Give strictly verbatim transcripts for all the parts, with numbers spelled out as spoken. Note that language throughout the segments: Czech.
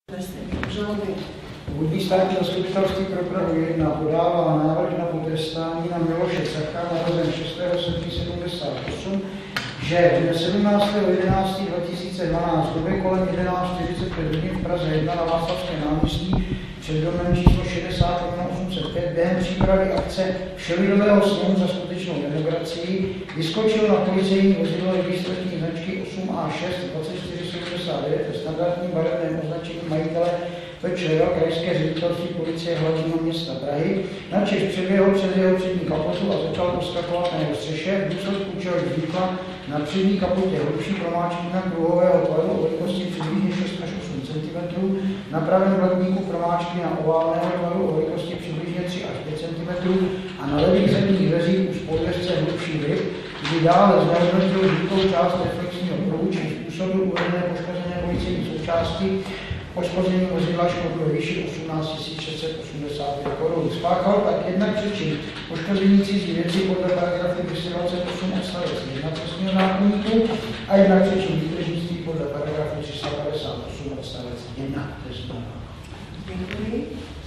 Obvodní státní zastupitelství pro Prahu jedna podává návrh na potrestání na Miloše Cacha, narozen šestého srpna sedmdesát osm, že dne sedmnáctého jedenáctého dva tisíce dvanáct v době kolem jedenáct čtyřicet pět hodin v Praze jedna na Václavském náměstí před domem číslo šedesát osm set pět během přípravy akce Všelidového sněmu za skutečnou demokracii vyskočil na policejní vozidlo registrační značky osm A šest dvacet čtyři sedmdesát devět ve standardním barevném označení majitele Pečleva, krajské ředitelství policie hlavního města Prahy, načež přeběhl přes jeho přední kapotu a začal poskakovat na jeho střeše, v důsledku čehož vznikla na přední kapotě hlubší promáčkina kruhového tvaru o velikosti přibližně šest až osm centimetrů, na pravém blatníku promáčkina oválného tvaru o velikosti přibližně tři až pět centimetrů a na levých zadních dveřích už podvěžce hlubší vryb, kdy dále znehodnotil žlutou část reflexního pruhu, čím způsobil uvedené poškozené policejní součásti poškození vozidla škodu ve výši osmnáct tisíc šest set osmdesát pět korun. Spáchal tak jednak přečin poškození cizí věci podle paragrafu dvě dvacet osm odstavec jedna trestního zákoníku a jednak přečin výtržnictví podle paragrafu tři sta padesát osm odstavec jedna trestního zákoníku. Děkuji.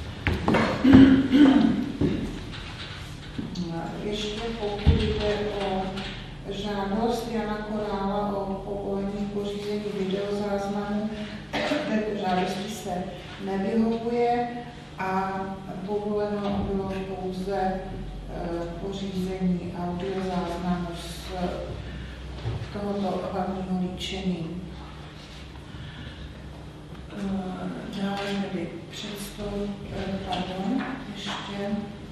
Ještě pokud jde o žádost Jana Korála o povolení pořízení videozáznamu, této žádosti se nevyhovuje a povoleno bylo pouze pořízení audiozáznamu z tohoto hlavního líčení. Dále tedy představu, pardon, ještě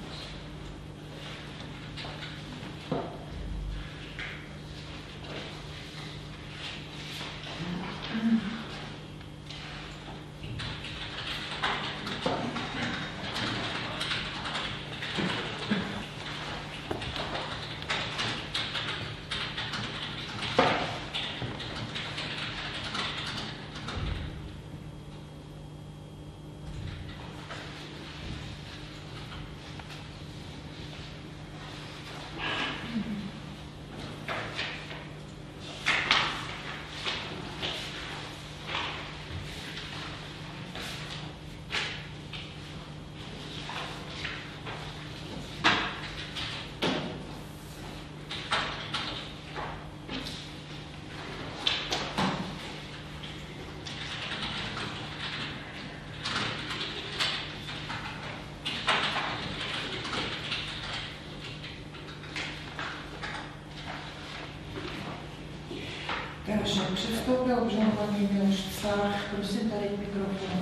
Takže předstoupil obžalovaný Miloš Cách, prosím tady k mikrofonu.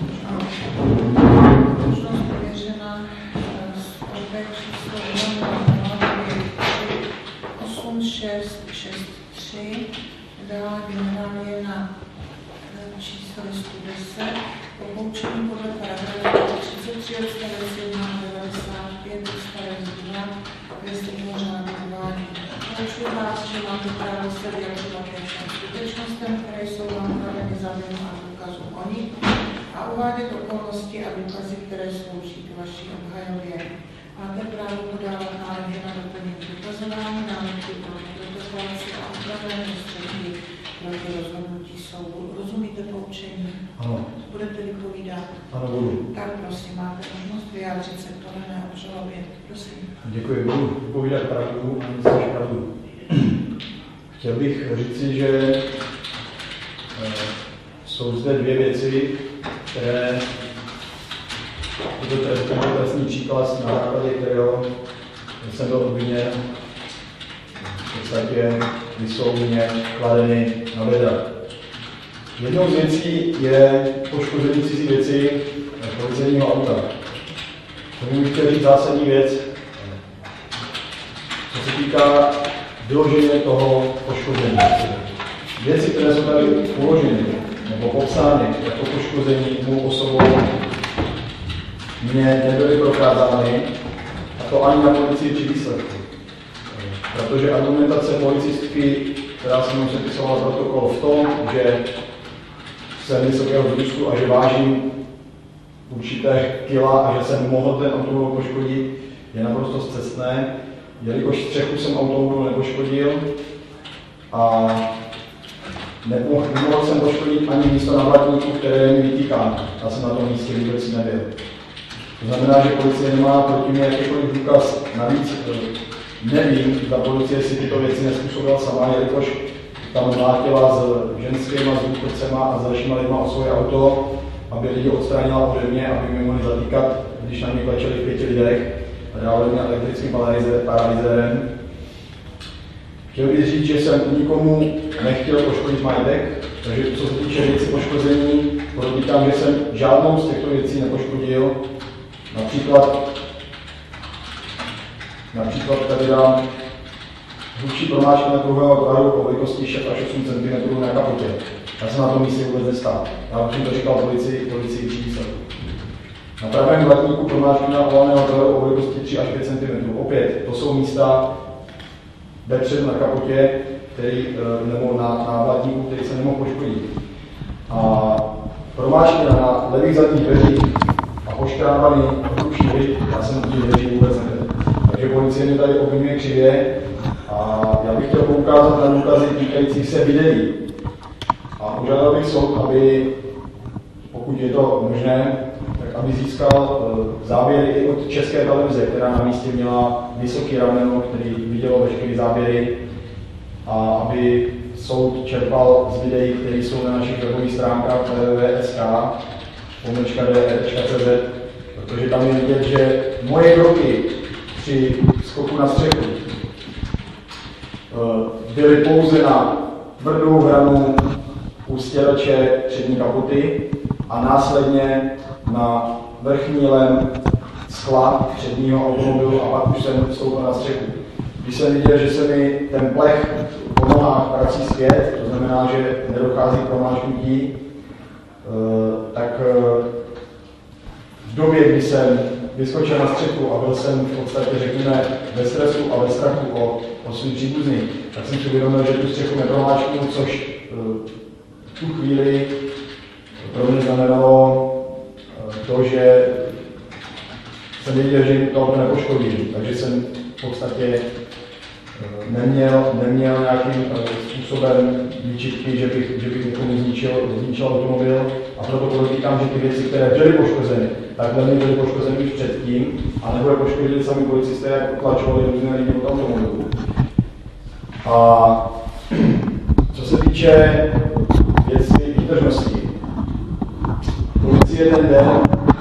Možnost pověřena z O P číslo osm šest šest tři, dále generálně na číslo listu deset, po poučení podle paragrafu třicet tři odstavec jedna devadesát pět odstavec dva, kde se mimořádně uvádí. Poučuji vás, že máte právo se vyjadřovat ke všem skutečnostem, které jsou vám kladeny za vinu a důkazů o nich, a uvádět okolnosti a důkazy, které slouží k vaší obhajobě. Máte právo podávat návrhy na doplnění dokazování, námitky proti protokolaci a upravené prostředí proti rozhodnutí soudu. Rozumíte poučení? Ano. Budete vypovídat? Ano, budu. Tak prosím, máte možnost vyjádřit se k podané obžalobě. Prosím. Děkuji, budu vypovídat pravdu a nic než pravdu. Chtěl bych říci, že e, jsou zde dvě věci, které je to trestní příklad, na základě kterého jsem byl obviněn, v podstatě jsou mě kladeny na bedra. Jednou z věcí je poškození cizí věci policejního auta. To bych chtěl říct zásadní věc, co se týká vyložení toho poškození. Věci, které jsou tady uloženy nebo popsány jako poškození mou osobou, mě nebyly prokázány, a to ani na policii při výsledku. Protože argumentace policistky, která se mnou sepisovala protokol v tom, že jsem vysokého vzrůstu a že vážím určité kila a že jsem mohl ten automobil poškodit, je naprosto scestné, jelikož střechu jsem automobil nepoškodil a nemohl, nemohl jsem poškodit ani místo na blatníku, které je mi vytýkáno. Já jsem na tom místě vůbec nebyl. To znamená, že policie nemá proti mě jakýkoliv důkaz. Navíc nevím, zda policie si tyto věci nezpůsobila sama, jelikož tam mlátila s ženskýma, s důchodcema a s dalšíma lidma o svoje auto, aby lidi odstranila ode mě, aby mě mohli zatýkat, když na mě klečeli v pěti lidech a dávali mě elektrickým paralyzérem. Chtěl bych říct, že jsem nikomu nechtěl poškodit majetek, takže co se týče věci poškození, podotýkám, že jsem žádnou z těchto věcí nepoškodil. Například, například tady dám hlubší promáčky na kruhového tvaru o velikosti šest až osm centimetrů na kapotě. Já jsem na tom místě vůbec nestál. Já už jsem to říkal policii, policii čísel. Na pravém blatníku promáčky na oválného tvaru o velikosti tři až pět centimetrů. Opět, to jsou místa vepředu na kapotě, který, nebo na, na blatníku, který se nemohl poškodit. A promáčky na levých zadních dveřích a poškrábaný hlubší dveří, já jsem těch dveří vůbec nevěděl. Takže policie mě tady obvinuje křivě a já bych chtěl poukázat na důkazy týkajících se videí. A požádal bych soud, aby, pokud je to možné, tak aby získal záběry i od České televize, která na místě měla vysoký rameno, který vidělo veškeré záběry, a aby soud čerpal z videí, které jsou na našich webových stránkách w w w tečka s k pomlčka d e tečka c z, protože tam je vidět, že moje kroky při skoku na střechu byly pouze na tvrdou hranu u stěrače přední kapoty a následně na vrchní lem skla předního automobilu a pak už jsem vstoupil na střechu. Když jsem viděl, že se mi ten plech po nohách vrací zpět, to znamená, že nedochází k promáčknutí, tak v době, kdy jsem vyskočil na střechu a byl jsem v podstatě, řekněme, ve stresu a ve strachu o, o svůj příbuzný, tak jsem si uvědomil, že tu střechu nepromáčknu, což v tu chvíli pro mě znamenalo to, že jsem věděl, že to auto nepoškodí, takže jsem v podstatě neměl, neměl nějakým způsobem výčitky, že bych, že bych někomu zničil, zničil automobil, a proto podotýkám, že ty věci, které byly poškozeny, tak velmi byly poškozeny už předtím, a nebo je poškodili sami policisté, jak utlačovali různé lidi od automobilu. A co se týče věci výtržnosti, policie ten den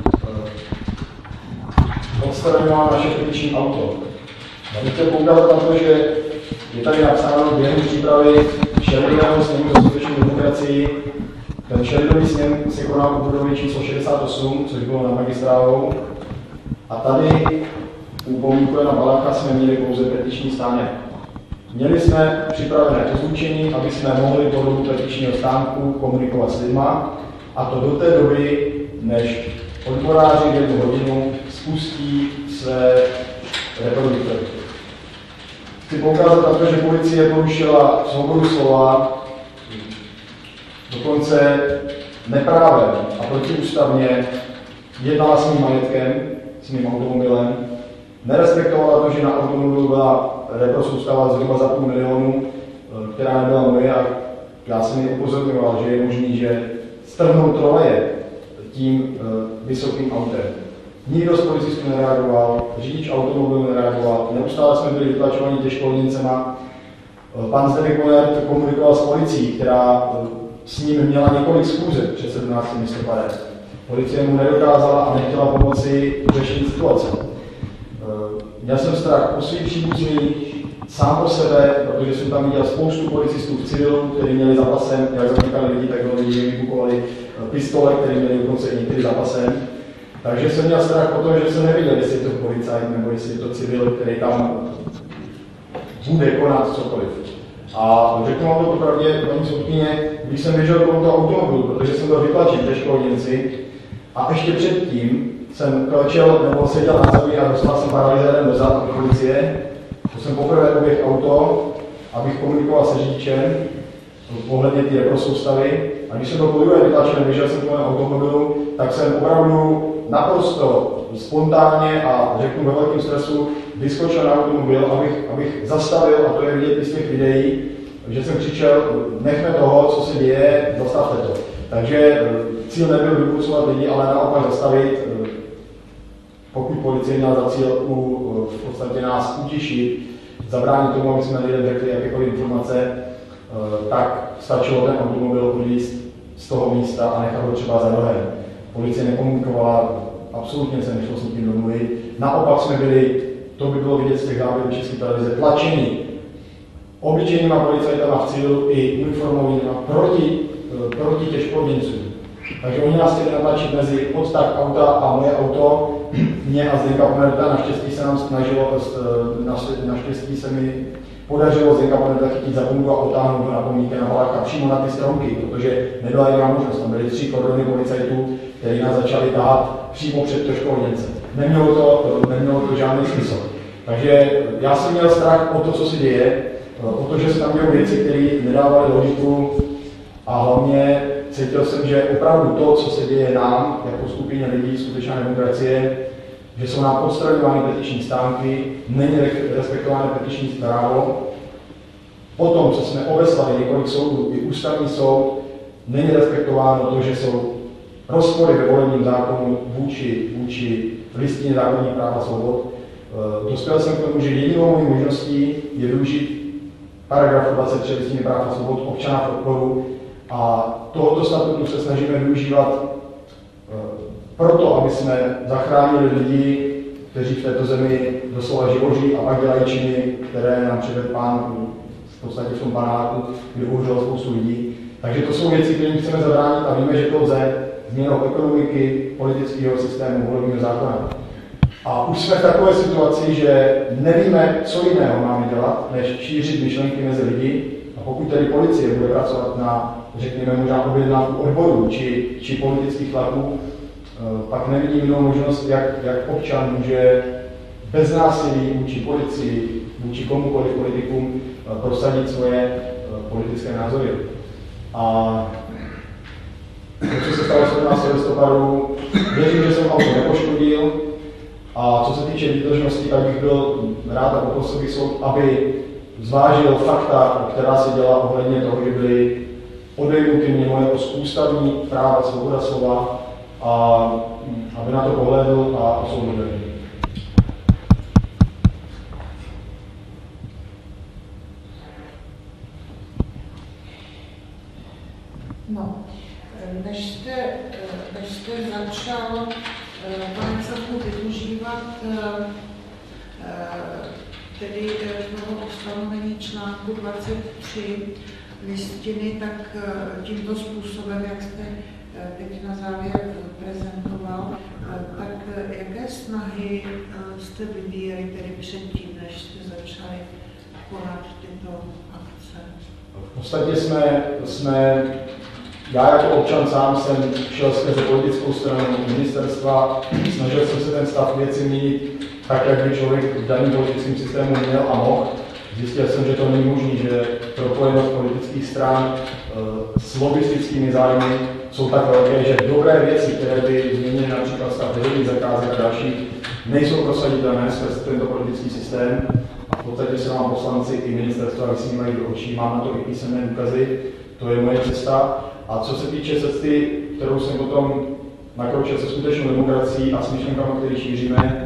odstraňovala naše petiční auto. Já bych chtěl poukázat na to, že je tady napsáno během přípravy Šelidového sněmu za skutečnou demokracii. Ten Šelidový sněm se konal u budovy číslo šedesát osm, což bylo na Magistrálu. A tady u pomníku Jana Balacha jsme měli pouze petiční stánek. Měli jsme připravené rozlučení, aby jsme mohli po dobu petičního stánku komunikovat s lidma, a to do té doby, než odboráři v jednu hodinu spustí své reproduktory. Chci poukázat na to, že policie porušila svobodu slova, dokonce neprávem a protiústavně jednala s mým majetkem, s mým automobilem, nerespektovala to, že na automobilu byla reprosoustava zhruba za půl milionu, která nebyla moje, a já jsem ji upozorňoval, že je možný, že strhnou troleje tím uh, vysokým autem. Nikdo z policistů nereagoval, řidič automobilu nereagoval, neustále jsme byli vytlačovaní těžkovodnicema. Pan Zdeněk Moller komunikoval s policií, která s ním měla několik schůzek před sedmnáctým listopadem. Policie mu nedokázala a nechtěla pomoci řešit situaci. Měl jsem strach o svých příbuzných, sám o sebe, protože jsem tam viděl spoustu policistů v civilu, kteří měli za pasem, jak zatýkali lidi, tak lidi vykupovali pistole, které měli dokonce i některý za pasem. Takže jsem měl strach o to, že jsem neviděl, jestli je to policajt nebo jestli je to civil, který tam bude konat cokoliv. A řeknu vám to popravdě, paní soudkyně, když jsem běžel kolem toho automobilu, protože jsem byl vytlačen v té školnici, a ještě předtím jsem klečel nebo seděl na zemi a dostal jsem paralyzérem do zad od policie. To jsem poprvé oběhl auto, abych komunikoval se řidičem pohledně ty reprosoustavy. A když jsem byl podruhé vytlačen, běžel jsem kolem automobilu, tak jsem opravdu naprosto spontánně a řeknu ve velkém stresu vyskočil na automobil, abych, abych zastavil, a to je vidět i z těch videí, že jsem křičel, nechme toho, co se děje, zastavte to. Takže cíl nebyl vyburcovat lidi, ale naopak zastavit, pokud policie měla za cíl u, v podstatě nás utišit, zabránit tomu, aby jsme lidem řekli jakékoliv informace, tak stačilo ten automobil odvízt z toho místa a nechat ho třeba za rohem. Policie nekomunikovala, absolutně se nešlo s nikým domluvit. Naopak jsme byli, to by bylo vidět z těch záběrů České televize, tlačeni obyčejnýma policajtama v civilu i uniformovými proti, proti těžkovincům. Takže oni nás chtěli natlačit mezi odtah auta a moje auto, mě a Zdenka Ponerta. Naštěstí se nám snažilo, naštěstí se mi podařilo Zdenka Ponerta chytit za bundu a otáhnout ho na pomníky na Valacha přímo na ty stromky, protože nebyla jiná možnost. Tam byly tři kordony policajtů, kteří nás začali tahat přímo před to školnice. Nemělo to, nemělo to žádný smysl. Takže já jsem měl strach o to, co se děje, o to, že se tam dělou věci, které nedávaly logiku, a hlavně cítil jsem, že opravdu to, co se děje nám, jako skupině lidí, skutečná demokracie, že jsou nám odstraňovány petiční stánky, není respektováno petiční právo. Potom, co jsme obeslali několik soudů, i ústavní soud, není respektováno to, že jsou rozpory ve volebním zákonu vůči, vůči listině základních práv a svobod. Dospěl jsem k tomu, že jedinou mojí možností je využít paragrafu dvacet tři listiny práv a svobod občana v odporu. A tohoto statutu se snažíme využívat proto, aby jsme zachránili lidi, kteří v této zemi doslova živoří a pak dělají činy, které nám předvedl pán v podstatě v tom panáku, kdy uhořelo spoustu lidí. Takže to jsou věci, kterým chceme zabránit a víme, že to lze změnou ekonomiky, politického systému, volebního zákona. A už jsme v takové situaci, že nevíme, co jiného máme dělat, než šířit myšlenky mezi lidi. A pokud tedy policie bude pracovat na, řekněme, možná objednávku odborů či, či politických tlaků, pak nevidím jinou možnost, jak, jak občan může bez násilí vůči policii, vůči komukoliv politikům prosadit svoje politické názory. A to, co se stalo sedmnáctého listopadu, věřím, že jsem auto nepoškodil. A co se týče výdržnosti, tak bych byl rád a poprosil bych soud, aby zvážil fakta, která se dělá ohledně toho, že byly odejmuty mě moje ústavní práva, svoboda slova, a aby na to pohlédl a osoudil. No, než jste, než jste začal, pane celku, využívat tedy toho ustanovení článku dvacet tři listiny, tak tímto způsobem, jak jste teď na závěr prezentoval, tak jaké snahy jste vyvíjeli tedy předtím, než jste začali konat tyto akce? V podstatě jsme, jsme já jako občan sám jsem šel skrze politickou stranu ministerstva, snažil jsem se ten stav věci měnit tak, jak by člověk v daném politickém systému měl a mohl. Zjistil jsem, že to není možné, že propojenost politických stran e, s lobistickými zájmy jsou tak velké, že dobré věci, které by změnily například stav veřejných zakázek a další, nejsou prosaditelné skrz tento politický systém. A v podstatě se vám poslanci i ministerstva vysmívají do očí, mám na to i písemné důkazy, to je moje cesta. A co se týče cesty, kterou jsem potom nakročil se skutečnou demokracií a s myšlenkami, které šíříme,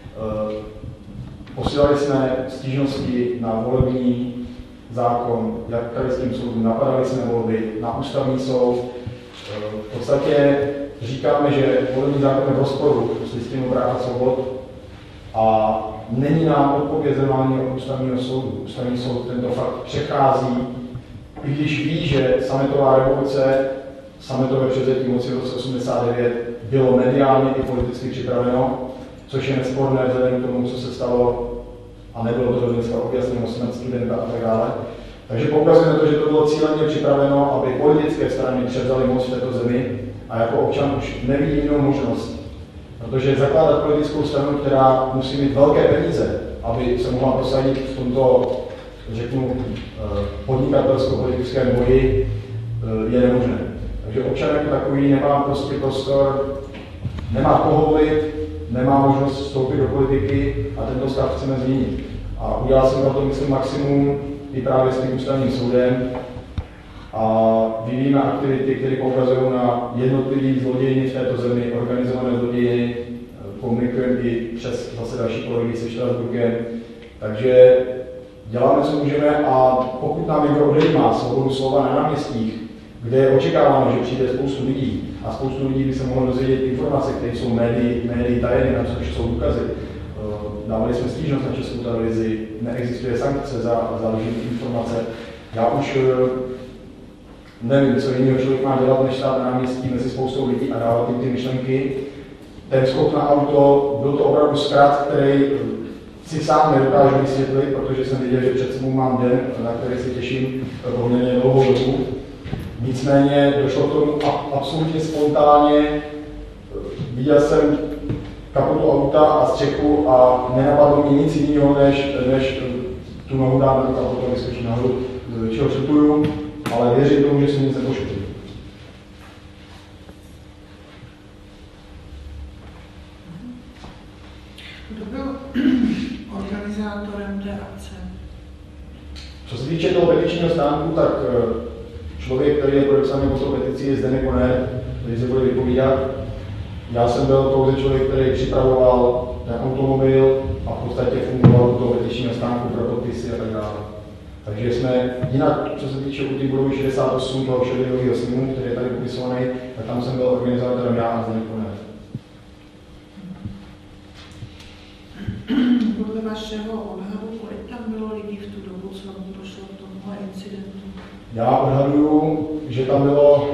posílali jsme stížnosti na volební zákon, jak krajským soudům, napadali jsme volby, na ústavní soud. V podstatě říkáme, že volební zákon je v rozporu s listinou práv a svobod a není nám odpovězování od ústavního soudu. Ústavní soud tento fakt přechází, i když ví, že sametová revoluce, sametové převzetí moci v roce osmdesát devět bylo mediálně i politicky připraveno, což je nesporné vzhledem k tomu, co se stalo a nebylo to dneska objasněno smrt studenta a tak dále. Takže poukazuje na to, že to bylo cíleně připraveno, aby politické strany převzaly moc v této zemi a jako občan už nevidí jinou možnost, protože zakládat politickou stranu, která musí mít velké peníze, aby se mohla prosadit v tomto, řeknu, podnikatelsko-politickém boji, je nemožné. Takže občan jako takový nemá prostě prostor, nemá koho volit, nemá možnost vstoupit do politiky a tento stav chceme změnit. A udělal jsem na to, myslím, maximum i právě s tím ústavním soudem a vyvíjíme aktivity, které poukazují na jednotlivé zlodějiny v této zemi, organizované zlodějiny, komunikujeme i přes zase další kolegy se Štrasburkem, takže děláme, co můžeme a pokud nám někdo odejímá svobodu slova na náměstích, kde je očekáváno, že přijde spoustu lidí a spoustu lidí by se mohlo dozvědět informace, které jsou médii, médii tajeny, na což jsou důkazy. Dávali jsme stížnost na Českou televizi, neexistuje sankce za, za lživý informace. Já už nevím, co jiného člověk má dělat, než stát na náměstí mezi spoustou lidí a dávat jim ty myšlenky. Ten skok na auto, byl to opravdu zkrát, který si sám nedokážu vysvětlit, protože jsem viděl, že před sebou mám den, na který se těším poměrně dlouhou dobu. Nicméně došlo k tomu absolutně spontánně. Viděl jsem kapotu auta a střechu a nenapadlo mě nic jiného, než, než tu nohu dát do kapotu a vyskočit nahoru, čeho přituju, ale věřím tomu, že se nic nepoškodí. Kdo byl organizátorem té akce? Co se týče toho petičního stánku, tak člověk, který je podepsaný pod tou petici, je Zdeněk Koner, který se bude vypovídat. Já jsem byl pouze člověk, který připravoval ten automobil a v podstatě fungoval do toho petičního stánku pro podpisy a tak dále. Takže jsme, jinak, co se týče u té budovy šedesát osm, toho všedivého sněmu, který je tady popisovaný, tak tam jsem byl organizátorem já a Zdeněk Koner. Podle vašeho odhadu, kolik tam bylo lidí v tu dobu, co došlo k tomuhle incidentu? Já odhaduju, že tam bylo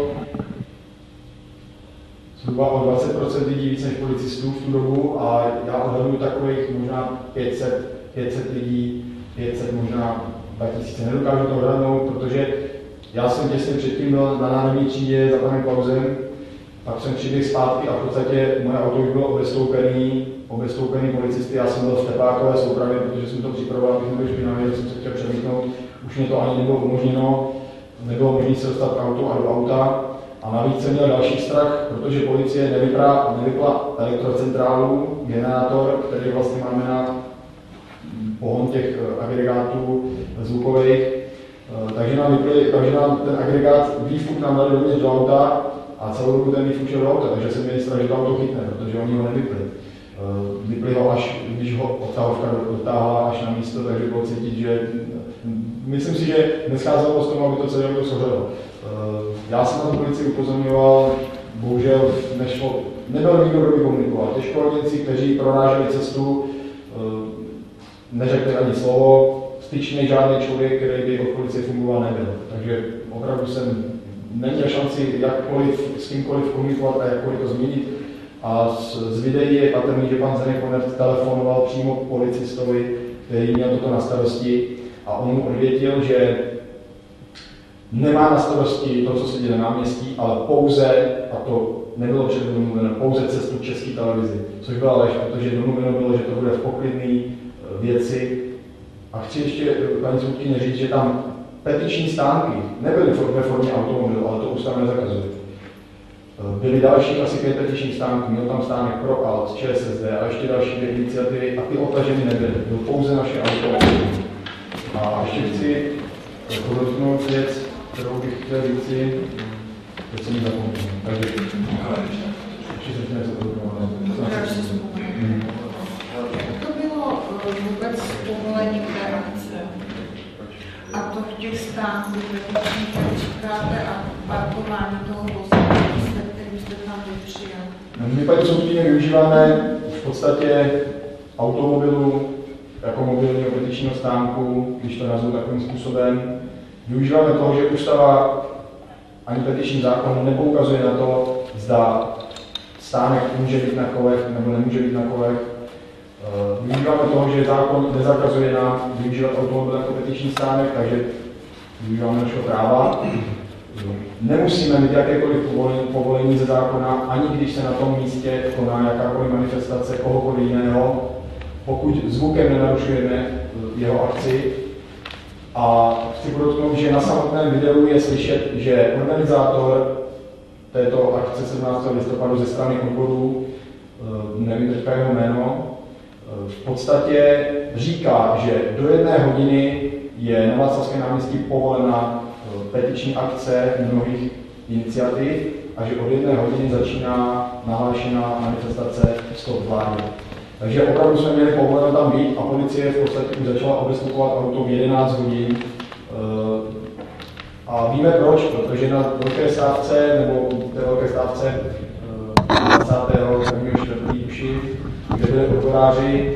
zhruba o dvacet procent lidí víc než policistů v tu dobu a já odhaduju takových možná pět set lidí, pět set, možná dva tisíce, nedokážu to odhadnout, protože já jsem těsně předtím byl na národní třídě za panem Klausem, pak jsem přiběhl zpátky a v podstatě moje auto už bylo obestoupený, obestoupený policisty, já jsem byl v teplákové soupravě, protože jsem to připravoval, abych nebyl špinavý, tak jsem se chtěl přemítnout, už mě to ani nebylo umožněno, nebylo možné se dostat k autu a do auta. A navíc jsem měl další strach, protože policie nevypla, nevypla elektrocentrálu, generátor, který vlastně máme na pohon těch agregátů zvukových. Takže nám, vypli, takže nám ten agregát výfuk nám dali dovnitř do auta a celou dobu ten výfuk šel do auta, takže jsem měl strach, že to auto chytne, protože oni ho nevypli. Vypli ho až, když ho odtahovka dotáhla až na místo, takže bylo cítit, že myslím si, že nescházelo z tomu, aby to celé auto shořelo. Já jsem na policii upozorňoval, bohužel nešlo, nebyl nikdo, kdo by komunikoval. Ti školníci, kteří proráželi cestu, neřekli ani slovo, styčný žádný člověk, který by od policie fungoval, nebyl. Takže opravdu jsem neměl šanci jakkoliv s kýmkoliv komunikovat a jakkoliv to změnit. A z, z videí je patrný, že pan Zdeněk Koner telefonoval přímo k policistovi, který měl toto na starosti a on mu odvětil, že nemá na starosti to, co se děje na náměstí, ale pouze, a to nebylo předem domluveno, pouze cestu v České televizi, což byla lež, protože domluveno bylo, že to bude v poklidné věci. A chci ještě, paní soudkyně, říct, že tam petiční stánky nebyly ve formě automobilu, ale to ústav nezakazuje. Byly další asi pět petičních stánků, měl tam stánek pro Alt, ČSSD a ještě další dvě iniciativy a ty odtaženy nebyly, byl pouze naše auto. A ještě chci podotknout věc, kterou bych chtěl říci, teď jsem ji zapomněl. Takže ještě se něco podotknout. Jak to bylo vůbec povolení té akce? A to v těch stánků, které říkáte, a parkování toho vozu, kterým jste tam vypřijal? My paní soudkyně využíváme v podstatě automobilu jako mobilního petičního stánku, když to nazvu takovým způsobem. Využíváme toho, že ústava ani petiční zákon nepoukazuje na to, zda stánek může být na kolech nebo nemůže být na kolech. Využíváme toho, že zákon nezakazuje nám využívat automobil jako petiční stánek, takže využíváme našeho práva. Nemusíme mít jakékoliv povolení, povolení ze zákona, ani když se na tom místě koná jakákoliv manifestace kohokoliv jiného, pokud zvukem nenarušujeme jeho akci. A chci podotknout, že na samotném videu je slyšet, že organizátor této akce sedmnáctého listopadu ze strany odborů, nevím teďka jeho jméno, v podstatě říká, že do jedné hodiny je na Václavském náměstí povolena petiční akce mnohých iniciativ a že od jedné hodiny začíná nahlášená manifestace Stop vládě. Takže opravdu jsme měli povoleno tam být a policie v podstatě už začala obezpečovat auto v jedenáct hodin. A víme proč, protože na velké stávce, nebo té velké stávce dvacátého prvního čtvrtého uši, kde byli odboráři,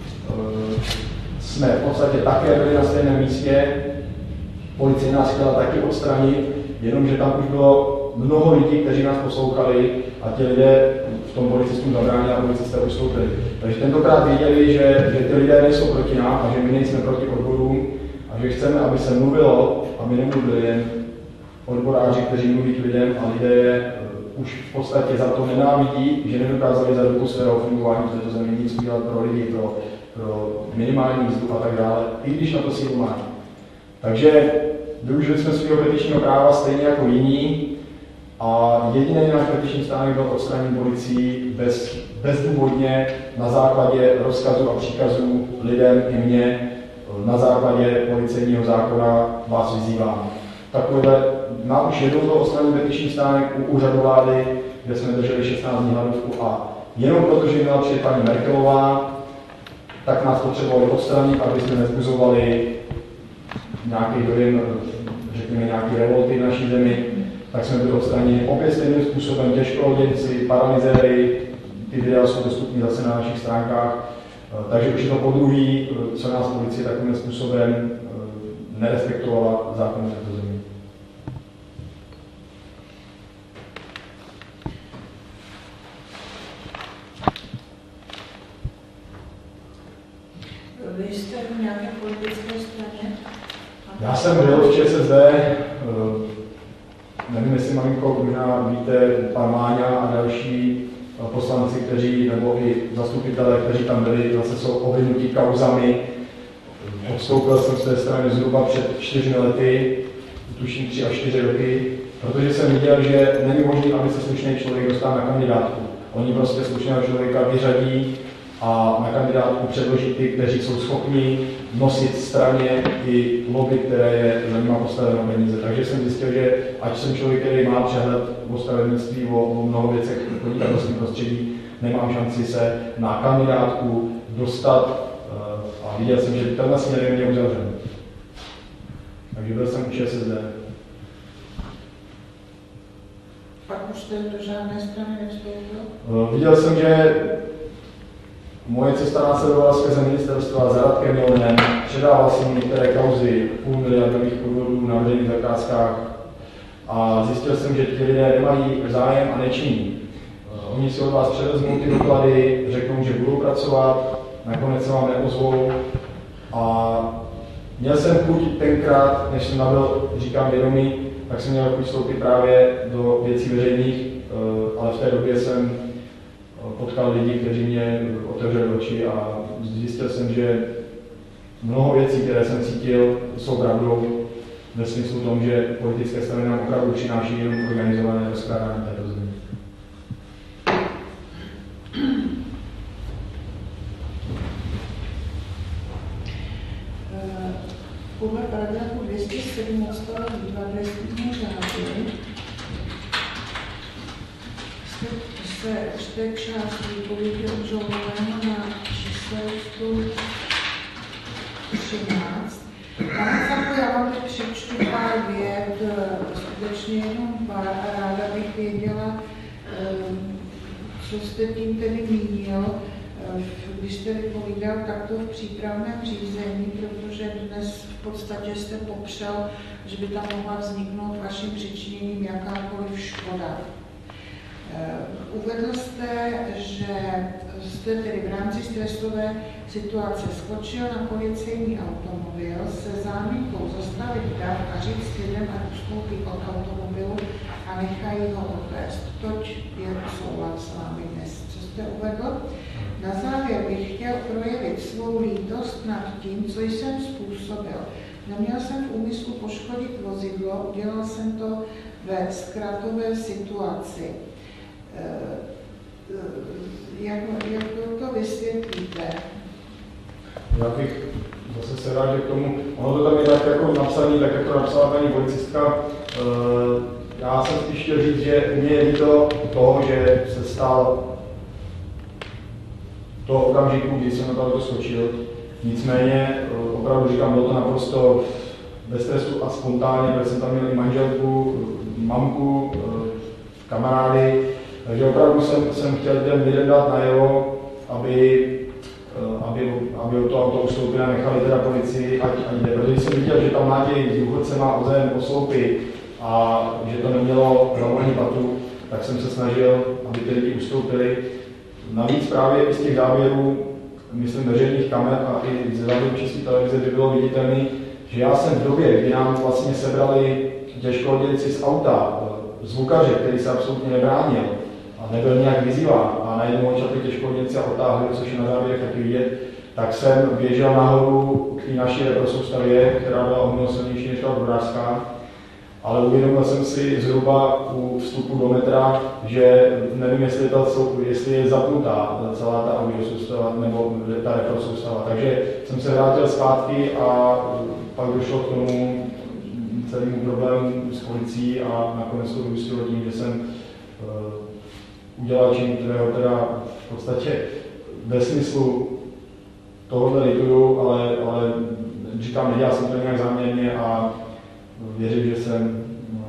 jsme v podstatě také byli na stejném místě. Policie nás chtěla taky odstranit, jenomže tam už bylo mnoho lidí, kteří nás poslouchali a ti lidé v tom policistům zabránili a policisté ustoupili. Takže tentokrát věděli, že, že ty lidé nejsou proti nám a že my nejsme proti odborům a že chceme, aby se mluvilo, aby nemluvili jen odboráři, kteří mluví k lidem a lidé je už v podstatě za to nenávidí, že nedokázali za dobu svého fungování v této zemi nic udělat pro lidi, pro, pro minimální mzdu a tak dále, i když na to sílu mají. Takže využili jsme svého petičního práva stejně jako jiní a jediný náš petiční stánek byl odstraněn policií bez, bezdůvodně na základě rozkazu a příkazů lidem i mně, na základě policejního zákona vás vyzývám. Takové, nám už jednou byl odstraněn petiční stánek u úřadu vlády, kde jsme drželi šestnáct dní hladovku a jenom protože měla přijet paní Merkelová, tak nás potřebovali odstranit, aby jsme nezbuzovali nějaký dojem, řekněme, nějaký revolty v naší zemi, tak jsme byli odstraněni opět stejným způsobem, těžkooděnci, paralyzéry, ty videa jsou dostupné zase na našich stránkách, takže už je to podruhý, co nás policie takovým způsobem nerespektovala zákon této země. Vy jste v nějaké politické straně? Já jsem byl v ČSSD, nevím, jestli maminko, možná víte, pan Máňa a další poslanci, kteří, nebo i zastupitelé, kteří tam byli, zase jsou obvinutí kauzami. Odstoupil jsem z té strany zhruba před čtyřmi lety, tuším tři až čtyři roky, protože jsem viděl, že není možné, aby se slušný člověk dostal na kandidátku. Oni prostě slušného člověka vyřadí a na kandidátku předloží ty, kteří jsou schopni nosit straně i lobby, které je za nima postaveno peníze. Takže jsem zjistil, že ať jsem člověk, který má přehled o stavebnictví, o, o mnoho věcech v podnikatelském prostředí, nemám šanci se na kandidátku dostat a viděl jsem, že tenhle směr je mě uzavřen. Takže byl jsem u ČSSD. Pak už jste do žádné strany nevstoupil? Viděl jsem, že moje cesta následovala skrze ministerstva za Radkem Milnem, předával jsem některé kauzy, půl miliardových podvodů na veřejných zakázkách a zjistil jsem, že ti lidé nemají zájem a nečiní. Oni si od vás převezmou ty doklady, řeknou, že budou pracovat, nakonec se vám neozvou a měl jsem chuť tenkrát, než jsem nabyl, říkám vědomí, tak jsem měl chuť vstoupit právě do věcí veřejných, ale v té době jsem potkal lidi, kteří mě otevřeli oči a zjistil jsem, že mnoho věcí, které jsem cítil, jsou pravdou ve smyslu tom, že politické strany nám opravdu přináší jenom organizované rozkrádání této země. Podle paragrafu dvě stě sedm odstavec dva trestního řádu se čte část výpovědi obžalovaného na číslo sto třináct. Pane, já vám teď přečtu pár vět, skutečně jenom pár a ráda bych věděla, co jste tím tedy mínil, když jste vypovídal takto v přípravném řízení, protože dnes v podstatě jste popřel, že by tam mohla vzniknout vaším přičiněním jakákoliv škoda. Uvedl jste, že jste tedy v rámci stresové situace skočil na policejní automobil se záminkou zastavit dav a říct lidem, ať ustoupí od automobilu a nechají ho odvést. Toť je soulad s vámi dnes. Co jste uvedl? Na závěr bych chtěl projevit svou lítost nad tím, co jsem způsobil. Neměl jsem v úmyslu poškodit vozidlo, udělal jsem to ve zkrátové situaci. Jak, jak to vysvětlíte? Já bych zase se vrátit k tomu, ono to tam je tak jako napsaný, tak jak to napsala paní policistka. Já jsem spíš chtěl říct, že mě je líto toho, že se stal toho okamžiku, kdy jsem na to skočil. Nicméně, opravdu říkám, bylo to naprosto bez stresu a spontánně, protože jsem tam měl i manželku, mamku, kamarády, takže opravdu jsem, jsem chtěl těm lidem dát najevo, aby, aby, aby o to auto ustoupili a nechali teda policii, ať, ať jde. Protože jsem viděl, že tam Nátěj s důchodcema o zem posloupí a že to nemělo hlavu ani patu, tak jsem se snažil, aby ty lidi ustoupili. Navíc právě i z těch záběrů, myslím, veřejných kamer a i ze záběrů České televize by bylo viditelné, že já jsem v době, kdy nám vlastně sebrali těžkodělci z auta, zvukaře, který se absolutně nebránil a nebyl nějak vyzýván a najednou očatli těžkodělci a otáhli, což je na záběrech taky vidět, tak jsem běžel nahoru k té naší reprosoustavě, která byla o mnoho silnější než ta odborářská. Ale uvědomil jsem si zhruba u vstupu do metra, že nevím, jestli, ta, jestli je zapnutá celá ta audio soustava nebo ta reprosoustava. Takže jsem se vrátil zpátky a pak došlo k tomu celému problému s policií a nakonec to vyústilo tím, že jsem uh, udělal čin, kterého teda v podstatě ve smyslu tohohle lituju, ale, ale říkám, nedělal jsem to nějak záměrně a věřím, že jsem,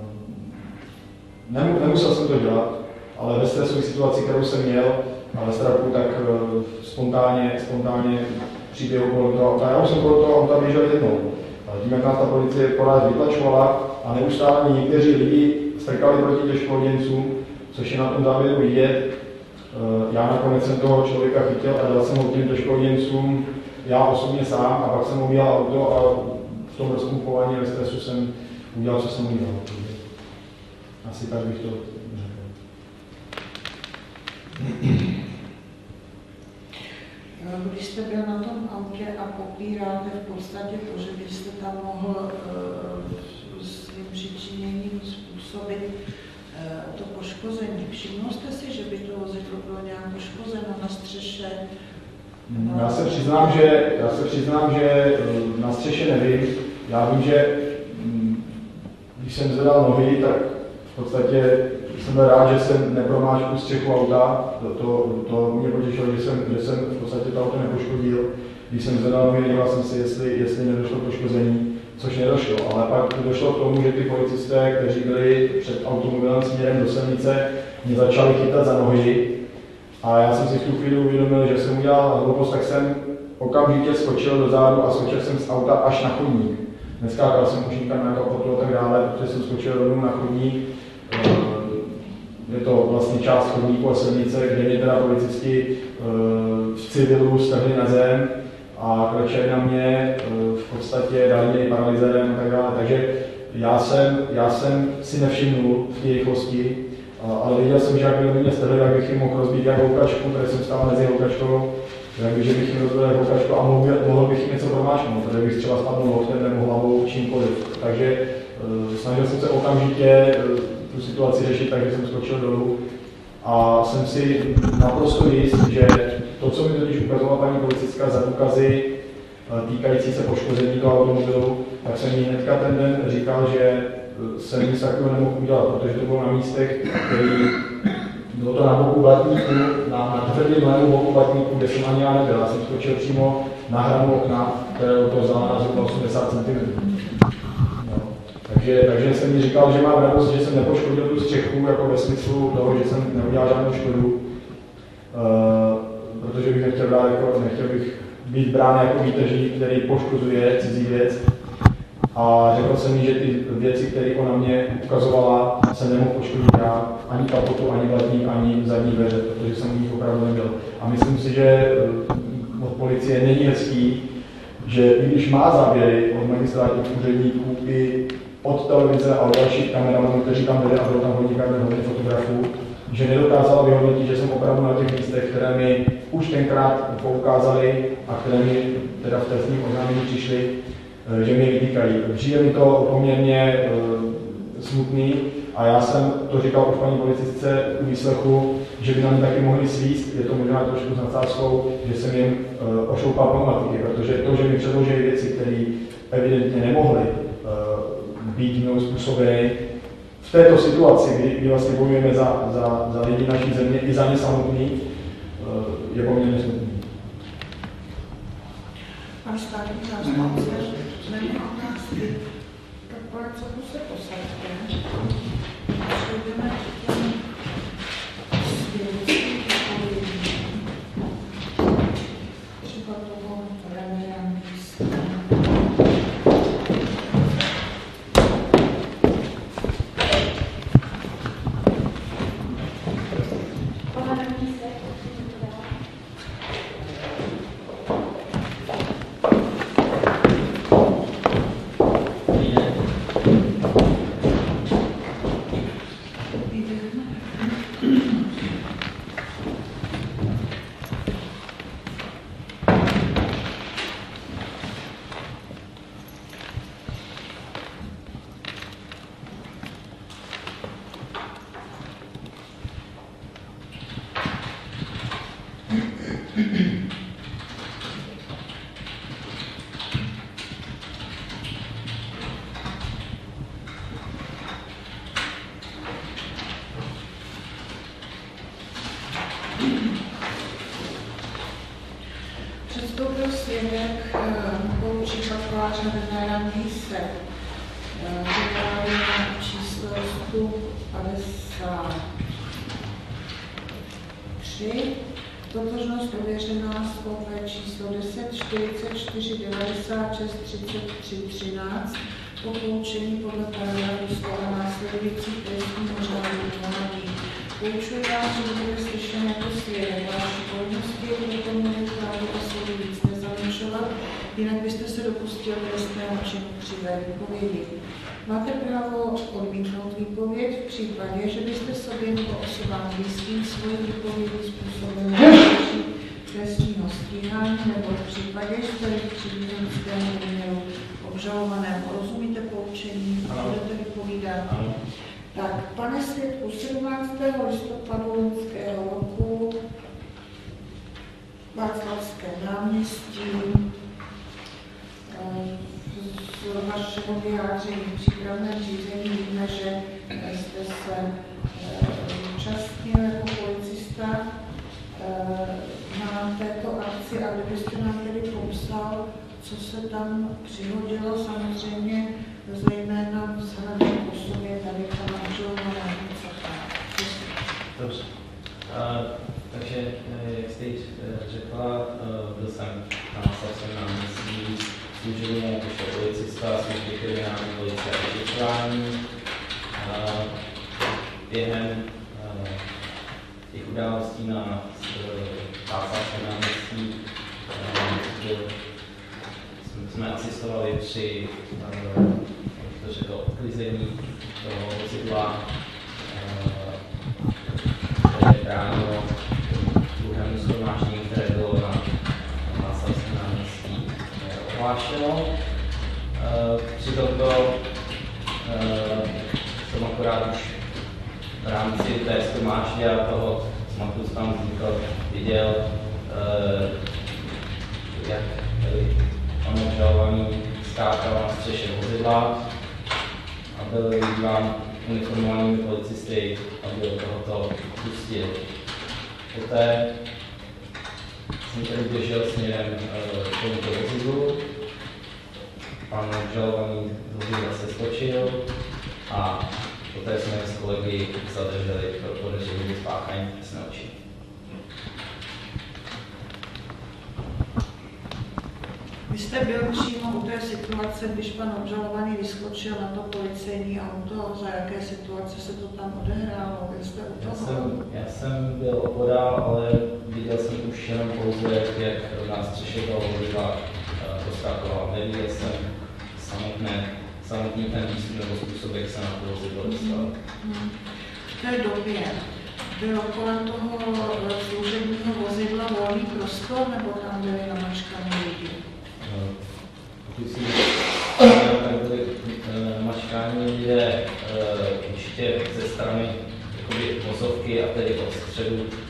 no, nemusel jsem to dělat, ale ve stresové situaci, kterou jsem měl a ve strachu, tak uh, spontánně, spontánně příběhu kolem toho auta. Já už jsem kolem toho auta běžel jednou. Ale tím, jak nás ta policie porád vytlačovala a neustále někteří lidi strkali proti těžkodělcům, což je na tom záběru vidět. Uh, já nakonec jsem toho člověka chytil a dal jsem ho těm těžkodělcům, já osobně sám, a pak jsem udělal auto a v tom rozpumpování ve stresu jsem udělal, co jsem udělal. Asi tak bych to řekl. Když jste byl na tom autě a popíráte v podstatě to, že byste tam mohl uh, svým přičiněním způsobit uh, to poškození. Všimnul jste si, že by to vozidlo bylo nějak poškozeno na střeše? Já se přiznám, že, já se přiznám, že na střeše nevím. Já vím, že když jsem zvedal nohy, tak v podstatě jsem byl rád, že jsem nepromáčkl střechu auta. To, to, to mě potěšilo, že jsem, že jsem v podstatě to auto nepoškodil. Když jsem zvedal nohy, díval jsem si, jestli, jestli nedošlo poškození, což nedošlo. Ale pak došlo k tomu, že ty policisté, kteří byli před automobilem směrem do silnice, mě začali chytat za nohy. A já jsem si v tu chvíli uvědomil, že jsem udělal hloupost, tak jsem okamžitě skočil do zádu a skočil jsem z auta až na chodník. Neskákal jsem už nikam na kapotu a tak dále, protože jsem skočil rovnou na chodník. Je to vlastně část chodníku a silnice, kde mě teda policisti v civilu strhli na zem a klečeli na mě, v podstatě dali mě paralyzérem a tak dále. Takže já jsem, já jsem si nevšimnul v té rychlosti, ale viděl jsem, že jak by mě strhli, jak bych jim mohl rozbít jak houkačku, protože jsem stál mezi houkačkou, takže bych jim rozbil jak houkačku a mohl, mohl bych jim něco promáčknout, protože bych třeba spadnul loktem nebo hlavou, čímkoliv. Takže uh, snažil jsem se okamžitě uh, tu situaci řešit, takže jsem skočil dolů a jsem si naprosto jist, že to, co mi totiž ukazovala paní policistka za důkazy uh, týkající se poškození toho automobilu, tak jsem jí hnedka ten den říkal, že jsem nic takového nemohl udělat, protože to bylo na místech, který bylo to na boku blatníku, na, na tvrdým lému boku blatníku, kde jsem ani já nebyl. Já jsem skočil přímo na hranu okna, které to vzala na zhruba osmdesát centimetrů. No. Takže, takže jsem mi říkal, že mám radost, že jsem nepoškodil tu střechu, jako ve smyslu toho, že jsem neudělal žádnou škodu, uh, protože bych nechtěl, dát jako, nechtěl bych být brán jako výtržník, který poškozuje cizí věc. A řekl jsem jí, že ty věci, které ona mě ukazovala, se nemohl poškodit já, ani kapotu, ani blatník, ani zadní dveře, protože jsem u nich opravdu nebyl. A myslím si, že od policie není hezký, že i když má záběry od magistrátních úředníků i od televize a od dalších kameramanů, kteří tam byli a bylo tam hodně kamer, hodně fotografů, že nedokázala vyhodnotit, že jsem opravdu na těch místech, které mi už tenkrát poukázali a které mi teda v trestním oznámení přišly, že mě vytýkají. Přijde mi to poměrně e, smutný a já jsem to říkal už paní policistce u výslechu, že by na mě taky mohli svíst, je to možná trošku s nadsázkou, že jsem jim uh, ošoupal pneumatiky, protože to, že mi předložili věci, které evidentně nemohly uh, být mnou způsobeny, v této situaci, kdy, kdy vlastně bojujeme za, za, za lidi naší země i za ně samotný, uh, je poměrně smutný. Pan státní zástupce, nemá otázky, tak pane, co tu se posaďte? Přejdeme k těm svědectvím vypovědí. Třeba toho premiéra Míska. Předstoupil svědek nebo případ koláře Renéra Míse, vyprávěl číslo sto padesát tři, totožnost ověřená s O P číslo deset čtyřicet čtyři devadesát šest třicet tři třináct, po poučení podle paragrafu sto a následujících trestního řádu uvádí. Poučuji vás, že bude slyšen jako svědek. Vaší povinnosti je proto mluvit právo a slovo víc nezamlčovat, jinak byste se dopustil trestného činu při výpovědi. Máte právo odmítnout výpověď v případě, že byste sobě nebo osobám blízkým svoji výpovědi způsobili další trestního stíhání, nebo v případě, že jste v příbuzenskému poměru obžalovanému. Rozumíte poučení? Budete vypovídat? Ano. Tak, pane svědku, sedmnáctého listopadu loňského roku Václavské náměstí z vašeho vyjádření přípravné řízení víme, že jste se účastnil jako policista na této akci a kdybyste nám tedy popsal, co se tam přihodilo, samozřejmě zejména vzhledem k osobě tady pana obžalovaného. Dobře. Uh, takže, jak jste již řekla, uh, byl jsem na Václavském náměstí, služil mě jako policista, služby kriminální policie a vyšetřování. Uh, během uh, těch událostí na uh, Václavském náměstí uh, jsme asistovali při uh, to řekl, odklizení toho vozidla, které bránilo druhému shromáždění, které bylo na Václavském náměstí ohlášeno. Při tomto jsem akorát už v rámci té shromáždě a toho zmatku, co tam vznikl, viděl, jak on obžalovaný skákal na střeše vozidla a byl vyzván uniformovanými policisty, aby do tohoto pustil. Poté jsem tedy běžel směrem k tomuto vozidlu. Pan obžalovaný z vozidla se skočil a poté jsme s kolegy zadrželi pro podezření spáchání trestného činu. Vy jste byl přímo u té situace, když pan obžalovaný vyskočil na to policejní auto, za jaké situace se to tam odehrálo? Byl jste u toho? Já jsem, já jsem byl opodál, ale viděl jsem už jenom pouze, jak na střeše toho vozidla proskákoval. Neviděl jsem samotné, samotný ten výstup nebo způsob, jak se na to vozidlo dostal. Hmm. V té době bylo kolem toho služebního vozidla volný prostor, nebo tam byly namačkané lidi? Pokud si tak byly namačkání lidé určitě ze strany vozovky a tedy od středu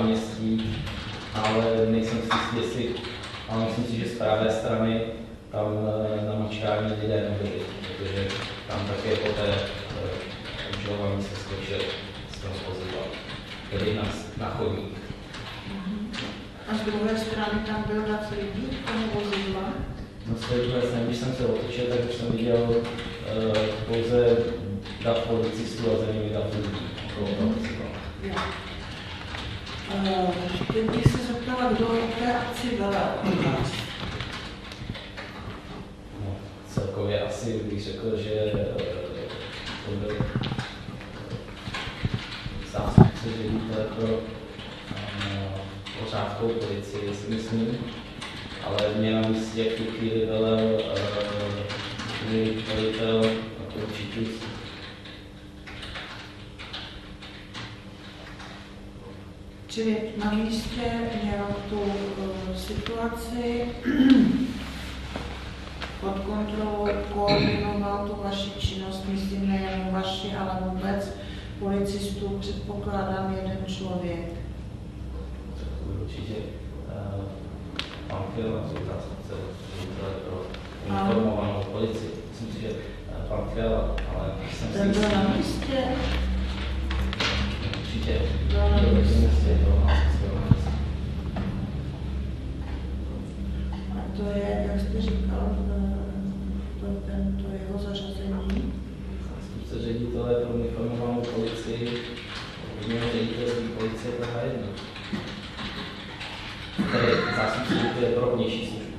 náměstí, ale nejsem si jistý, jestli, ale myslím si, že z pravé strany tam na mačkání lidé nebyli, protože tam také poté obžalovaný se skočil z toho vozidla, tedy na, na chodník. A z druhé strany tam byl dav lidí k tomu vozidla? No z té druhé strany, když jsem se otočil, tak už jsem viděl uh, pouze dav policistů a za nimi dav lidí okolo toho vozidla. Uh, teď bych se zeptala, kdo v té akci velel od vás? No, celkově asi bych řekl, že uh, to byl zástupce ředitele pro uh, pořádkovou policii, si myslím, ale mě na místě v tu chvíli velel můj uh, velitel určitě. Čili na místě měl tu uh, situaci pod kontrolou, koordinoval tu vaši činnost, myslím nejen vaši, ale vůbec policistů, předpokládám jeden člověk. Určitě uh, pan Fiala, zástupce ředitele pro informovanou policii. Myslím si, že uh, pan Fiala, ale jsem si Ten byl na místě? Určitě. Byl na místě. A to je, jak jste říkal, to, tento jeho zařazení? Zástupce ředitele pro uniformovanou policii, měl ředitelství policie Praha jedna. Tedy zástupce ředitele pro vnější službu.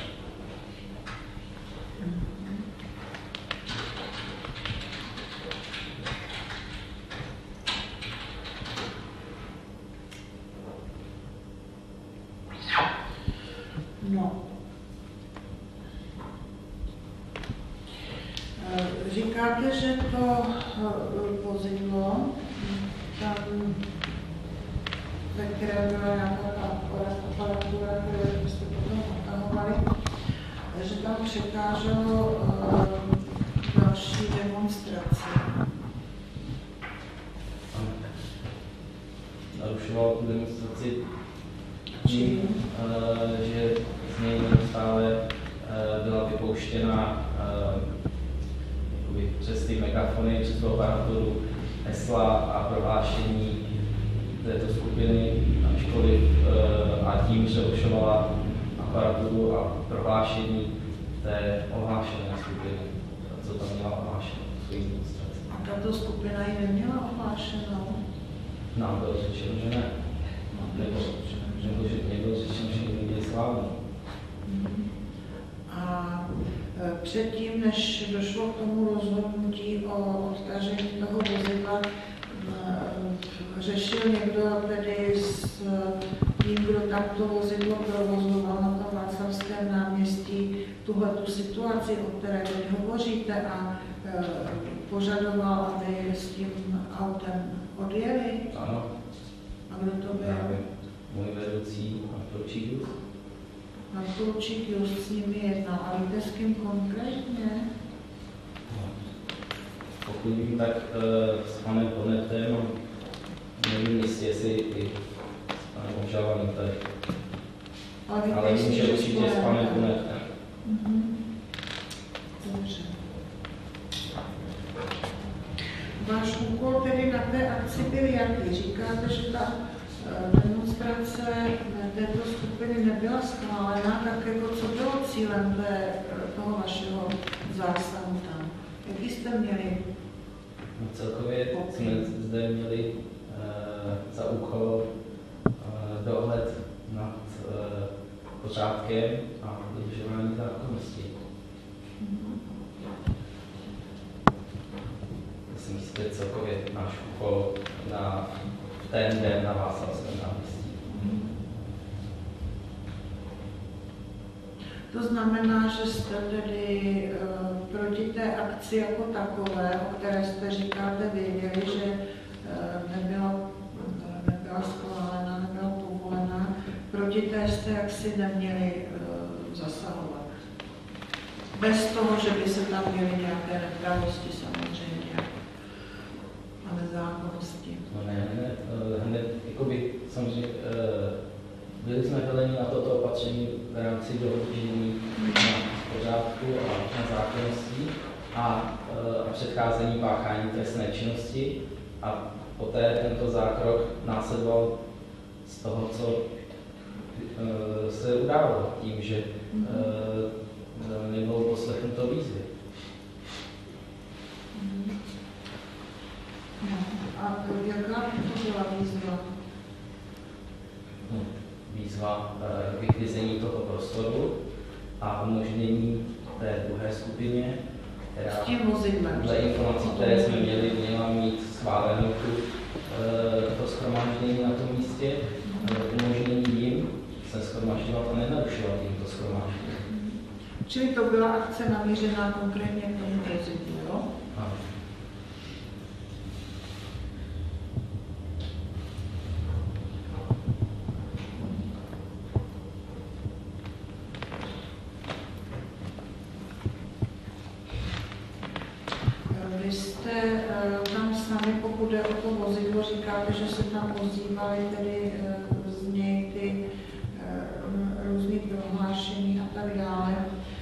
No. Říkáte, že to vozidlo, tam, ve které byla nějaká aparatura, kterou jste potom odtahovali, že tam překáželo další demonstraci. Narušoval tu demonstraci tím, že z něj neustále byla vypouštěna přes ty megafony, přes tu aparaturu hesla a prohlášení této skupiny, ačkoliv a tím přerušovala aparaturu a prohlášení té ohlášené skupiny, co tam měla ohlášenou svojí demonstraci. A tato skupina ji neměla ohlášenou? Nám bylo řečeno, že ne. Nebo, nebo že nebylo řečeno, že někdy slávný. A předtím, než došlo k tomu rozhodnutí o odtažení toho vozidla, řešil někdo tedy s tím, kdo tam to vozidlo provozoval na tom Václavském náměstí, tuhletu situaci, o které teď hovoříte, a požadoval, aby s tím autem odjeli? Ano. A kdo to byl? Můj vedoucí nadporučík Just. Nadporučík Just s nimi jednal. A víte s kým konkrétně? Pokud vím, tak uh, s panem Bonetem, nevím jistě, jestli i s panem obžalovaným tady. Ale, Ale vím, že určitě s panem Bonetem. Mm-hmm. Dobře. Váš úkol tedy na té akci byl jaký? Říkáte, že ta demonstrace této skupiny nebyla schválena, tak jako co bylo cílem té, toho vašeho zásahu tam? Jaký jste měli? No, celkově jsme zde měli uh, za úkol uh, dohled nad uh, pořádkem a dodržování zákonnosti. Myslím, že to je celkově náš úkol na ten den na Václavském náměstí. To znamená, že jste tedy uh, proti té akci jako takové, o které jste říkáte, věděli, že uh, nebyla, uh, nebyla schválena, nebyla povolena, proti té jste jaksi neměli uh, zasahovat. Bez toho, že by se tam měly nějaké nepravosti samozřejmě a nezákonnosti. No ne, ne, hned jakoby samozřejmě eh, byli jsme veleni na toto opatření v rámci dohlížení na pořádku a na zákonnosti a, eh, a předcházení páchání trestné činnosti a poté tento zákrok následoval z toho, co eh, se udávalo tím, že eh, nebylo poslechnuto výzvy. No, a jaká to byla výzva? No, výzva k vyklizení toho prostoru a umožnění té druhé skupině, která S tím vozidlem. dle informací, které jsme měli, měla mít schválenou tu, to shromáždění na tom místě, umožnění jim se shromažďovat a nenarušovat jim to shromáždění. Čili to byla akce namířená konkrétně k tomu vozidlu, jo? Ano. Vy jste tam sami, pokud jde o to vozidlo, říkáte, že se tam ozývaly tedy z něj ty různé prohlášení a tak dále.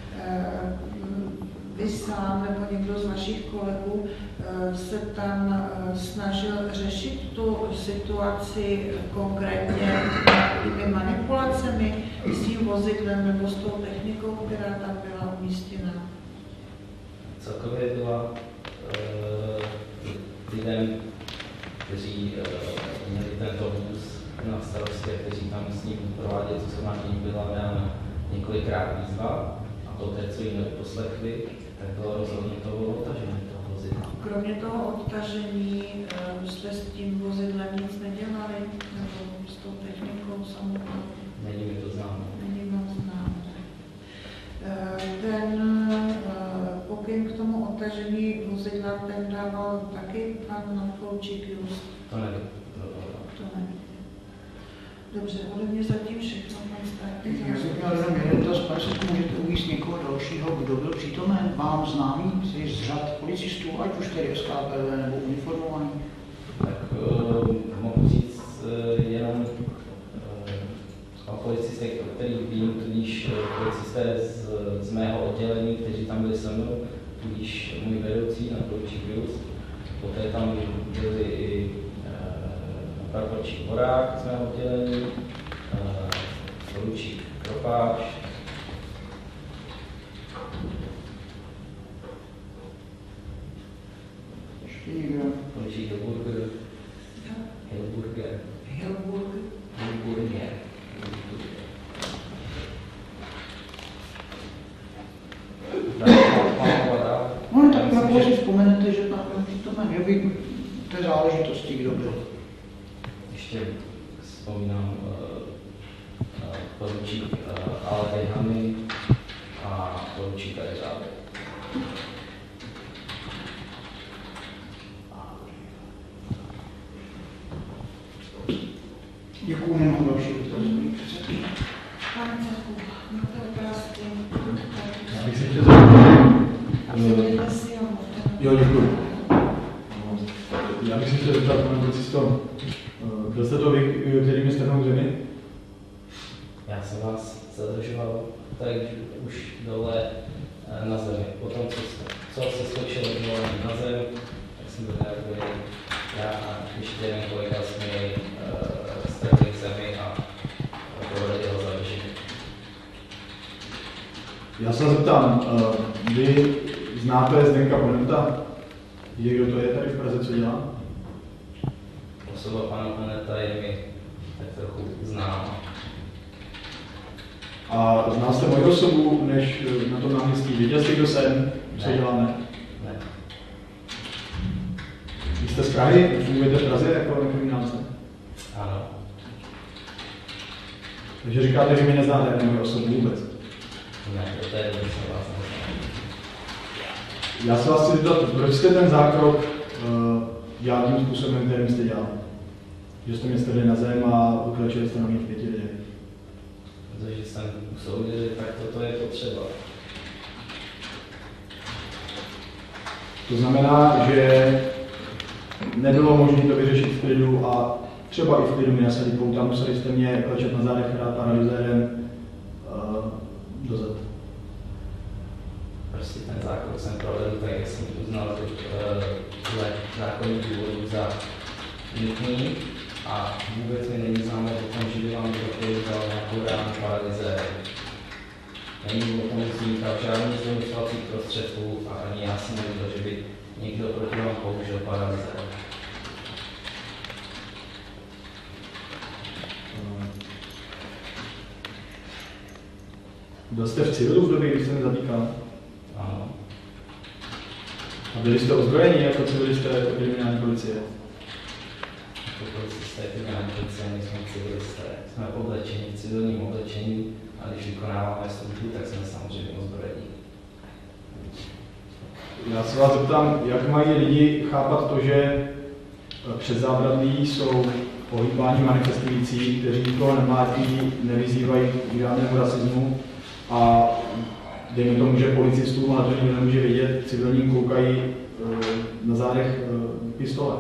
Vy sám nebo někdo z vašich kolegů se tam snažil řešit tu situaci konkrétně těmi manipulacemi s tím vozidlem nebo s tou technikou, která tam byla umístěna? Celkově byla uh, lidem, kteří uh, měli tento vůz na starosti, kteří tam s ním prováděli to shromáždění, byla dána několikrát výzva a poté, co ji neposlechli, tak bylo rozhodnuto o odtažení toho vozidla. Kromě toho odtažení uh, jste s tím vozidlem nic nedělali, nebo s tou technikou samotnou? Není mi to známo. Není vám známo. Ten pokyn k tomu odtažení vozidla, ten dával taky pan Floučík Just? To nevím. To nevím. Dobře, ode mě zatím všechno, pan státní Já bych měl jenom jeden dotaz, pane se můžete uvést někoho dalšího, kdo byl přítomen, vám známý z řad policistů, ať už tedy S K P V nebo uniformovaný? Tak uh, mohu říct uh, jenom uh, policisté, který vím, tudíž policisté z, z mého oddělení, kteří tam byli se mnou, tudíž můj vedoucí na Floučík Just. Poté tam byli i uh, praporčík Borák z mého oddělení, uh, poručík Kropáš, Ještě někdo? poručík Hilburger, Hilburger, Hilburg. Hilburger. No tak na koho si vzpomenete, že tam byl přítomen, že by té záležitosti, kdo byl. Ještě vzpomínám uh, uh, poručík uh, Ale Dejhany a poručík Režábek. Děkuju, nemám další dotaz. Pane Cechu, máte otázky? Já bych se chtěl zeptat. Zepněte si ho, možná. Jo, děkuji. Já bych se chtěl zeptat, pane policisto, byl jste to vy, kterými stranou zemi? Já jsem vás zadržoval tady už dole eh, na zemi. Potom, co, jste, co se skočilo dole na zem, tak jsem byl reagovali. Já a ještě jeden kolega jsme jej uh, strhli k zemi a provedli jeho zadržení. Já se vás zeptám, vy znáte Zdenka Boneta? Víte, kdo to je tady v Praze, co dělá? Osoba pana Boneta je mi tak trochu známa. A znal jste moji osobu, než na tom náměstí? Věděl jste, kdo jsem, co Ne. děláme? Ne. Vy jste z Prahy, fungujete v Praze jako nekriminálce? Ano. Takže říkáte, že mě neznáte, ani moji osobu vůbec. Ne, do té doby jsem vás neznal. Já se vás chci zeptat, proč jste ten zákrok uh, dělal tím způsobem, kterým jste dělal? Že jste mě strhli na zem a ukročili jste na mě v pěti lidech. Protože jsem usoudil, že tak toto je potřeba. To znamená, že nebylo možné to vyřešit v klidu a třeba i v klidu mi nasadit pouta, museli jste mě klečet na zádech, hrát paralyzérem uh, do zad. Prostě ten zákrok jsem provedl tak, jak jsem uznal tuhle zákonní důvodu za nutný a vůbec mi není známé o tom, že by vám kdokoliv dal nějakou ránu paralyzéru. Není o tom zmínka v žádný z donucovacích prostředků a ani já jsem neviděl, že by někdo proti vám použil paralyzéru. Byl jste v civilu v době, když se mi zatýkal? Ano. A byli jste ozbrojeni jako civilisté kriminální policie? Jako policisté kriminální policie, my jsme civilisté. Jsme oblečení v civilním oblečení a když vykonáváme službu, tak jsme samozřejmě ozbrojení. Já se vás zeptám, jak mají lidi chápat to, že před zábradlí jsou pohybání manifestující, kteří nikoho nemlátí, nevyzývají k žádnému rasismu a dejme tomu, že policistům, ale to nikdo nemůže vidět, civilním koukají na zádech pistole.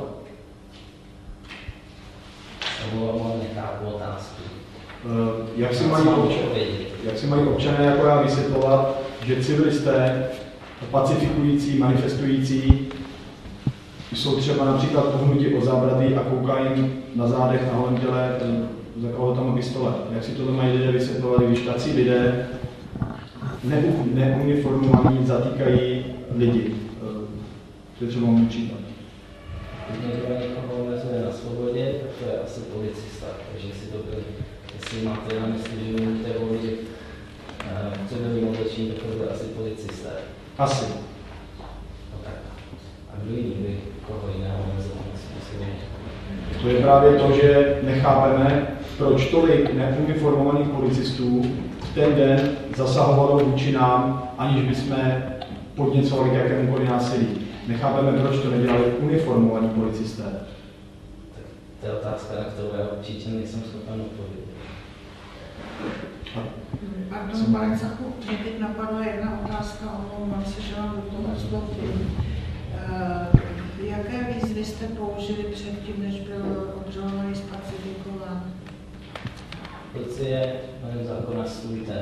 Omlouvám, nechápu otázku. Jak si, mají občané, jak si mají občané jako já vysvětlovat, že civilisté, pacifikující, manifestující, jsou třeba například pohnutí o zábradlí a koukají na zádech, na holém těle za kalhotama pistole. Jak si tohle mají lidé vysvětlovat, když tací lidé neuniformovaní zatýkají lidi? To je třeba můj případ. Když někdo někoho omezuje na svobodě, tak to je asi policista. Takže si to byl, jestli máte na mysli, že můžete volit v civilním oblečení, tak to byl asi policisté. Asi. No tak. A kdo jiný by koho jiného omezovat na svobodě? To je právě to, že nechápeme, proč tolik neuniformovaných policistů v ten den zasahovalo vůči nám, aniž bychom podněcovali k jakémukoliv násilí. Nechápeme, proč to nedělali uniformovaní policisté. Tak to je otázka, na kterou já určitě nejsem schopen odpovědět. Pardon, pane Cachu, mě teď napadla jedna otázka, omlouvám se, že vám do toho vstoupím. Uh, jaké výzvy jste použili předtím, než byl obžalovaný spacifikován? Policie jménem zákona stůjte.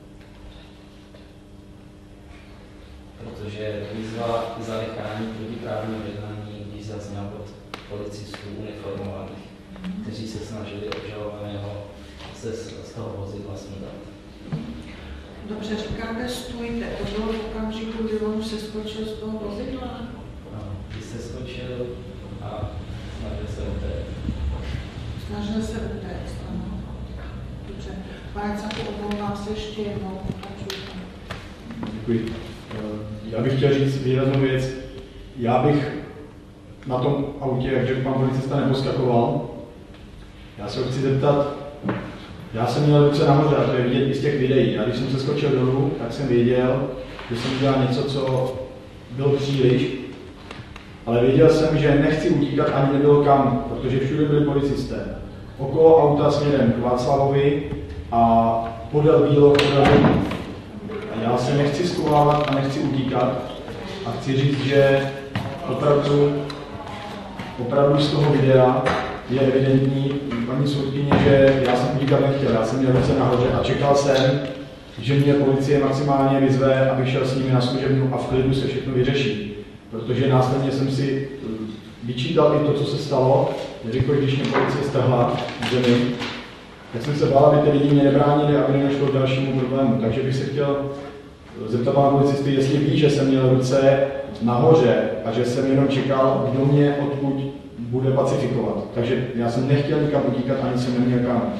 Protože výzva zanechání protiprávního jednání když zazněla od policistů uniformovaných, kteří se snažili obžalovaného se z toho vozidla sundat. Dobře, říkáte stůjte, to bylo v okamžiku, kdy on se skočil z toho vozidla? Ano, když se skočil a snažil se utéct. Snažil se utéct, ano. Dobře. Pane Cachu, omlouvám se ještě jednou. Děkuji. Já bych chtěl říct výraznou věc. Já bych na tom autě, jak řekl pan policista, neposkakoval. Já se ho chci zeptat, já jsem měl ruce nahoře, a to je vidět i z těch videí. A když jsem se skočil dolů, tak jsem věděl, že jsem udělal něco, co bylo příliš. Ale věděl jsem, že nechci utíkat ani nebylo kam, protože všude byli policisté. Okolo auta směrem k Václavovi a podél Bílov, podél Bílov. Já se nechci schovávat a nechci utíkat a chci říct, že opravdu, opravdu z toho videa je evidentní, paní soudkyně, že já jsem utíkat nechtěl, já jsem měl ruce nahoře a čekal jsem, že mě policie maximálně vyzve, abych šel s nimi na služebnu a v klidu se všechno vyřeší. Protože následně jsem si vyčítal i to, co se stalo, jelikož když mě policie strhla v zemi, tak jsem se bál, aby ty lidi mě nebránili, aby nedošlo k dalšímu problému. Takže bych se chtěl zeptat pana policisty, jestli ví, že jsem měl ruce nahoře a že jsem jenom čekal, kdo mě odkud bude pacifikovat. Takže já jsem nechtěl nikam utíkat, ani jsem neměl kam.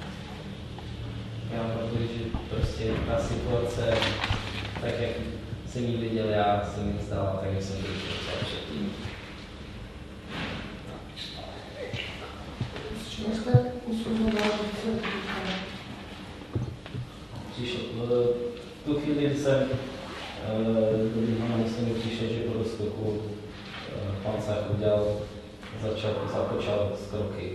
Já protože prostě ta situace, tak jak jsem ji viděl já, se mi stala, tak jak jsem to viděl předtím. S čím jste usuzoval, že se utíkal? Přišel, v tu chvíli, kdy jsem do druhého místě přišel, že po doskoku pan Cach udělal, začal, započal z kroky.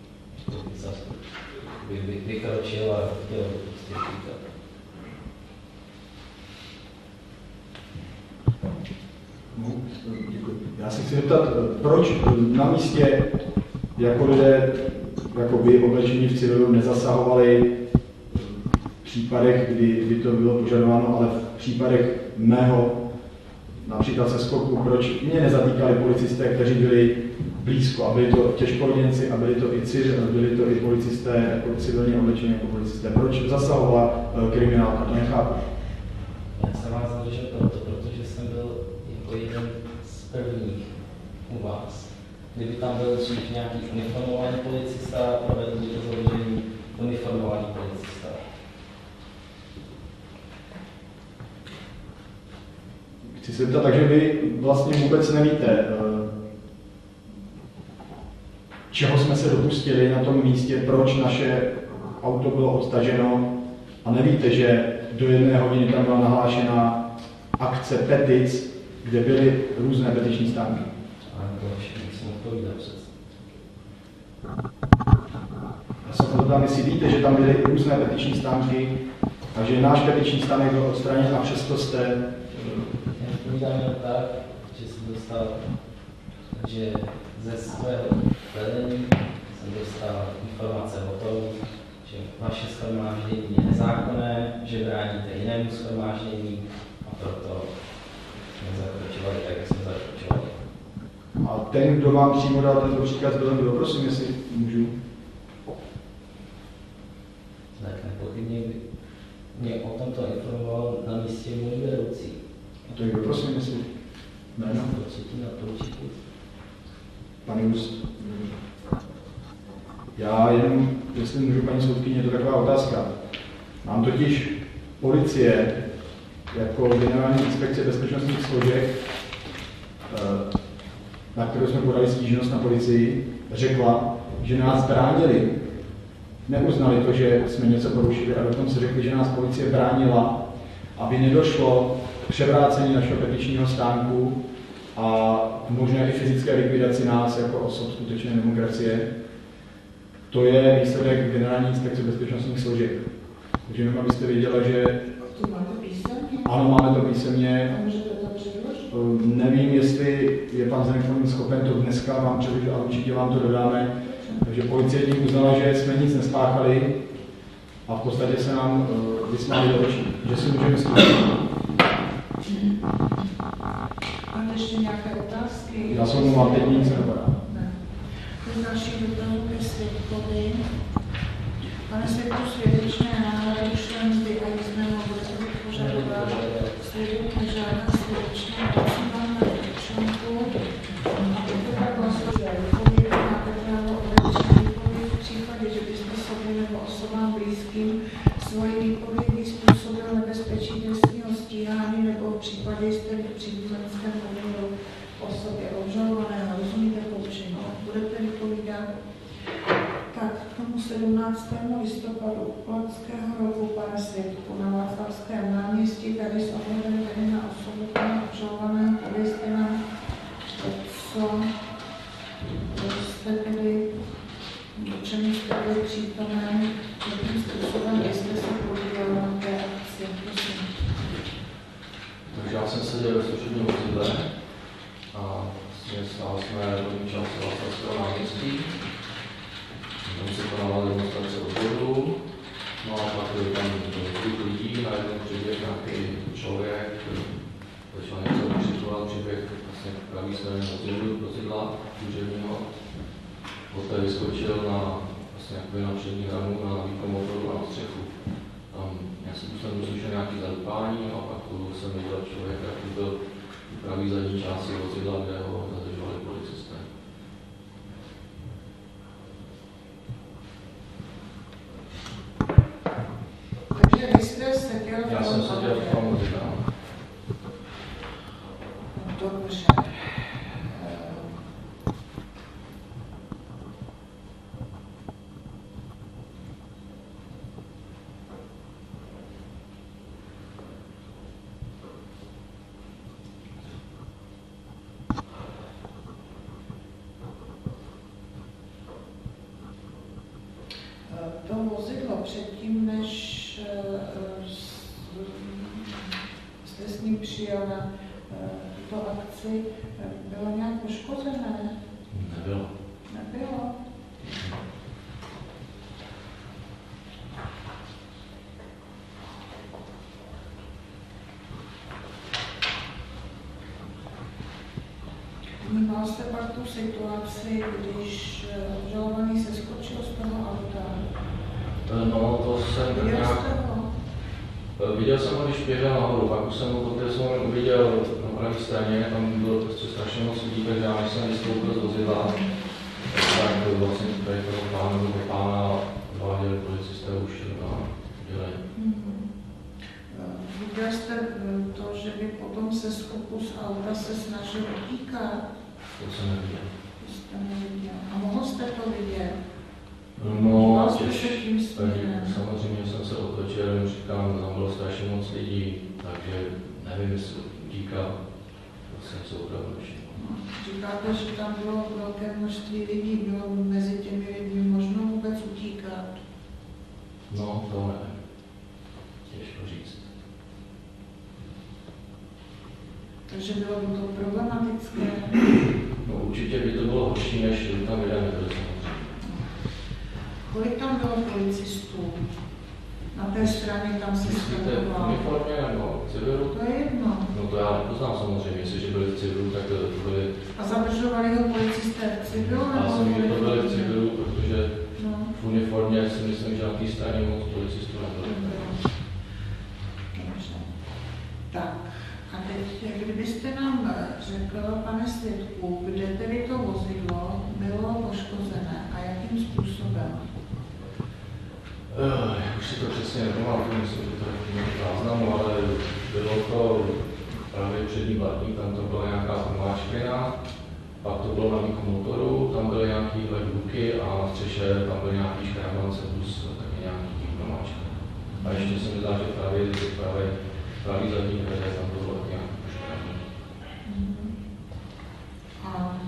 Vy, vy, vykročil a chtěl prostě utíkat. No, děkuji. Já se chci zeptat, proč na místě jako lidé jakoby oblečení v civilu nezasahovali v případech, kdy, kdy to bylo požadováno, ale v případech mého například se skoku, proč mě nezatýkali policisté, kteří byli blízko, a byli to těžkoděnci, a byli to i civil, byli to i policisté, jako civilně oblečení jako policisté. Proč zasahovala uh, kriminálka, to nechápu. Já jsem vás zadržel proto, protože jsem byl jako jeden z prvních u vás. Kdyby tam byl dřív nějaký uniformovaný policista, provedl by to zadržení uniformovaný policista. Chci se zeptat, takže vy vlastně vůbec nevíte, čeho jsme se dopustili na tom místě, proč naše auto bylo odtaženo, a nevíte, že do jedné hodiny tam byla nahlášena akce petic, kde byly různé petiční stánky. A to všechno jsem odpovídal přece. Já se ptám, jestli víte, že tam byly různé petiční stánky a že náš petiční stánek byl odstraněn a přesto jste... Odpovídám jen tak, že jsem dostal, že ze svého vedení jsem dostal informace o tom, že vaše shromáždění je nezákonné, že bráníte jinému shromáždění, a proto jsme zakročovali tak, jak jsme zakročovali. A ten, kdo vám přímo dal tento příkaz, byl kdo? Prosím, jestli můžu. Tak nepochybně mě o tomto informoval na místě můj vedoucí. A to je kdo? Prosím, jestli jméno. Určitě na to určitě. Pan Just. Já jenom, jestli můžu, paní soudkyně, je to taková otázka. Mám totiž policie jako generální inspekce bezpečnostních složek, na kterou jsme podali stížnost na policii, řekla, že nás bránili. Neuznali to, že jsme něco porušili, a dokonce řekli, že nás policie bránila, aby nedošlo k převrácení našeho petičního stánku a možná i fyzické likvidaci nás jako osob skutečné demokracie. To je výsledek generální inspekce bezpečnostních složek. Takže jenom abyste věděla, že... To máte písemně? Ano, máme to písemně. A můžete to předložit? Nevím, jestli je pan Zenek schopen to dneska vám předložit, ale určitě vám to dodáme. Takže policie tím uznala, že jsme nic nespáchali a v podstatě se nám uh, vysmáli do očí, že si můžeme stížit. Máte ještě nějaké otázky? Já jsem mu mám teď nic nepadá. Ne. Další dotazů ke svědkovi. Pane svědku, svědečné náhrady člen zdy a jízdného budete být požadovat. Svědek nežádá svědečné, prosím vám na občanku. A pokud tak vlastně výpověď, máte právo odečit výpověď v případě, že byste sobě nebo osobám blízkým svoji výpovědí způsobil nebezpečí trestního stíhání, nebo v případě jste v příbuzenském poměru osobě obžalovaného. Rozumíte poučení? Budete vypovídat? Tak k tomu sedmnáctému listopadu loňského roku, pane svědku, na Václavském náměstí, tady s ohledem tedy na osobu pana obžalovaného, povězte nám, co jste tedy, do čemu jste byli přítomen, jakým způsobem jste se podílel na té akci. Prosím. Takže já jsem seděl ve služebním vozidle a stál jsme hodně části Václavského náměstí. Tam se konala demonstrace odboru, no a pak byl tam několik lidí, najednou přiběh nějaký člověk, začal něco křikovat, přiběh vlastně k pravý straně vozidla služebního. Poté vyskočil na, vlastně jakoby na přední ranu, na výkon motoru a na střechu. Tam nějakým způsobem slyšel nějaký zadupání a pak jsem viděl člověka, který byl v pravý zadní části vozidla, kde ho zadržovali policisté. Takže vy jste seděl v tom... Já jsem seděl v tom vozidle. Dobře. To vozidlo předtím, než jste s ním přijel na tuto akci, bylo nějak poškozené? Nebylo. Nebylo. znal jste pak tu situaci, když obžalovaný se skočil z toho auta? No, to jsem tak Viděl nějak... jste ho? Viděl jsem ho, když běžel nahoru, pak už jsem ho poté jsem ho uviděl na pravé straně, tam bylo prostě strašně moc lidí, takže já než jsem vystoupil z vozidla, tak vlastně tady toho pána nebo pána váděli policisté už na dělení. Hmm. Viděl jste to, že by potom se skoku z auta se snažil utíkat? To jsem neviděl. To jste neviděl. A mohl jste to vidět? No, jste se tím směrem? samozřejmě jsem se otočil, jenom říkám, tam bylo strašně moc lidí, takže nevím, jestli utíkal, to jsem se opravdu všiml. Říkáte, že tam bylo velké množství lidí, bylo mezi těmi lidmi možno vůbec utíkat? No, to nevím. Těžko říct. Takže bylo by to problematické? No určitě by to bylo horší, než tam lidé nebyli samozřejmě. Kolik tam bylo policistů? Na té straně tam se Myslíte v skakoval. uniformě nebo v civilu? To je jedno. No to já nepoznám samozřejmě, jestliže byli v civilu, tak to byli... A zadržovali ho policisté v civilu? Já nebo jsem, že to byli v uniformě? civilu, protože No. v uniformě si myslím, že na té straně moc policistů nebylo. Dobře. Tak, a teď, kdybyste nám řekl, pane svědku, kde tedy to vozidlo bylo poškozené a jakým způsobem? Uh, už si to přesně nepamatuju, myslím, že to je v záznamu, ale bylo to právě přední blatník, tam to byla nějaká pomáčklina, pak to bylo na výkon motoru, tam byly nějaké ledluky a na střeše tam byly nějaký škrabance plus taky nějaký pomáčky. A ještě se mi zdá, že právě právě, právě zadní dveře tam to bylo taky nějaký poškrabný. A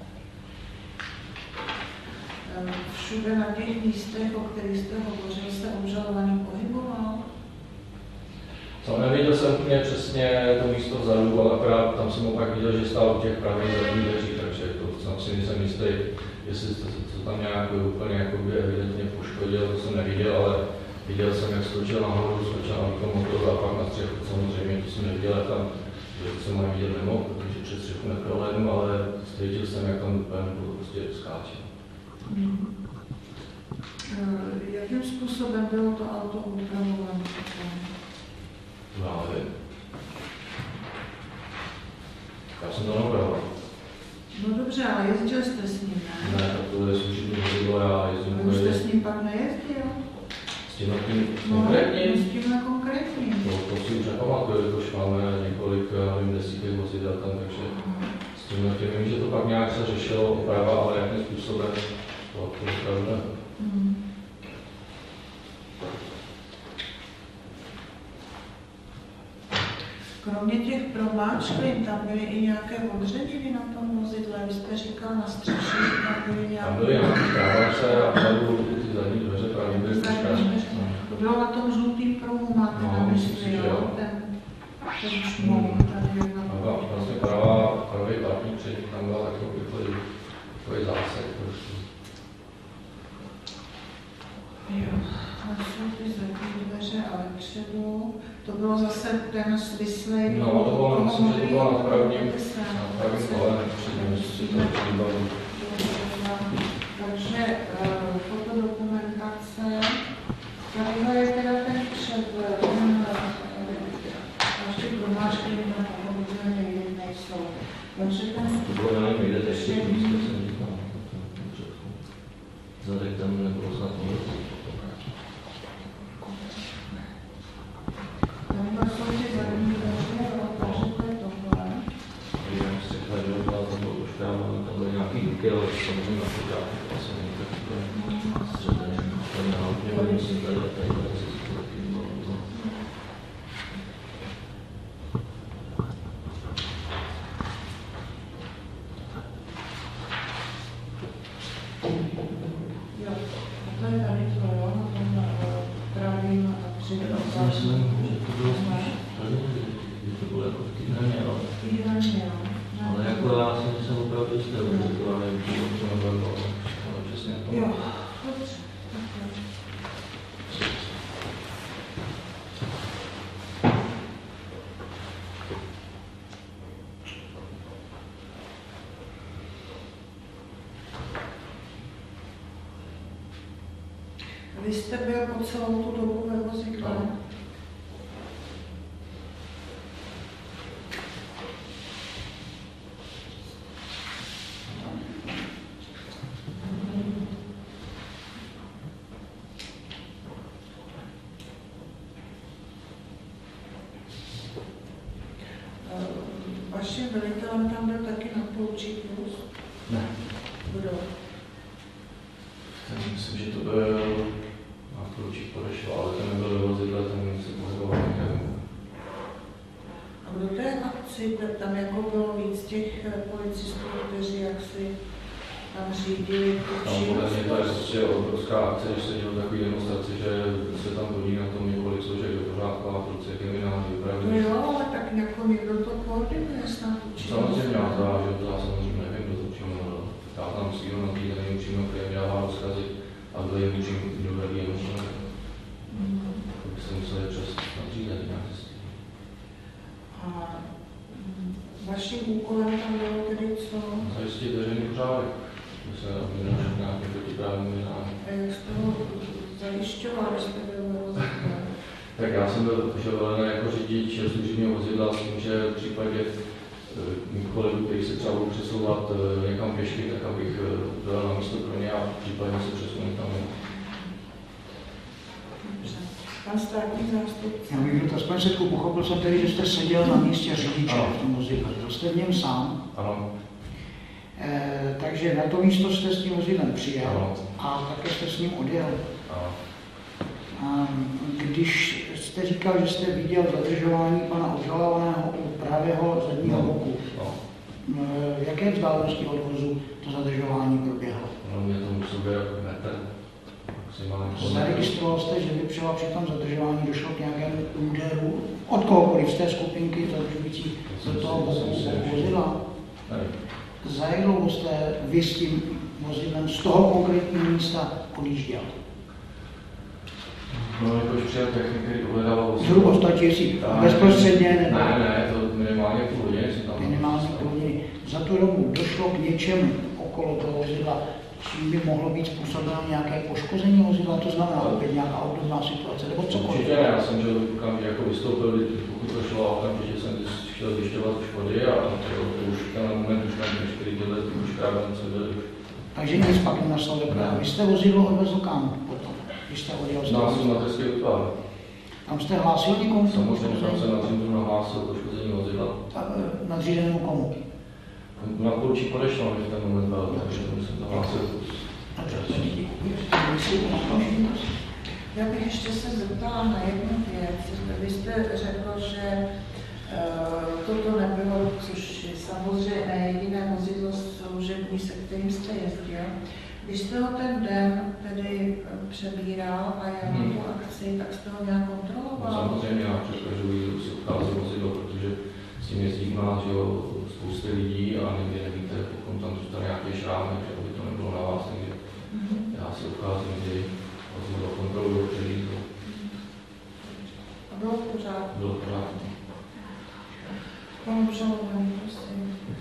všude na těch místech, o kterých jste hovořil, se obžalovaný pohyboval? Co neviděl jsem úplně přesně to místo vzadu, ale akorát tam jsem ho pak viděl, že stál u těch pravých zadních dveří, takže to tam si nejsem jistý, jestli to, to tam nějak úplně jakoby evidentně poškodil, to jsem neviděl, ale viděl jsem, jak skočil nahoru, skočil na výkon motoru a pak na střechu, samozřejmě to jsem neviděl, jak tam, že to jsem ani vidět nemohl, protože přes střechu neprohlédnu, ale cítil jsem, jak tam úplně prostě skáče. Hmm. Jakým způsobem bylo to auto upravované? Já nevím. Já jsem to napravoval. No dobře, ale jezdil jste s ním, ne? Ne, tak to je služební vozidlo, já jezdím Už jste s ním pak nejezdil? s tím tím No, konkrétním. s tímhle konkrétním. No, to si už nepamatuju, jelikož máme několik, já nevím, desítek vozidel tam, takže s tím tím vím, že to pak nějak se řešilo oprava, ale jakým způsobem, to to opravdu ne. Hmm. Kromě těch promáčklin, tam byly i nějaké odřediny na tom vozidle. Vy jste říkal na střeše, tam byly nějaké... Tam byly nějaké strávače a vzadu ty zadní dveře právě byly Zadní. To bylo na tom žlutým pruhu, máte No, na myslím mysli, si, že jo? jo. Ten, ten šmou tady je na A byla vlastně pravá, pravý platník přední, tam byla takový, takový, takový zásek trošku. Jo, a jsou ty zadní dveře, ale předu, to bylo zase ten svislej. No, to bylo, myslím, že to bylo na pravním, na pravým kole, předním, jestli si to vybaví. Takže uh, fotodokumentace, tady je teda ten přehled, ten ještě promáčky na pohodlně někdy nejsou. Takže ten To bylo na něm jde ještě místo, jsem říkal. Zadek tam nebylo snad nic. tam jsou ty zadní dveře, takže to je tohle. Když si hledal, to bylo už právě, tam byly nějaký díky, ale samozřejmě na počátku to asi není tak úplně středné. Tady na hodně hodně si tady a tady tady si to taky bylo. Jo, a to je tady to, jo, na tom pravým předu. Já si myslím, že to bylo spíš tady, že to bylo jako v Kýhraně, ale, Kýhraně, jo. ale jako já si nejsem opravdu jistý, že to ale to nebylo, ale přesně to. Jo, dobře. Tak jo. Vy jste byl po celou tu dobu ve vozidle? Ano. Vaším velitelem tam byl taky na Poučí plus? Ne. Kdo? Ten myslím, že to byl na Průčík podešel, ale ten nebyl ve vozidle, ten se pohyboval někde. A kdo té akci, tam jako bylo víc těch policistů, kteří jaksi tam řídili? Tam podle mě to je prostě obrovská akce, když se dělou takový demonstraci, že se tam hodí na tom několik složek do pořádku a policie, kriminální opravdu. No jo, ale tak jako někdo to koordinuje snad určitě. Samozřejmě já to, že to já samozřejmě nevím, kdo to přímo já tam sílu na týden, nevím přímo, který mi dává rozkazy a kdo je můžím kdo velký emočně. To bych se musel přes nadřízet nějak zjistit. A vaším úkolem tam bylo tedy co? Zajistit veřejný pořádek. My se nenašli nějakým protiprávním jednání. A jak jste ho zajišťoval, když jste byl ve vozidle? Tak já jsem byl velený jako řidič služebního vozidla s tím, že v případě mých kolegů, kteří se třeba budou přesouvat někam pěšky, tak abych byl na místo pro ně a případně se přesunul tam. Dobře. Pan státní zástupce. Já bych to aspoň setku pochopil jsem tedy, že jste seděl na místě řidiče v tom vozidle. Byl jste v něm sám. Ano. E, takže na to místo jste s tím vozidlem přijel Ano. a také jste s ním odjel. Ano. A když jste říkal, že jste viděl zadržování pana obžalovaného u pravého zadního No. boku, No. e, jaké vzdálenosti od vozu to zadržování proběhlo? No, mě to musel být jako metr. Zaregistroval jste, že by třeba při tom zadržování došlo k nějakému úderu od kohokoliv z té skupinky zadržující do toho boku vozidla? Za jak dlouho jste vy s tím vozidlem z toho konkrétního místa odjížděl? No, jakož přijel technik, který ohledával vozidlo. Zhruba stačí, jestli bezprostředně nebo... Ne, ne, to minimálně půl hodiny jsem tam... Minimálně půl hodiny. Za tu dobu došlo k něčemu okolo toho vozidla, čím by mohlo být způsobeno nějaké poškození vozidla, to znamená opět nějaká obdobná situace, nebo cokoliv? Určitě ne, já jsem že okamžitě jako vystoupil, pokud to šlo, a okamžitě jsem chtěl zjišťovat škody a to, to už ten moment už tam některý tyhle ty už krávem se byly. Takže nic pak nenasledovalo. Vy jste vozidlo odvezl kam potom, když jste odjel z toho? Nás jsem na trestě utvář. Tam jste hlásil někomu? Samozřejmě jsem se nadřízenému nahlásil poškození vozidla. Nadřízenému komu? Na Polčí podešlo, že ten moment byl, takže jsem to hlásil. Já bych ještě se zeptala na jednu věc. Vy jste řekl, že uh, toto nebylo, což je samozřejmě jediné vozidlo služební, se kterým jste jezdil. Když jste ho ten den tedy přebíral a jel na tu akci, tak jste ho nějak kontroloval? No, samozřejmě já překažuji si obchází vozidlo, protože s tím jezdí má, že jo, spousty lidí a nikdy nevíte, pokud tam zůstane nějaký šrámek, že by to nebylo na vás, takže mm-hmm. já si obcházím, kdy vozidlo kontroluju, který to... A bylo v pořádku? Bylo v pořádku. Pan obžalovaný, prosím.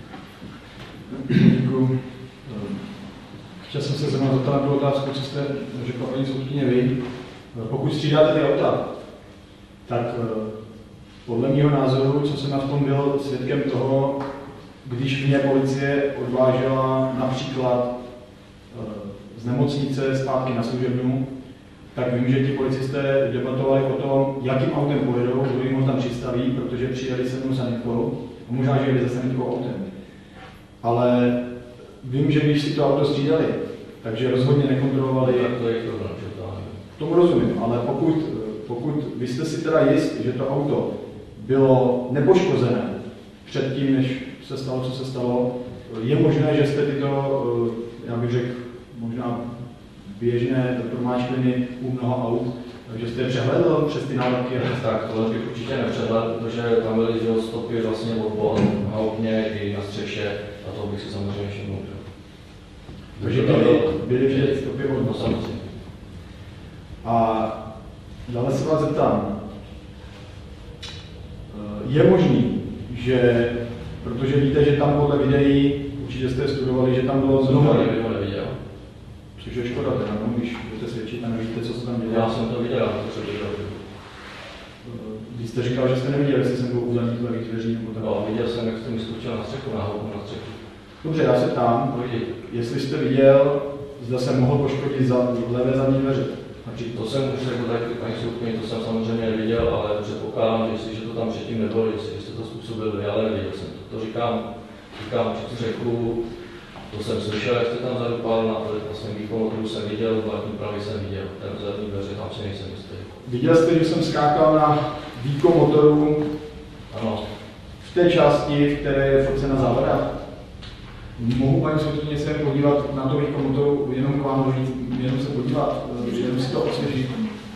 Děkuji. Chtěl jsem se zrovna zeptat na tu otázku, co jste řekla paní soudkyně vy. Pokud střídáte ty auta, tak podle mého názoru, co jsem na tom byl svědkem toho, když mě policie odvážela například z nemocnice zpátky na služebnu, tak vím, že ti policisté debatovali o tom, jakým autem pojedou, kdo jim ho tam přistaví, protože přijeli se mnou sanitkou, a možná, že jeli za sanitkou autem. Ale vím, že když si to auto střídali, takže rozhodně nekontrolovali. To je to, tomu rozumím, ale pokud, pokud vy jste si teda jist, že to auto bylo nepoškozené předtím, než se stalo, co se stalo, je možné, že jste tyto, já bych řekl, možná běžné promáčkliny u mnoha aut, takže jste je přehlédl přes ty nálepky? Tak tohle bych určitě nepřehlédl, protože tam byly že, stopy vlastně od bod na okně i na střeše a to bych si samozřejmě všiml. Takže byly, byly vždy stopy od bod. Samozřejmě. A dále se vás zeptám, je možný, že, protože víte, že tam podle videí, určitě jste studovali, že tam bylo znovu, Znovu neviděl. což je škoda teda, no, když můžete svědčit a nevíte, co se tam děje. Já jsem to viděl, to se viděl. Vy jste říkal, že jste neviděl, jestli jsem byl u zadních levých dveří nebo tak. No, viděl jsem, jak jste mi skočil na střechu, nahoru na střechu. Dobře, já se ptám, jestli jste viděl, zda jsem mohl poškodit za levé zadní dveře. To jsem už řekl taky, paní soudkyni, to jsem samozřejmě neviděl, ale předpokládám, že jestliže to tam předtím nebylo, jestli jste to způsobil vy, ale neviděl jsem to. To říkám, říkám před střechu, to jsem slyšel, jak jste tam zadupal, na vlastně výkon motoru jsem viděl, vládní pravý jsem viděl, ten zadní dveře, tam si nejsem jistý. Viděl jste, že jsem skákal na výkon motoru? Ano. V té části, v které je focena závada? Mohu paní soudkyně se podívat na to výkon motoru, jenom k vám dojít, jenom se podívat, jenom si to osvěžit.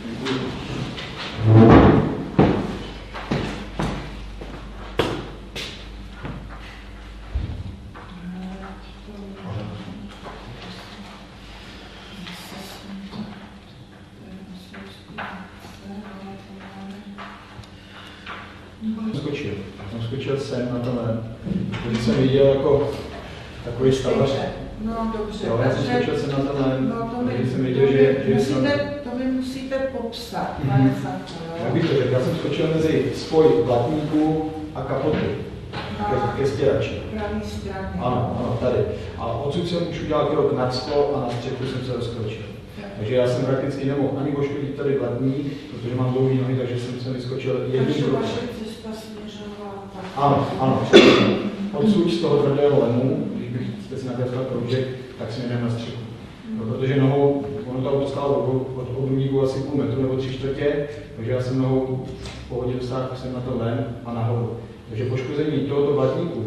Skočil. Já jsem skočil sem na tenhle, který jsem viděl jako takový stavař. No dobře, Jo, já jsem takže, skočil jsem na tenhle, no, to mi, který jsem to viděl, mi, že, že musíte, jsem... to mi musíte popsat, Mhm. pane Sako, jo? Jak bych to řekl, já jsem skočil mezi spoj blatníku a kapoty ke, ke stěrači. Pravý straně. Ano, ano, tady. A odsud jsem už udělal krok nad sto a na střechu jsem se rozkročil. Takže já jsem prakticky nemohl ani poškodit tady blatník, protože mám dlouhé nohy, takže jsem se vyskočil jedním Takže krokem. vaše cesta směřovala tak. Ano, ano. Odsud z toho tvrdého lemu, když jste si nakreslil kroužek, tak směrem na střechu. No, protože nohou, ono to auto stálo od obruníku asi půl metru nebo tři čtvrtě, takže já jsem nohou v pohodě dosáhl jsem na to lem a nahoru. Takže poškození tohoto blatníku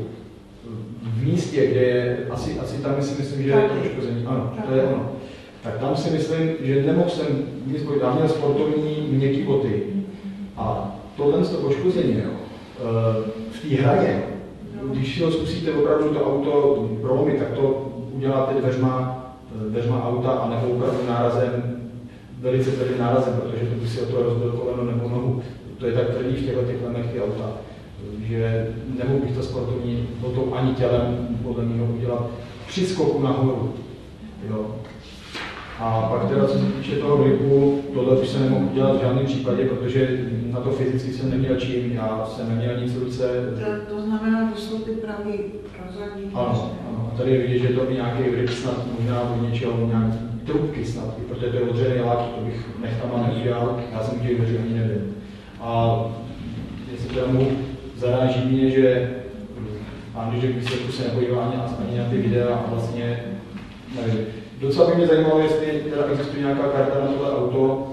v místě, kde je, asi, asi tam si myslím, že je to poškození, ano, to je ono. Tak tam si myslím, že nemohl jsem nic bojit, já měl sportovní měkké boty. A tohle to poškození, jo, v té hraně, když si ho zkusíte opravdu to auto prolomit, tak to uděláte dveřma, dveřma auta a nebo opravdu nárazem, velice tvrdým nárazem, protože to by si o to rozbil koleno nebo nohu. To je tak tvrdý v těchto těch lemech ty auta, že nemohl bych to sportovní botou ani tělem podle mého udělat při skoku nahoru. Jo. A pak teda, co se týče toho gripu, tohle už se nemohl udělat v žádném případě, protože na to fyzicky jsem neměl čím, já jsem neměl nic v ruce. To, to znamená, to jsou ty pravý rozadní. Ano, ano. A tady je vidět, že to by nějaký grip snad možná od něčeho, nějaký trubky snad, protože to je odřený lák, to bych nechtama neudělal, já jsem těch dveří ani nebyl. A jestli teda mohu, zaráží mě, že pán Dužek výsledku se nepodívá ani, ani na ty videa a vlastně nevím. Docela by mě zajímalo, jestli teda existuje nějaká karta na tohle auto,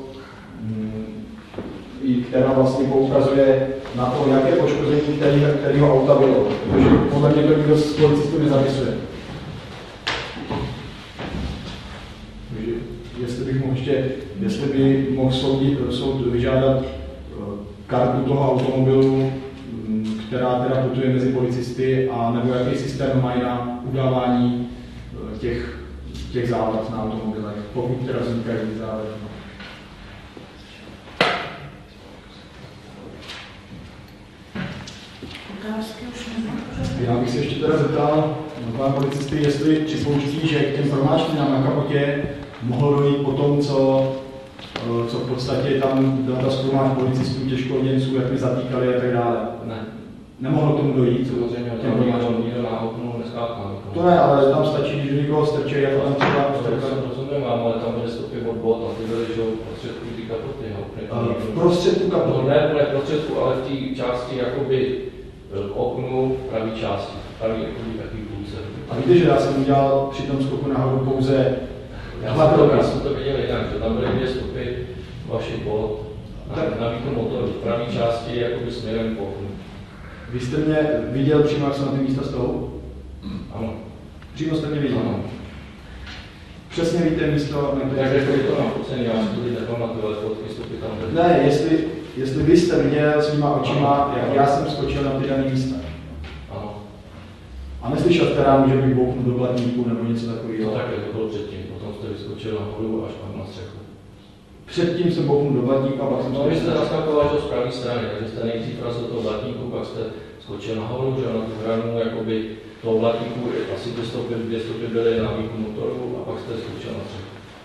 která vlastně poukazuje na to, jaké poškození který, kterého auta bylo. Protože podle mě to nikdo z policistů nezapisuje. Takže jestli bych mohl ještě, jestli by mohl soudit, soud vyžádat kartu toho automobilu, která teda putuje mezi policisty, a nebo jaký systém mají na udávání těch těch závad na automobilech, pokud teda vznikají závady. Já bych se ještě teda zeptal na pana policisty, jestli připouští, že k těm promáčkám na kapotě mohlo dojít po tom, co, co v podstatě tam byla ta zkoumáž policistů, těžkoděnců, jak mi zatýkali a tak dále. Ne. Nemohlo tomu dojít? Samozřejmě, tam nikdo na oknu neskákal. To ne, ale tam stačí, když někoho strčí, jako tam třeba strkat. Rozumím vám, ale tam byly stopy od bot a ty byly, že v prostředku ty kapoty. V prostředku kapoty? No, ne, ne v prostředku, ale v té části jakoby k oknu pravý části, pravý jakoby takový půlce. A víte, že já jsem udělal při tom skoku nahoru pouze já dva kroky. Já jsem to viděl jinak, že tam byly dvě stopy vašich bot na, na výkon motoru, v pravý části jakoby směrem k oknu. Vy jste mě viděl přímo, jak jsem na ty místa stolu? Ano. Přímo jste mě viděl? Ano. Přesně víte místo, na které... Jak je to nafocený, já si to teď nepamatuju, ale fotky stopy tam byly. Ne, jestli, jestli vy jste viděl svýma očima, jak já jsem skočil na ty dané místa. Ano. A neslyšel jste ráno, že bych bouchnul do blatníku nebo něco takového? No tak, to bylo předtím, potom jste vyskočil nahoru až pak na střechu. Předtím jsem bouchnul do blatníka a pak jsem... No, vy jste zaskakoval, že z pravé strany, takže jste nejdřív vrazil do toho blatníku, pak jste skočil nahoru, že na tu hranu jakoby toho blatníku asi dvě stopy, dvě stopy byly na výkon motoru a pak jste skočil na střechu.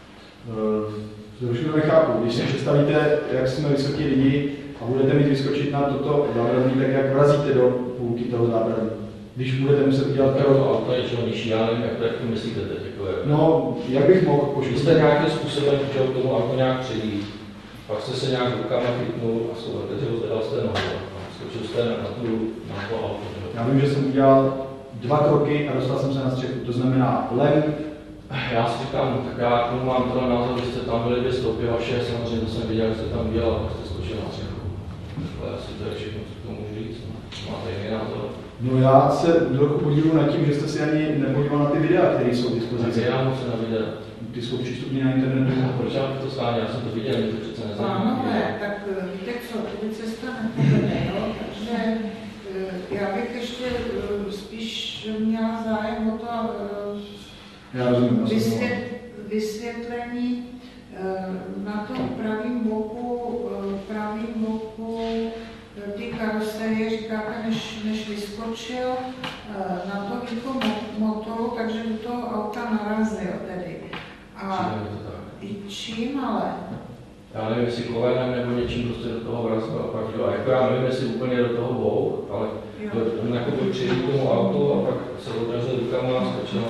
Zrušit to nechápu. Když si představíte, jak jsme vysoký lidi a budete mít vyskočit na toto zábradlí, tak jak vrazíte do půlky toho zábradlí? Když budete muset udělat To to... auto je čeho nižší, já nevím, jak to, jak to myslíte teď. Jako je. No, jak bych mohl Vy poškodit? jste nějakým způsobem chtěl k tomu auto nějak přijít, pak jste se nějak rukama chytnul a teď ho zvedal jste nahoru. Skočil jste na, na, tu, na to auto. Že? Já vím, že jsem udělal dva kroky a dostal jsem se na střechu. To znamená lem. Já si říkám, tak já k tomu mám teda názor, že jste tam byli dvě stopy vaše, samozřejmě to jsem viděl, že jste tam udělal, pak jste skočil na střechu. Ale asi to je všechno, co k tomu můžu říct. No. Máte jiný názor? No já se trochu podílu nad tím, že jste si ani nepodíval na ty videa, které jsou k dispozici. Já moc na videa. Ty jsou přístupné na internetu. Proč já bych to skáněl? Já jsem to viděl, mě to přece nezajímá. Pánové, tak víte co, tady cesta nepovede, jo? Takže eh, já bych ještě eh, spíš měla zájem o to eh, Já rozumím. Já vysvět, vysvětlení eh, na tom pravým boku, eh, pravým boku eh, ty karoserie, říkáte, než, než vyskočil eh, na to výko motoru, takže do toho auta narazil tedy. A i čím ale? Já nevím, jestli kolenem nebo něčím prostě do toho vrazil a pak jo. Jako já nevím, jestli úplně do toho bouch, ale on jako by přijel k tomu autu a pak se odrazil rukama a skočil.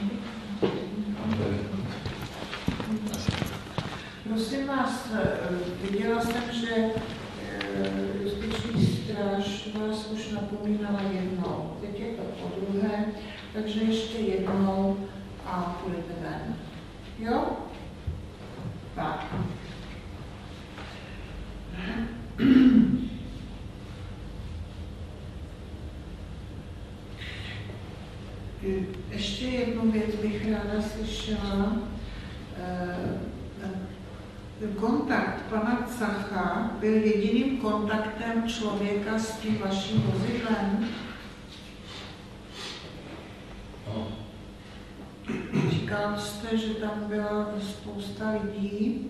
Prosím vás, viděla jsem, že justiční stráž vás už napomínala jednou. Teď je to po druhé, takže ještě jednou a půjdete ven. Jo? Tak. Ještě jednu věc bych ráda slyšela. Kontakt pana Cacha byl jediným kontaktem člověka s tím vaším vozidlem? No. Říkal jste, že tam byla spousta lidí.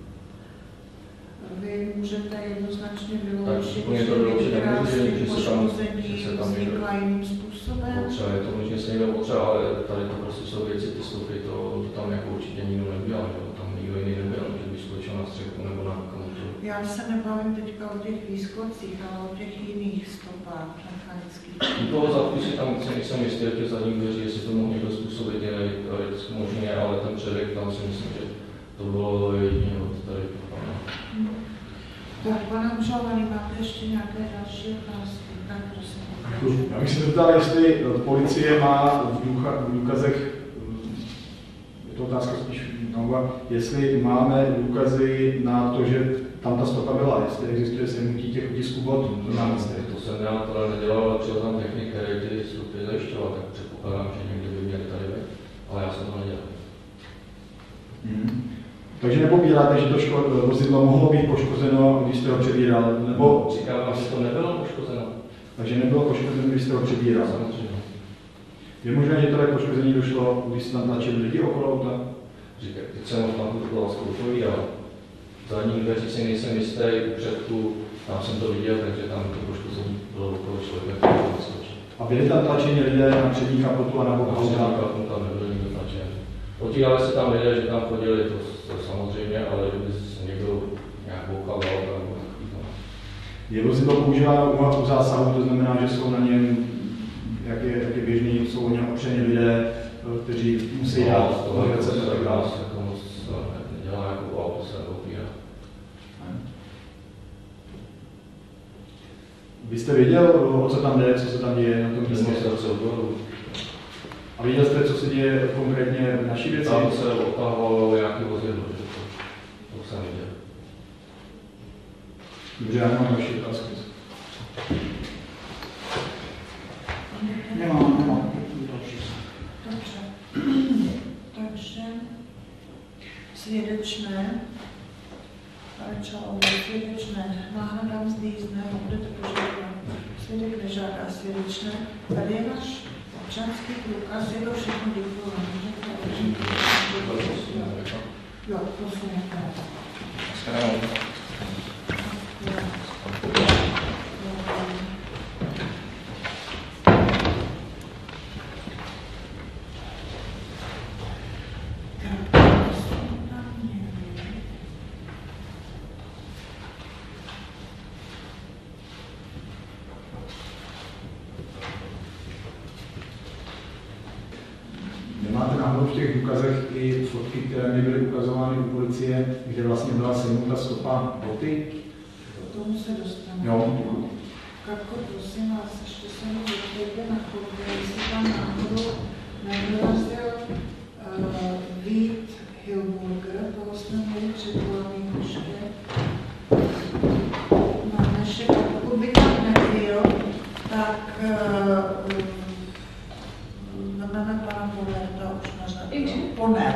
Vy můžete jednoznačně vyloučit, že některá z těch poškození vznikla jiným způsobem? Potřeba je to možná se někdo potřeba, ale tady to prostě jsou věci, ty stopy, to, to tam jako určitě nikdo neudělal, že tam nikdo jiný nebyl, že by skočil na střechu nebo na komotu. Já se nebavím teďka o těch výskocích, ale o těch jiných stopách mechanických. U toho zadku si tam si nejsem jistý, jak je zadní dveří, jestli to mohl někdo způsobit, je možné, ale ten předek tam si myslím, že to bylo jedině od tady. Tak, pane obžalovaný, máte ještě nějaké další otázky? Tak prosím. Já bych se zeptal, jestli policie má v, důcha, v důkazech, je to otázka spíš, no, jestli máme důkazy na to, že tam ta stopa byla, jestli existuje semnutí těch otisků bod na místech. To jsem já teda nedělal, ale přijel tam technik, který ty stopy zajišťoval, tak předpokládám, že někdy by měli tady být, ale já jsem to nedělal. Hmm. Takže nepopíráte, že to ško- vozidlo mohlo být poškozeno, když jste ho přebíral, nebo... Říkám, že to nebylo poškozeno. Takže nebylo poškozeno, když jste ho přebíral. Samozřejmě. Je možné, že tohle poškození došlo, když jste tam tlačili lidi okolo auta? Říkám, teď jsem možná tu otázku odpovídal. Zadní dveří si nejsem jistý, u předku, tam jsem to viděl, takže tam to poškození bylo okolo člověka, který to naskočil. A byli tam tlačeni lidé na přední kapotu a na boku auta? Tam nebyl nikdo tlačen. Potírali se tam lidé, že tam chodili, to, to samozřejmě, ale že by se někdo nějak boukal do auta nebo takový. Je vozidlo používáno u zásahu, to znamená, že jsou na něm, jak je, jak je běžný, jsou o něm opřeni lidé, kteří musí no, dát toho věce a tak dále. jako moc nedělá jako auto se opírá. Vy jste věděl, o co tam jde, co se tam děje na tom místě? A viděl jste, co se děje konkrétně v naší věci? Tam se odtahovalo nějaký vozidlo, že to, to jsem viděl. Dobře, já nemám další otázky. Nemám, nemám. Dobře. Takže svědečné, pane Čalové, svědečné, náhrada mzdy jízdného, budete požadovat. Svědek nežádá svědečné. Tady je váš občanský průkaz, je to všechno, děkuji. Jo, prosím. náhodou v těch důkazech i fotky, které mi byly ukazovány u policie, kde vlastně byla sejmuta stopa boty? K tomu se dostaneme. Jo. Katko, prosím vás, ještě se mi zeptejte na chvilku, jestli tam náhodou nedorazil uh, Vít Hilburger, toho jsme měli před volami ještě. Na naše, pokud by tam nebyl, tak uh, máme pana Ponerta už na řadě. Poner.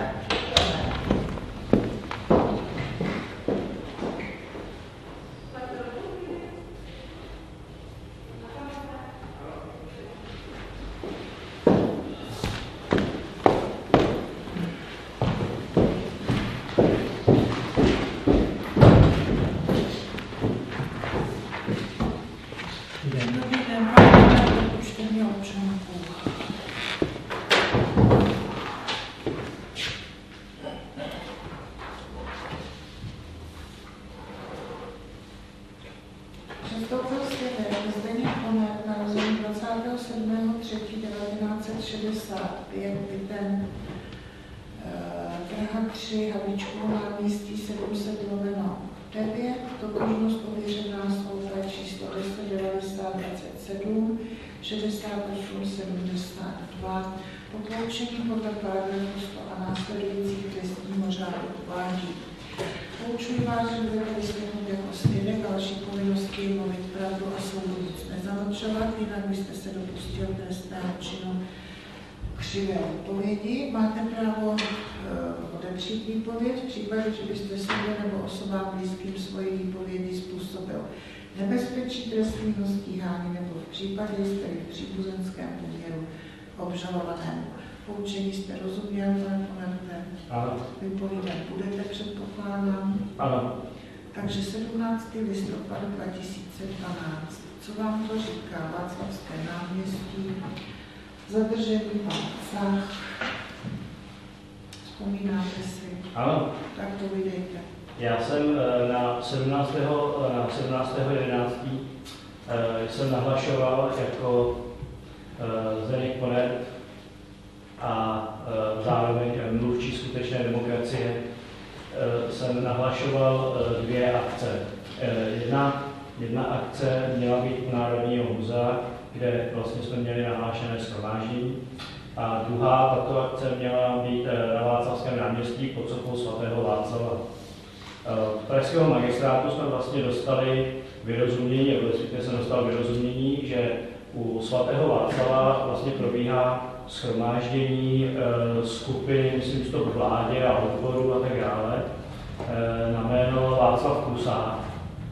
tři Havlíčkovo náměstí sedm set lomeno devět, totožnost ověřená s O P číslo deset devadesát dvacet sedm šedesát osm sedmdesát dva, potloučení podle paragrafu sto a následujících trestního řádu uvádí. Poučuji vás, že budete vysvětlit jako svědek, další povinnosti je mluvit pravdu a soudu nic nezamlčovat, jinak byste se dopustil trestného činu křivé odpovědi. Máte právo uh, odepřít výpověď v případě, že byste sobě nebo osobám blízkým svoji výpovědi způsobil nebezpečí trestního stíhání nebo v případě, jste v příbuzenském poměru obžalovanému. Poučení jste rozuměl, pane Ponerte? Ano. Vypovídat budete, předpokládám? Ano. Takže sedmnáctého listopadu dva tisíce dvanáct. Co vám to říká Václavské náměstí? Zadržený pan Zach. Vzpomínáte si? Ano. Tak to vydejte. Já jsem na sedmnáctého jedenáctého jsem nahlašoval jako Zdeněk Ponert a zároveň mluvčí skutečné demokracie jsem nahlašoval dvě akce. Jedna, jedna akce měla být u Národního muzea, kde vlastně jsme měli nahlášené shromáždění. A druhá tato akce měla být na Václavském náměstí pod sochou svatého Václava. V pražského magistrátu jsme vlastně dostali vyrozumění, nebo respektive jsem dostal vyrozumění, že u svatého Václava vlastně probíhá shromáždění e, skupiny, myslím, že to v vládě a odboru a tak dále, e, na jméno Václav Klusák.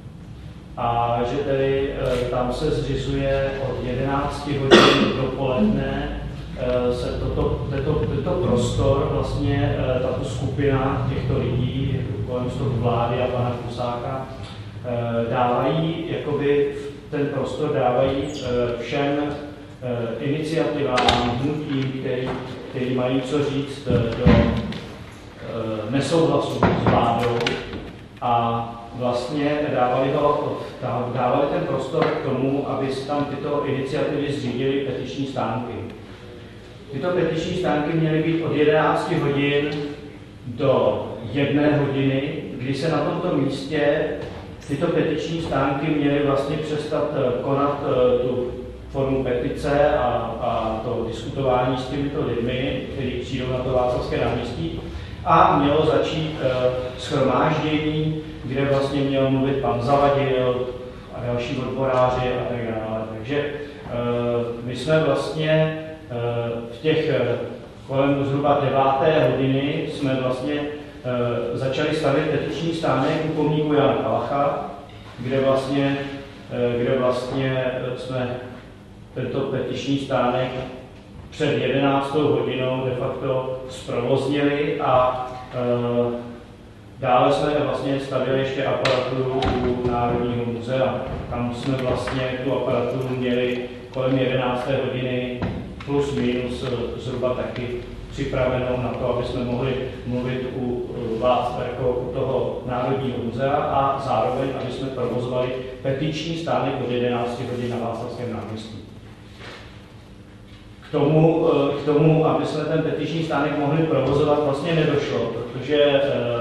A že tedy e, tam se zřizuje od jedenácti hodin dopoledne e, se toto, tento, tento prostor, vlastně e, tato skupina těchto lidí kolem toho vlády a pana Klusáka e, dávají, jakoby ten prostor dávají e, všem e, iniciativám, hnutím, který, který mají co říct do e, nesouhlasu s vládou a vlastně dávali, ho, dávali ten prostor k tomu, aby si tam tyto iniciativy zřídily petiční stánky. Tyto petiční stánky měly být od jedenácti hodin do jedné hodiny, kdy se na tomto místě tyto petiční stánky měly vlastně přestat konat tu formu petice a, a to diskutování s těmito lidmi, kteří přijdou na to Václavské náměstí, a mělo začít uh, shromáždění, kde vlastně měl mluvit pan Zavadil a další odboráři a tak dále. Takže uh, my jsme vlastně uh, v těch uh, kolem zhruba deváté hodiny jsme vlastně uh, začali stavět petiční stánek u pomníku Jana Kalacha, kde vlastně, uh, kde vlastně jsme tento petiční stánek před jedenáctou hodinou de facto zprovoznili a e, dále jsme vlastně stavěli ještě aparaturu u Národního muzea. Tam jsme vlastně tu aparaturu měli kolem jedenácté hodiny plus minus zhruba taky připravenou na to, aby jsme mohli mluvit u vás jako u toho Národního muzea a zároveň, aby jsme provozovali petiční stánek od jedenácti hodin na Václavském náměstí. k tomu, k tomu, aby jsme ten petiční stánek mohli provozovat, vlastně nedošlo, protože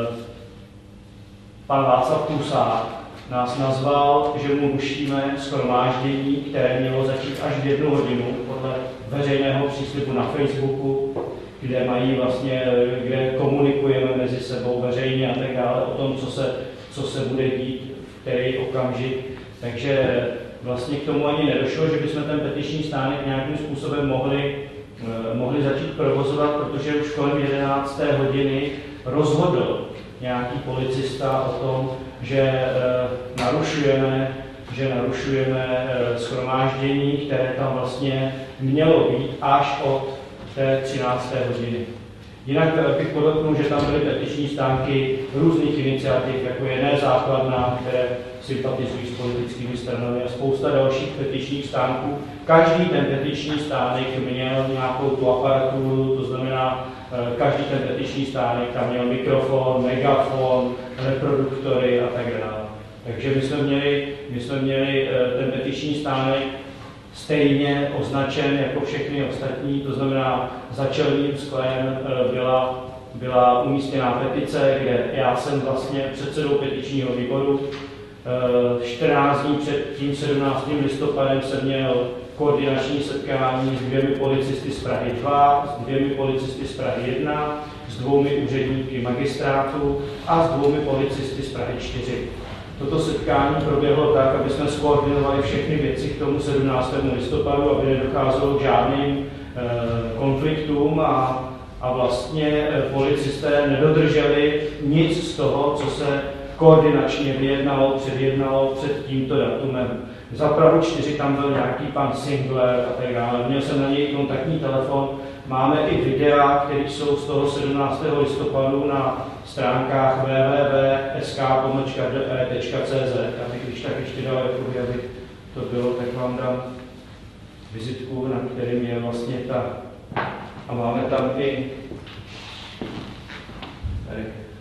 pan Václav Klusák nás nazval, že mu rušíme shromáždění, které mělo začít až v jednu hodinu podle veřejného příslibu na Facebooku, kde mají vlastně, kde komunikujeme mezi sebou veřejně a tak dále o tom, co se, co se bude dít v který okamžik. Takže vlastně k tomu ani nedošlo, že bychom ten petiční stánek nějakým způsobem mohli, mohli začít provozovat, protože už kolem jedenácté hodiny rozhodl nějaký policista o tom, že e, narušujeme, že narušujeme e, shromáždění, které tam vlastně mělo být až od té třinácté hodiny. Jinak bych podotknul, že tam byly petiční stánky různých iniciativ, jako je Ne základna, které sympatizují s politickými stranami a spousta dalších petičních stánků. Každý ten petiční stánek měl nějakou tu aparaturu, to znamená, každý ten petiční stánek tam měl mikrofon, megafon, reproduktory a tak dále. Takže my jsme měli, my jsme měli ten petiční stánek stejně označen jako všechny ostatní, to znamená za čelním sklem byla, byla umístěná petice, kde já jsem vlastně předsedou petičního výboru. čtrnáct dní před tím sedmnáctým listopadem jsem měl koordinační setkání s dvěmi policisty z Prahy dva, s dvěmi policisty z Prahy jedna, s dvoumi úředníky magistrátu a s dvoumi policisty z Prahy čtyři. Toto setkání proběhlo tak, aby jsme skoordinovali všechny věci k tomu sedmnáctému listopadu, aby nedocházelo k žádným e, konfliktům a, a vlastně e, policisté nedodrželi nic z toho, co se koordinačně vyjednalo, předjednalo před tímto datumem. Za Prahu čtyři tam byl nějaký pan Singler a tak dále. Měl jsem na něj kontaktní telefon. Máme i videa, které jsou z toho sedmnáctého listopadu na stránkách w w w tečka s k pomlčka d e tečka c z. Já bych když tak ještě dal, jakoby, aby to bylo, tak vám dám vizitku, na kterým je vlastně ta... A máme tam i... Tady.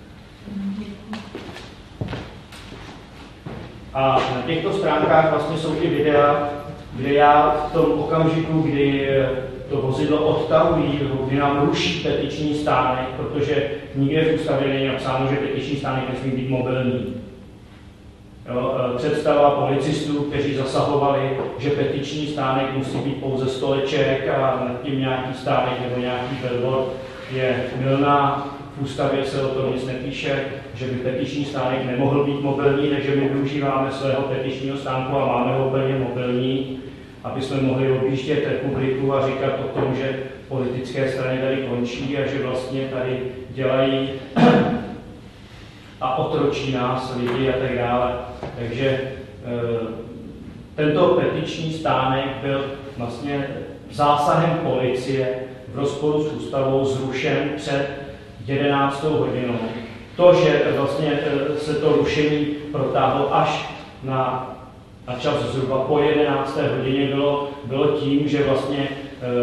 A na těchto stránkách vlastně jsou i videa, kde já v tom okamžiku, kdy to vozidlo odtahují, kdy nám ruší petiční stánek, protože nikde v ústavě není napsáno, že petiční stánek nesmí být mobilní. Jo, představa policistů, kteří zasahovali, že petiční stánek musí být pouze stoleček a nad tím nějaký stánek nebo nějaký billboard, je mylná. V ústavě se o tom nic nepíše, že by petiční stánek nemohl být mobilní, takže my využíváme svého petičního stánku a máme ho plně mobilní, aby jsme mohli objíždět republiku a říkat o tom, že politické strany tady končí a že vlastně tady dělají a otročí nás lidi a tak dále. Takže e, tento petiční stánek byl vlastně zásahem policie v rozporu s ústavou zrušen před jedenáctou hodinou. To, že vlastně se to rušení protáhlo až na, na čas zhruba po jedenácté hodině, bylo, bylo tím, že vlastně e,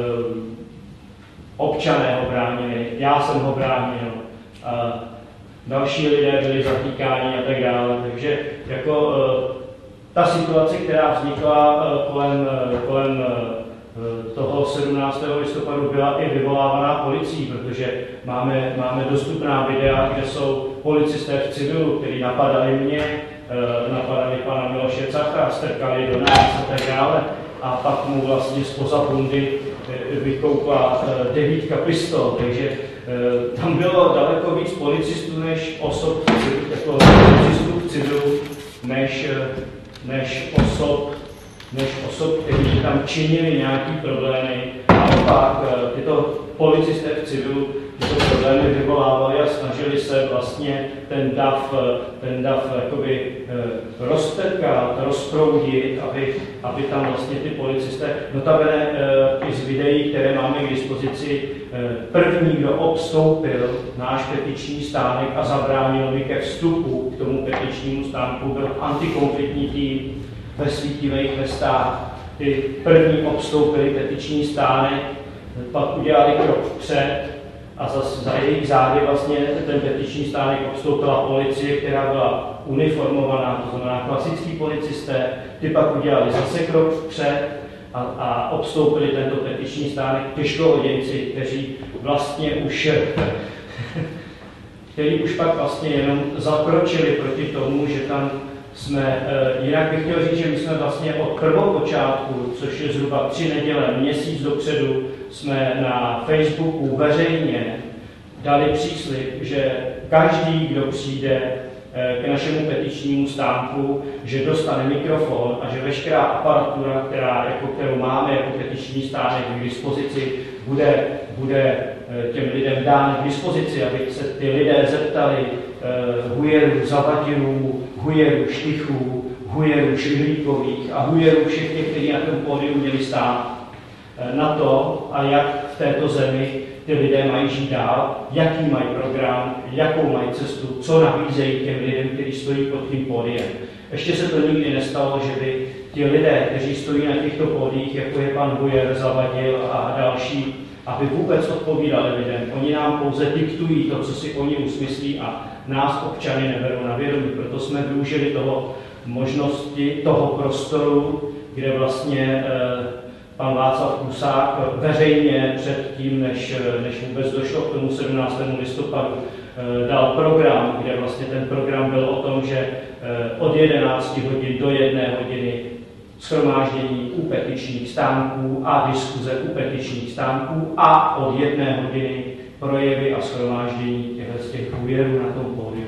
občané ho bránili, já jsem ho bránil, e, další lidé byli zatýkáni a tak dále. Takže jako e, ta situace, která vznikla e, kolem, e, kolem e, toho sedmnáctého listopadu byla i vyvolávaná policií, protože máme, máme dostupná videa, kde jsou policisté v civilu, kteří napadali mě, napadali pana Miloše Cacha, strkali do nás a tak dále. A pak mu vlastně zpoza bundy vykoupla devítka pistol, takže tam bylo daleko víc policistů než osob, jako policistů v civilu, než, než osob, než osob, kteří tam činili nějaký problémy. Naopak tyto policisté v civilu tyto problémy vyvolávali a snažili se vlastně ten dav, ten dav jakoby roztrkat, rozproudit, aby, aby tam vlastně ty policisté, notabene i z videí, které máme k dispozici, první, kdo obstoupil náš petiční stánek a zabránil mi ke vstupu k tomu petičnímu stánku, byl antikonfliktní tým ve svítivých vestách. Ty první obstoupili petiční stánek, pak udělali krok vpřed a za, za jejich zády vlastně ten petiční stánek obstoupila policie, která byla uniformovaná, to znamená klasický policisté. Ty pak udělali zase krok vpřed, a, a obstoupili tento petiční stánek těžkoodějci, kteří vlastně už kteří už pak vlastně jenom zakročili proti tomu, že tam jsme, jinak bych chtěl říct, že my jsme vlastně od prvopočátku, což je zhruba tři neděle, měsíc dopředu, jsme na Facebooku veřejně dali příslib, že každý, kdo přijde k našemu petičnímu stánku, že dostane mikrofon a že veškerá aparatura, která, jako, kterou máme jako petiční stánek k dispozici, bude, bude těm lidem dána k dispozici, aby se ty lidé zeptali uh, hujerů, zavadilů, hujerů, štichů, hujerů, švihlíkových a hujerů všech těch, kteří na tom pódiu měli stát, uh, na to, a jak v této zemi ty lidé mají žít dál, jaký mají program, jakou mají cestu, co nabízejí těm lidem, kteří stojí pod tím pódiem. Ještě se to nikdy nestalo, že by ti lidé, kteří stojí na těchto pódiích, jako je pan Hujer, Zavadil a další, aby vůbec odpovídali lidem. Oni nám pouze diktují to, co si oni usmyslí a nás občany neberou na vědomí. Proto jsme využili toho možnosti, toho prostoru, kde vlastně eh, pan Václav Klusák veřejně před tím, než, než vůbec došlo k tomu sedmnáctému listopadu, eh, dal program, kde vlastně ten program byl o tom, že eh, od jedenácti hodin do jedné hodiny shromáždění u petičních stánků a diskuze u petičních stánků a od jedné hodiny projevy a shromáždění těchto z těch hujerů na tom pódiu.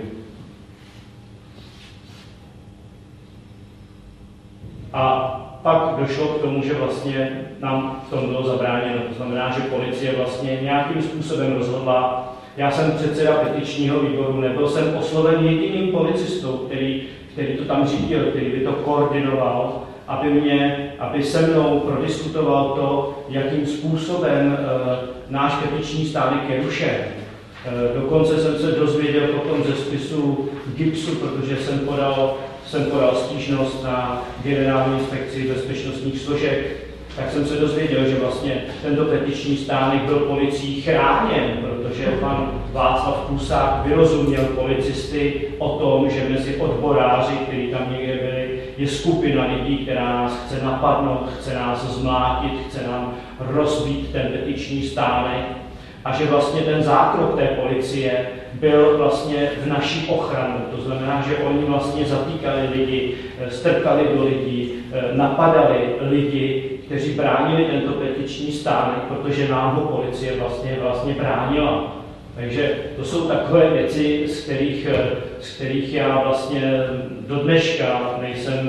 A pak došlo k tomu, že vlastně nám v tom bylo zabráněno. To znamená, že policie vlastně nějakým způsobem rozhodla. Já jsem předseda petičního výboru, nebyl jsem osloven jediným policistou, který, který to tam řídil, který by to koordinoval, aby, mě, aby se mnou prodiskutoval to, jakým způsobem e, náš petiční stánek je rušen. E, dokonce jsem se dozvěděl potom ze spisu GIBSu, protože jsem podal, jsem podal stížnost na Generální inspekci bezpečnostních složek, tak jsem se dozvěděl, že vlastně tento petiční stánek byl policií chráněn, protože pan Václav Klusák vyrozuměl policisty o tom, že mezi odboráři, kteří tam někde byli, je skupina lidí, která nás chce napadnout, chce nás zmlátit, chce nám rozbít ten petiční stánek a že vlastně ten zákrok té policie byl vlastně v naší ochranu. To znamená, že oni vlastně zatýkali lidi, strkali do lidí, napadali lidi, kteří bránili tento petiční stánek, protože nám ho policie vlastně, vlastně bránila. Takže to jsou takové věci, z kterých, z kterých já vlastně do dneška nejsem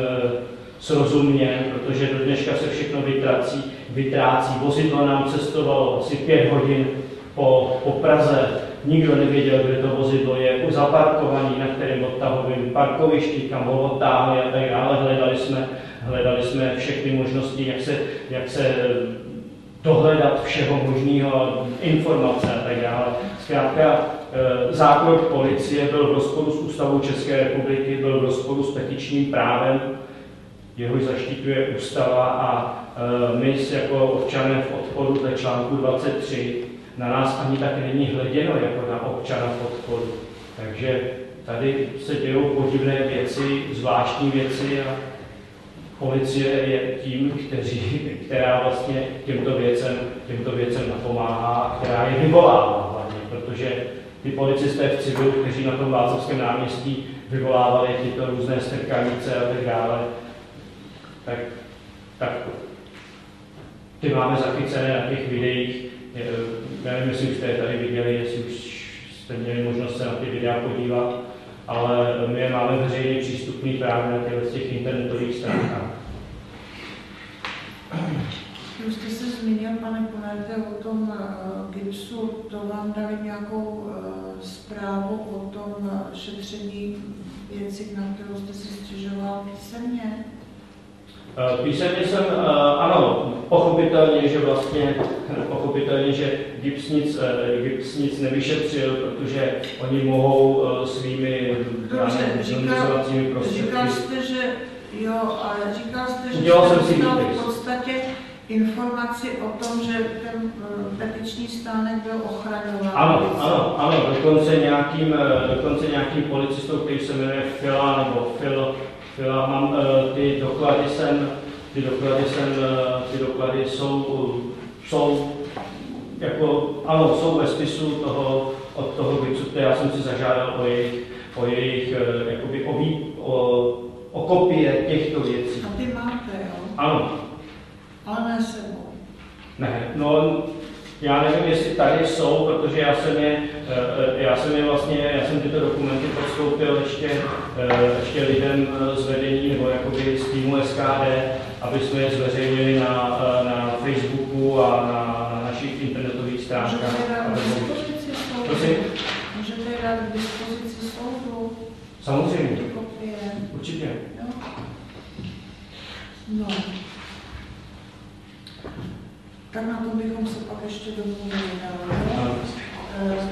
srozuměn, protože do dneška se všechno vytrácí. vytrácí. Vozidlo nám cestovalo asi pět hodin po, po Praze. Nikdo nevěděl, kde to vozidlo je, už zaparkovaný na kterém odtahovém parkovišti, kam ho odtáhli a tak dále. Hledali jsme, hledali jsme všechny možnosti, jak se, jak se dohledat všeho možného, informace a tak dále. Zkrátka, zákrok policie byl v rozporu s Ústavou České republiky, byl v rozporu s petičním právem, jehož zaštiťuje Ústava a my jako občané v odporu dle článku dvacet tři na nás ani tak není hleděno jako na občana v odporu. Takže tady se dějou podivné věci, zvláštní věci a policie je tím, kteří, která vlastně těmto věcem, těmto věcem napomáhá, která je vyvolává hlavně, protože ty policisté v civilu, kteří na tom Václavském náměstí vyvolávali tyto různé strkanice a tak dále, tak, tak ty máme zachycené na těch videích. Já nevím, jestli už jste je tady viděli, jestli už jste měli možnost se na ty videa podívat, ale my je máme veřejně přístupný právě na těchto těch internetových stránkách. Už jste se zmínil, pane Konerte, o tom uh, GIBSu, to vám dali nějakou uh, zprávu o tom uh, šetření věci, na kterou jste si stěžoval písemně? Písemně jsem, ano, pochopitelně, že vlastně, pochopitelně, že GIBS nic, GIBS nic nevyšetřil, protože oni mohou svými zonizovacími prostředky. Říkal jste, že jo, ale říkal jste, že Udělal jste jsem dostal v podstatě informaci o tom, že ten petiční stánek byl ochraňován. Ano, ano, ano, dokonce nějakým, dokonce nějakým policistou, který se jmenuje Fila, nebo Fil, Fila, mám ty doklady jsem, ty doklady, jsem, ty doklady jsou, jsou jako, ano, jsou ve spisu toho, od toho Gicutte, já jsem si zažádal o jejich, o jejich jakoby, o, o, o kopie těchto věcí. A ty máte, jo? Ano. Ale ne sebou. Ne, no, já nevím, jestli tady jsou, protože já jsem je, já jsem je vlastně, já jsem tyto dokumenty podstoupil ještě, ještě lidem z vedení, nebo jakoby z týmu S K D, aby jsme je zveřejnili na, na Facebooku a na, na našich internetových stránkách. Můžete je dát k dispozici soudu? Prosím? Můžete je dát k dispozici soudu? Samozřejmě. Ty kopie. Určitě. Jo? No. Tak na to bychom se pak ještě domluvili dál, jo? Eh,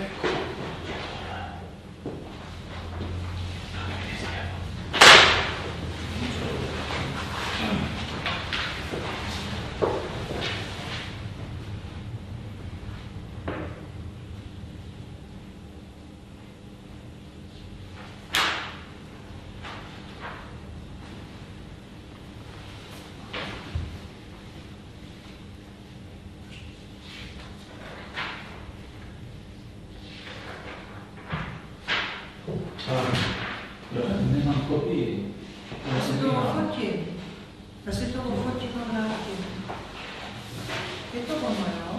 Nemám kopii. Já si to ofotím. Já si to ofotím a vrátím. Je to ono, jo?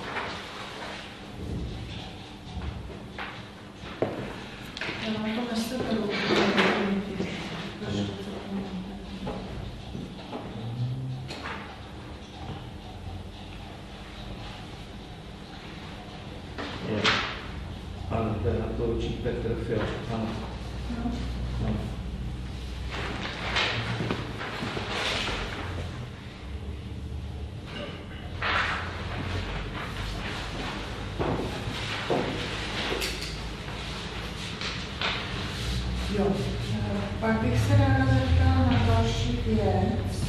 Já vám to neseberu. Ano, to je na to určitě Petr Fial. Ano. No. Ano. Jo. Pak bych se ráda zeptala na další věc.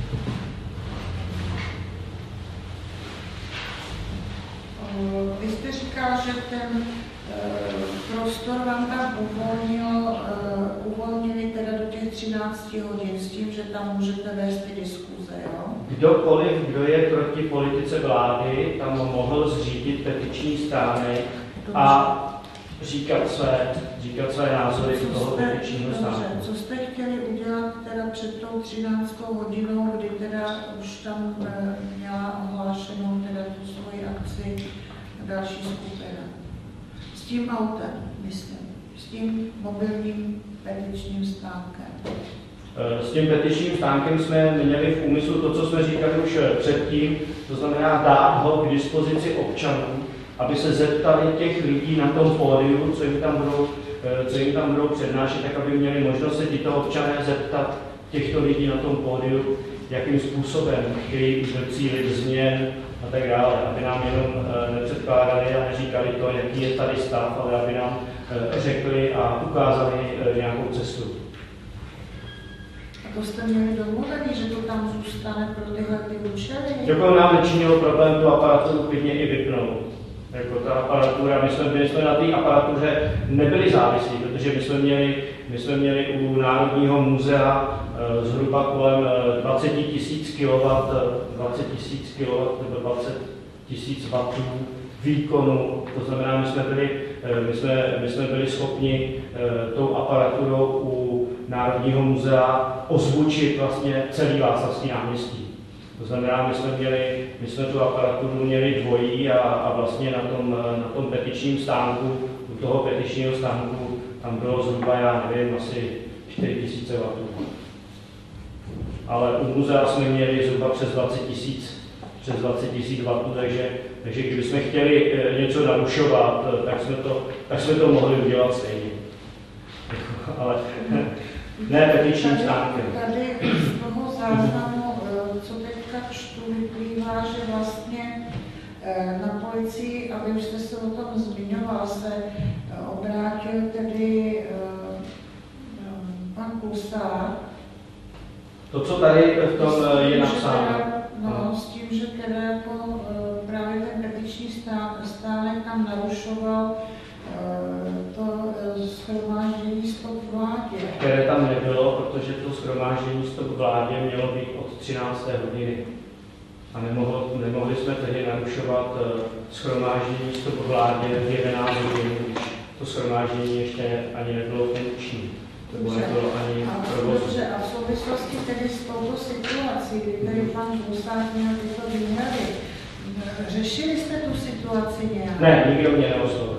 O, Vy jste říkal, že ten e, prostor vám tam uvolnil, e, uvolnili teda do těch třinácti hodin s tím, že tam můžete vést ty diskuze, jo? Kdokoliv, kdo je proti politice vlády, tam mohl zřídit petiční stánek a říkat své, říkat své názory do toho petičního stánku. Co jste chtěli udělat teda před tou třináctou hodinou, kdy teda už tam e, měla ohlášenou teda tu svoji akci další skupina? S tím autem, myslím. S tím mobilním petičním stánkem. S tím petičním stánkem jsme měli v úmyslu to, co jsme říkali už předtím, to znamená dát ho k dispozici občanů, aby se zeptali těch lidí na tom pódiu, co jim tam budou, co jim tam budou přednášet, tak aby měli možnost se tyto občané zeptat těchto lidí na tom pódiu, jakým způsobem chtějí docílit změn a tak dále, aby nám jenom nepředkládali a neříkali to, jaký je tady stav, ale aby nám řekli a ukázali nějakou cestu. A to jste měli domluvený, že to tam zůstane pro tyhle ty účely? Jako nám nečinilo problém tu aparaturu klidně i vypnout. Jako ta aparatura, my jsme, my jsme na té aparatuře nebyli závislí, protože my jsme měli, my jsme měli u Národního muzea e, zhruba kolem dvacet tisíc kilowattů, dvacet tisíc kilowattů nebo dvacet tisíc wattů výkonu. To znamená, my jsme byli, my jsme, my jsme byli schopni e, tou aparaturou u Národního muzea ozvučit vlastně celý Václavský náměstí. To znamená, my jsme, měli, my jsme tu aparaturu měli dvojí a, a vlastně na tom, na tom petičním stánku, u toho petičního stánku, tam bylo zhruba, já nevím, asi čtyři tisíce wattů. Ale u muzea jsme měli zhruba přes dvacet tisíc wattů, takže, takže kdybychom chtěli něco narušovat, tak jsme to, tak jsme to mohli udělat stejně. Ale ne petičním stánkem. Tady z toho záznamu, co teďka čtu, vyplývá, že vlastně na policii, a vy už jste se o tom zmiňoval, se obrátil tedy pan Klusák. To, co tady v tom je napsáno. No, s tím, že teda jako právě ten petiční stánek tam narušoval to shromáždění stop vládě. Které tam nebylo, protože to shromáždění stop vládě mělo být od třinácté hodiny. A nemohli, nemohli jsme tedy narušovat shromáždění stop vládě v jedenáct hodin, když to shromáždění ještě ani nebylo funkční. To nebylo ani provozu. Dobře, a v souvislosti tedy s touto situací, kdy tady pan Husák měl tyto výhrady, řešili jste tu situaci nějak? Ne, nikdo mě neoslovil.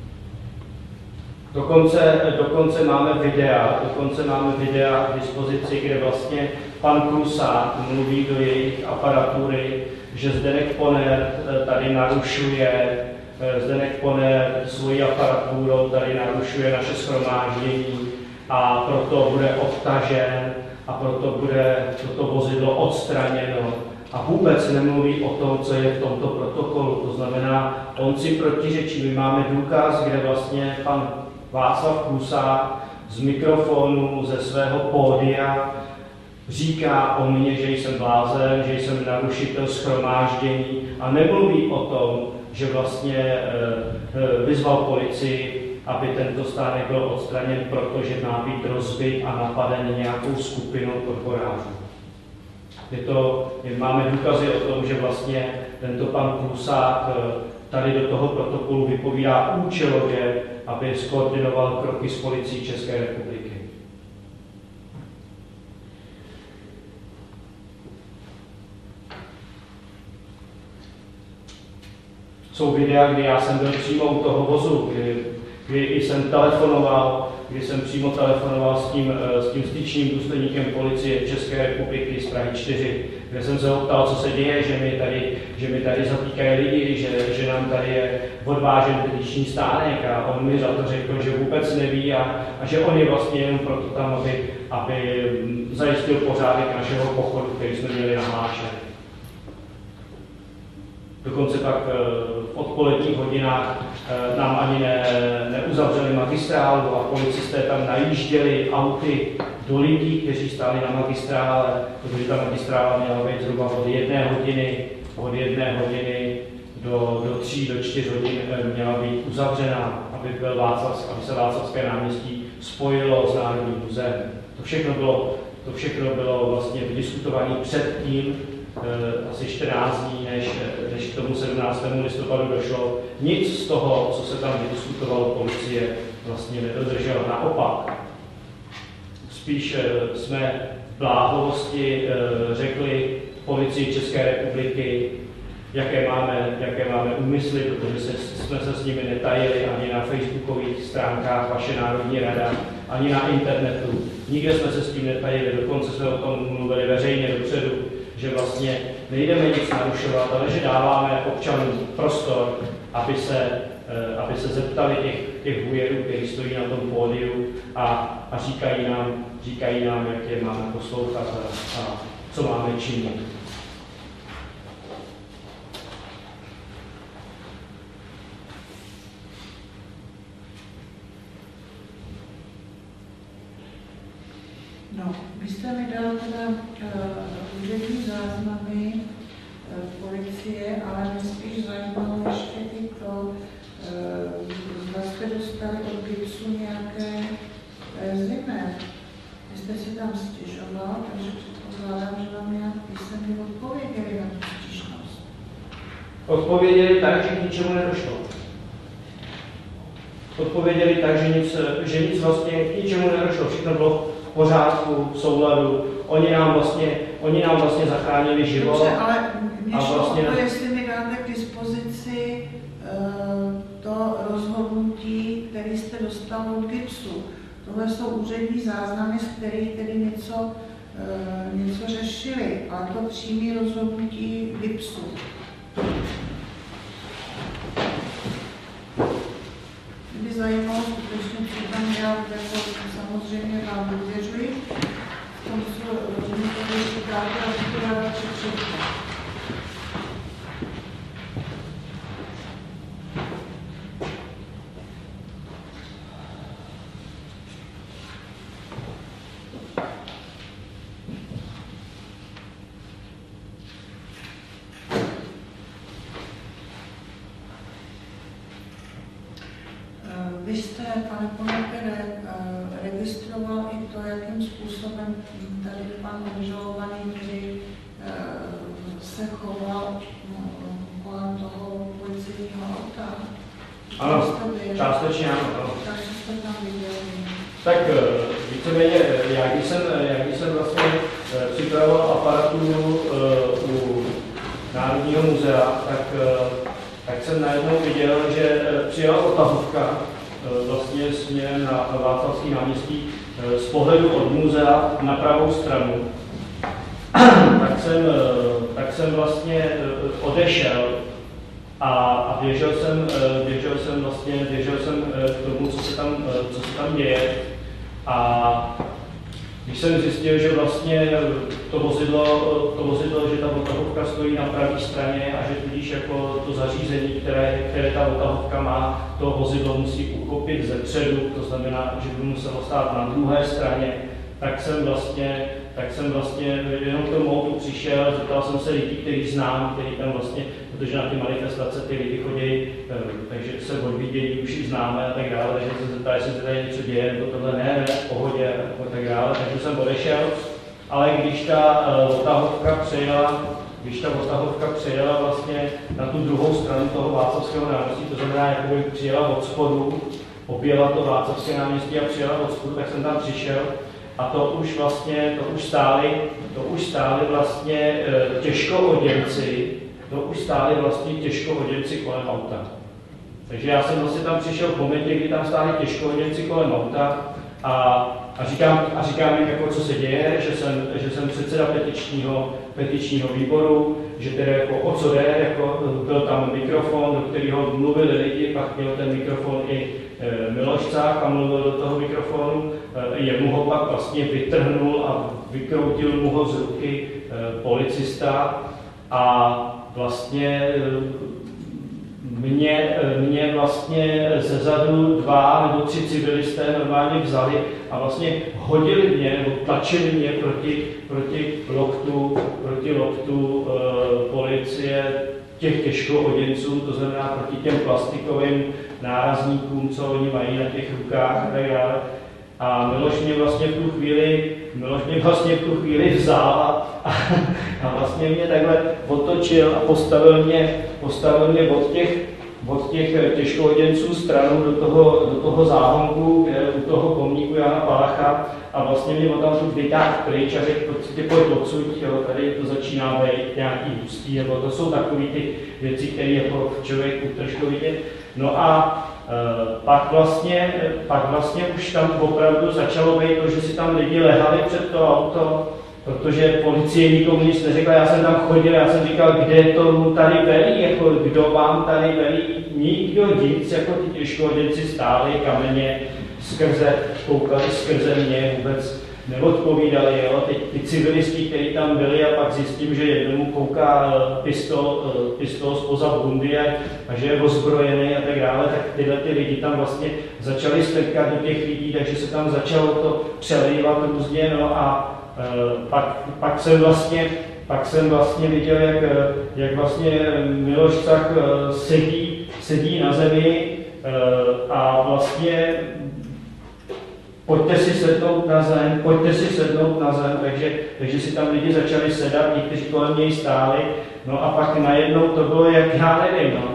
Dokonce, dokonce máme videa, dokonce máme videa k dispozici, kde vlastně pan Klusák mluví do jejich aparatury, že Zdeněk Ponert tady narušuje, Zdeněk Ponert svojí aparaturou tady narušuje naše shromáždění a proto bude odtažen a proto bude toto vozidlo odstraněno. A vůbec nemluví o tom, co je v tomto protokolu. To znamená, on si protiřečí. My máme důkaz, kde vlastně pan Václav Klusák z mikrofonu ze svého pódia říká o mně, že jsem blázen, že jsem narušitel shromáždění a nemluví o tom, že vlastně vyzval policii, aby tento stánek byl odstraněn, protože má být rozbit a napaden nějakou skupinou odborářů. Je to, máme důkazy o tom, že vlastně tento pan Klusák tady do toho protokolu vypovídá účelově, aby skoordinoval kroky s policií České republiky. Jsou videa, kdy já jsem byl přímo u toho vozu, kdy, kdy jsem telefonoval, kdy jsem přímo telefonoval s tím, s tím styčným důstojníkem policie České republiky z Prahy čtyři, kde jsem se ho ptal, co se děje, že mi tady, že mi tady zatýkají lidi, že, že nám tady je odvážen petiční stánek a on mi za to řekl, že vůbec neví a, a že on je vlastně jenom proto tam, aby, aby zajistil pořádek našeho pochodu, který jsme měli nahlášen. Dokonce pak v odpoledních hodinách nám ani ne, neuzavřeli magistrálu a policisté tam najížděli auty do lidí, kteří stáli na magistrále, protože ta magistrála měla být zhruba od jedné hodiny, od jedné hodiny do, do tří, do čtyř hodin měla být uzavřena, aby, byl Václav, aby se Václavské náměstí spojilo s Národním muzeem. To všechno bylo, to všechno bylo vlastně vydiskutované předtím, asi čtrnáct dní, než, než k tomu sedmnáctému listopadu došlo. Nic z toho, co se tam vydiskutovalo, policie vlastně nedodržela. Naopak, spíš jsme v bláhovosti řekli policii České republiky, jaké máme, jaké máme úmysly, protože se, jsme se s nimi netajili ani na facebookových stránkách vaše Národní rada, ani na internetu. Nikde jsme se s tím netajili, dokonce jsme o tom mluvili veřejně dopředu, že vlastně nejdeme nic narušovat, ale že dáváme občanům prostor, aby se, aby se zeptali těch, těch hujerů, kteří stojí na tom pódiu a, a říkají, nám, říkají nám, jak je máme poslouchat a, a co máme činit. No, vy jste mi dal teda uh, úřední záznamy uh, policie, ale mě spíš zajímalo ještě i to, uh, zda jste dostali od GIBSu nějaké uh, zimé. Vy jste si tam stěžoval, takže předpokládám, že vám nějak písemně odpověděli na tu stížnost. Odpověděli tak, že k ničemu nedošlo. Odpověděli tak, že nic, že nic vlastně k ničemu nedošlo. Všechno bylo v pořádku, v souladu. Oni nám vlastně, oni nám vlastně zachránili život. Dobře, ale mě šlo vlastně o to, jestli mi dáte k dispozici uh, to rozhodnutí, které jste dostal od GIBSu. Tohle jsou úřední záznamy, z kterých tedy něco, uh, něco řešili, ale to přímé rozhodnutí GIBSu. Mě zajímalo skutečně, co tam dělat, jako samozřejmě vám důvěřuji. V tom, co rozumím, to je říkáte, a to dávat všechno. Vy jste pane Ponekere, registroval i to, jakým způsobem tady pan obžalovaný, který se choval kolem toho policijního auta? Ano, částečně ano. Tak jste tam viděli. Tak víceméně, jak když jsem, jak když jsem vlastně připravoval aparaturu u Národního muzea, tak, tak jsem najednou viděl, že přijela odtahovka vlastně směrem na Václavský náměstí z pohledu od muzea na pravou stranu. tak, jsem, tak jsem vlastně odešel a, a běžel, jsem, běžel jsem vlastně běžel jsem k tomu, co se tam, co se tam děje. A když jsem zjistil, že vlastně to vozidlo, to vozidlo, že ta odtahovka stojí na pravé straně a že tudíž jako to zařízení, které, které ta odtahovka má, to vozidlo musí uchopit ze předu, to znamená, že by muselo stát na druhé straně, tak jsem vlastně, tak jsem vlastně jenom k tomu autu přišel, zeptal jsem se lidí, kteří znám, kteří tam vlastně, protože na ty manifestace ty lidi chodí, takže se odvidějí, už i známe a tak dále, takže se zeptal, jestli se tady něco děje, nebo tohle ne, ne, v pohodě a tak dále, takže jsem odešel, ale když ta odtahovka přejela, když ta odtahovka přejela vlastně na tu druhou stranu toho Václavského náměstí, to znamená, jakoby přijela od spodu, objela to Václavské náměstí a přijela od spodu, tak jsem tam přišel. A to už vlastně, to už stáli, to už stáli vlastně těžkooděnci, to už stáli vlastně těžkooděnci kolem auta. Takže já jsem vlastně tam přišel v momentě, kdy tam stáli těžkooděnci kolem auta a, a říkám, a říkám jim, jako, co se děje, že jsem, že jsem předseda petičního, petičního výboru, že tedy jako o co jde, jako byl tam mikrofon, do kterého mluvili lidi, pak měl ten mikrofon i Miloš Cák a mluvil do toho mikrofonu, jemu ho pak vlastně vytrhnul a vykroutil mu ho z ruky policista a vlastně mě, mě vlastně zezadu dva nebo tři civilisté normálně vzali a vlastně hodili mě nebo tlačili mě proti, proti loktu, proti loktu e, policie těch těžkooděnců, to znamená proti těm plastikovým nárazníkům, co oni mají na těch rukách a tak dále. A Miloš mě vlastně v tu chvíli, Miloš mě vlastně v tu chvíli vzal a, a vlastně mě takhle otočil a postavil mě, postavil mě od těch, od těch těžkooděnců stranou do toho, do toho záhonku, kde u toho pomníku Jana Palacha a vlastně mě tam tu vytáhl pryč a řekl, prostě pojď odsud, jo, tady to začíná být nějaký hustý, nebo to jsou takové ty věci, které jako člověk trošku vidět. No a e, pak, vlastně, pak vlastně už tam opravdu začalo být to, že si tam lidi lehali před to auto, protože policie nikomu nic neřekla, já jsem tam chodil, já jsem říkal, kde to mu tady velí, jako kdo vám tady velí, nikdo nic, jako ty těžkooděnci stáli kamenně skrze, koukali skrze mě, vůbec neodpovídali, jo, ty, ty civilisti, kteří tam byli a pak zjistím, že jednomu kouká pistol, pistol spoza bundy a, a že je ozbrojený a tak dále, tak tyhle ty lidi tam vlastně začali strkat do těch lidí, takže se tam začalo to přelívat různě, no a e, pak, pak jsem vlastně pak jsem vlastně viděl, jak, jak vlastně Miloš Cák sedí, sedí na zemi a vlastně pojďte si sednout na zem, pojďte si sednout na zem, takže, takže si tam lidi začali sedat, někteří kolem něj stáli, no a pak najednou to bylo, jak já nevím, no.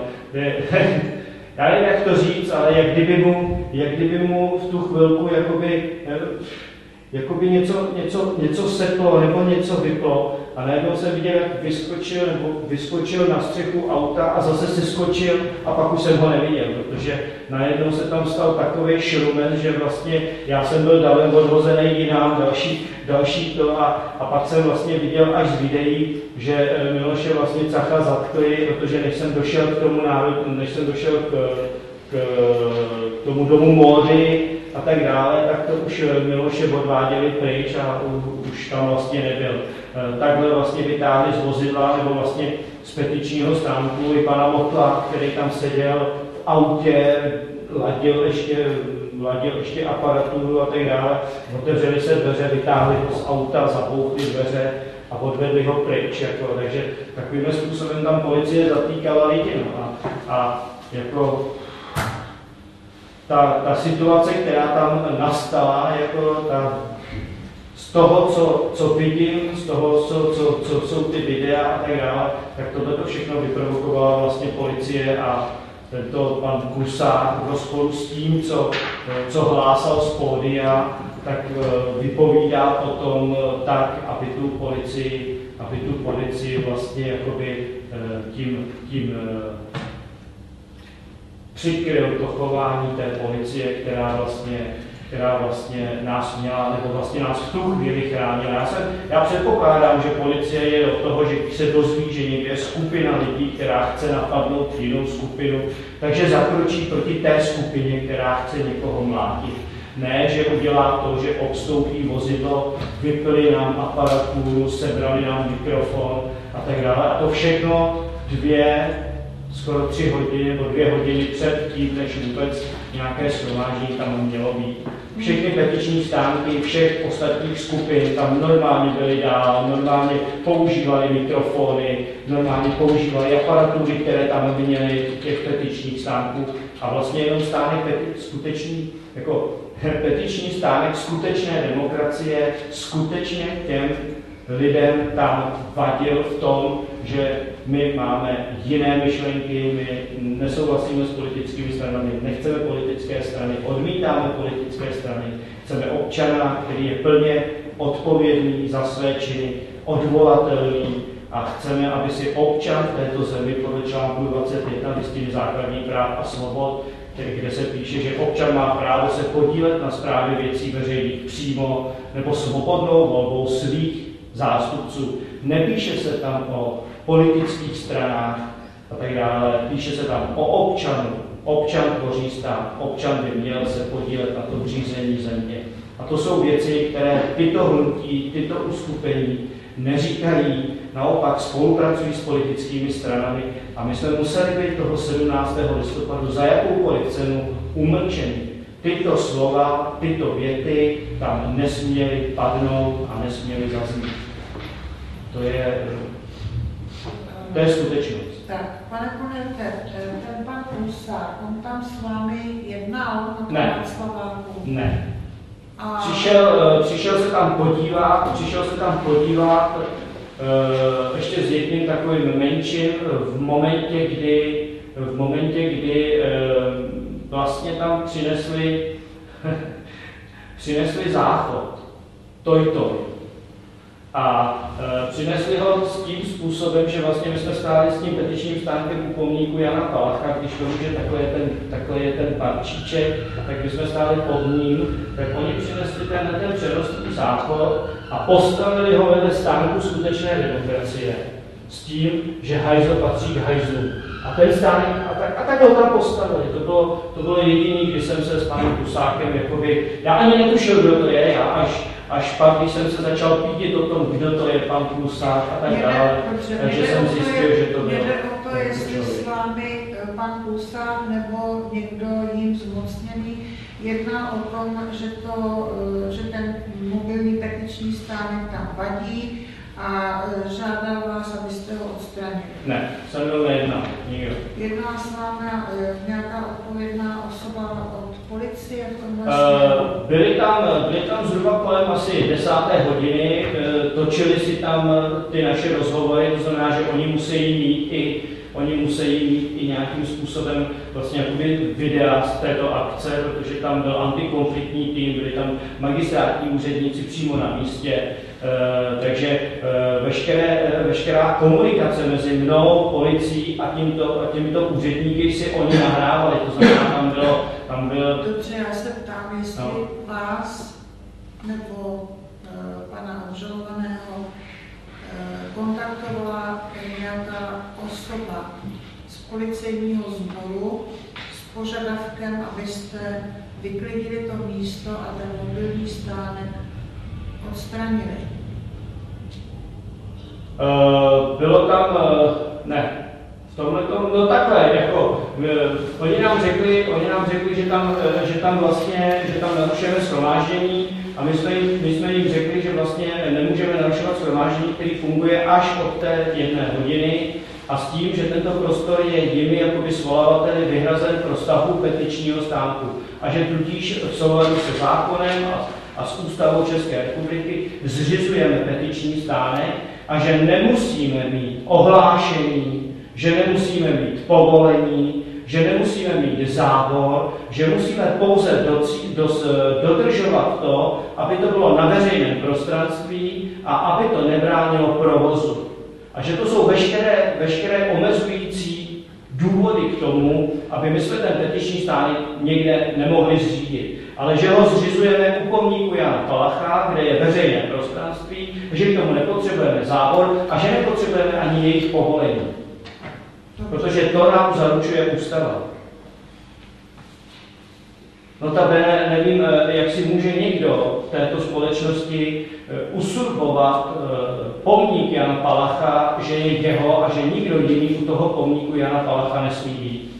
Já nevím, jak to říct, ale jak kdyby mu, jak kdyby mu v tu chvilku jakoby, jakoby něco, něco, něco setlo nebo něco vyplo a najednou jsem viděl, jak vyskočil nebo vyskočil na střechu auta a zase si skočil a pak už jsem ho neviděl, protože najednou se tam stal takový šrumen, že vlastně já jsem byl dávem odvozený jinam, další, další to a, a pak jsem vlastně viděl až z videí, že Miloše vlastně Cacha zatkli, protože než jsem došel k tomu národu, než jsem došel k, k, k tomu domu módy a tak dále, tak to už Miloše odváděli pryč a už tam vlastně nebyl. Takhle vlastně vytáhli z vozidla nebo vlastně z petičního stánku i pana Motla, který tam seděl v autě, ladil ještě, ladil ještě aparaturu a tak dále. Otevřeli se dveře, vytáhli ho z auta, zapouchli dveře a odvedli ho pryč. Jako, takže takovým způsobem tam policie zatýkala lidi. No, a, a jako ta, ta situace, která tam nastala, jako ta, z toho, co, co vidím, z toho, co, co, co jsou ty videa a tak dále, tak tohle všechno vyprovokovala vlastně policie a tento pan Klusák v rozporu s tím, co, co hlásal z pódia, tak vypovídá potom tak, aby tu policii, aby tu policii vlastně jakoby tím, tím přikryl to chování té policie, která vlastně, která vlastně nás měla, nebo vlastně nás v tu chvíli chránila. Já, jsem, já předpokládám, že policie je od toho, že se dozví, že někde je skupina lidí, která chce napadnout jinou skupinu, takže zakročí proti té skupině, která chce někoho mlátit. Ne, že udělá to, že obstoupí vozidlo, vypili nám aparaturu, sebrali nám mikrofon a tak dále. A to všechno dvě, skoro tři hodiny nebo dvě hodiny před tím, než vůbec nějaké shromáždění tam mělo být. Všechny petiční stánky všech ostatních skupin tam normálně byly dál, normálně používali mikrofony, normálně používali aparatury, které tam měly těch petičních stánků. A vlastně jenom stánek peti- skutečný, jako petiční stánek skutečné demokracie skutečně těm lidem tam vadil v tom, že my máme jiné myšlenky, my nesouhlasíme s politickými stranami, nechceme politické strany, odmítáme politické strany, chceme občana, který je plně odpovědný za své činy, odvolatelný a chceme, aby si občan v této zemi podle článku dvacet jedna listiny základních práv a svobod, kde se píše, že občan má právo se podílet na správě věcí veřejných přímo nebo svobodnou volbou svých zástupců. Nepíše se tam o politických stranách a tak dále, píše se tam o občanu. Občan tvoří stát, občan by měl se podílet na tom řízení země. A to jsou věci, které tyto hnutí, tyto uskupení neříkají, naopak spolupracují s politickými stranami a my jsme museli být toho sedmnáctého listopadu za jakoukoliv cenu umlčeni. Tyto slova, tyto věty tam nesměly padnout a nesměly zaznít. To je, to je skutečnost. Tak, pane Konerte, ten pan Klusák, on tam s vámi jednal na Ne. Václaváku? Ne. A... Přišel, přišel se tam podívat, přišel se tam podívat uh, ještě s jedním takovým menším v momentě, kdy, v momentě, kdy uh, vlastně tam přinesli, přinesli záchod, toj toj. A e, přinesli ho s tím způsobem, že vlastně my jsme stáli s tím petičním stánkem u pomníku Jana Palacha, když to že takhle je ten, takhle je ten parčíček, tak my jsme stáli pod ním, tak oni přinesli ten, ten přerostný záchod a postavili ho vedle stánku skutečné demokracie. S tím, že hajzl patří k hajzlu. A ten stánek, a tak, a tak ho tam postavili. To bylo, to bylo jediný, kdy jsem se s panem Klusákem, jakoby, já ani netušil, kdo to je, já až, až pak, když jsem se začal pídit o tom, kdo to je pan Klusák a tak dále, takže jsem zjistil, že to bylo. Jde o to, jestli s vámi pan Klusák nebo někdo jim zmocněný jedná o tom, že, to, že ten mobilní petiční stánek tam vadí, a žádal vás, abyste ho odstranili. Ne, se mnou nejedná, nikdo. Jedná s vámi nějaká odpovědná osoba od policie v tomhle uh, byli, tam, byli tam zhruba kolem asi desáté hodiny, uh, točili si tam ty naše rozhovory, to znamená, že oni musí mít i Oni musí mít i nějakým způsobem vlastně jakoby videa z této akce, protože tam byl antikonfliktní tým, byli tam magistrátní úředníci přímo na místě, e, takže e, veškeré, veškerá komunikace mezi mnou, policií a tímto, a těmito úředníky si oni nahrávali, to znamená, tam bylo... Tam bylo... Dobře, já se ptám, jestli no. vás nebo e, pana obžalovaného kontaktovala nějaká osoba z policejního sboru s požadavkem, abyste vyklidili to místo a ten mobilní stánek odstranili. Uh, bylo tam, uh, ne, v tomhle tom, no takhle, jako, uh, oni nám řekli, oni nám řekli, že tam, uh, že tam vlastně, že tam narušujeme shromáždění, a my jsme, jim, my jsme jim řekli, že vlastně nemůžeme narušovat shromáždění, který funguje až od té jedné hodiny, a s tím, že tento prostor je jimi jakoby svolavateli vyhrazen pro stavbu petičního stánku a že tudíž v souladu se zákonem a, a s ústavou České republiky zřizujeme petiční stánek a že nemusíme mít ohlášení, že nemusíme mít povolení, že nemusíme mít zábor, že musíme pouze docí, dos, dodržovat to, aby to bylo na veřejném prostranství a aby to nebránilo provozu. A že to jsou veškeré, veškeré omezující důvody k tomu, aby my jsme ten petiční stánek někde nemohli zřídit. Ale že ho zřizujeme u pomníku Jana Palacha, kde je veřejné prostranství, že k tomu nepotřebujeme zábor a že nepotřebujeme ani jejich povolení. Protože to nám zaručuje ústava. Notabene nevím, jak si může někdo v této společnosti usurpovat pomník Jana Palacha, že je jeho a že nikdo jiný u toho pomníku Jana Palacha nesmí být.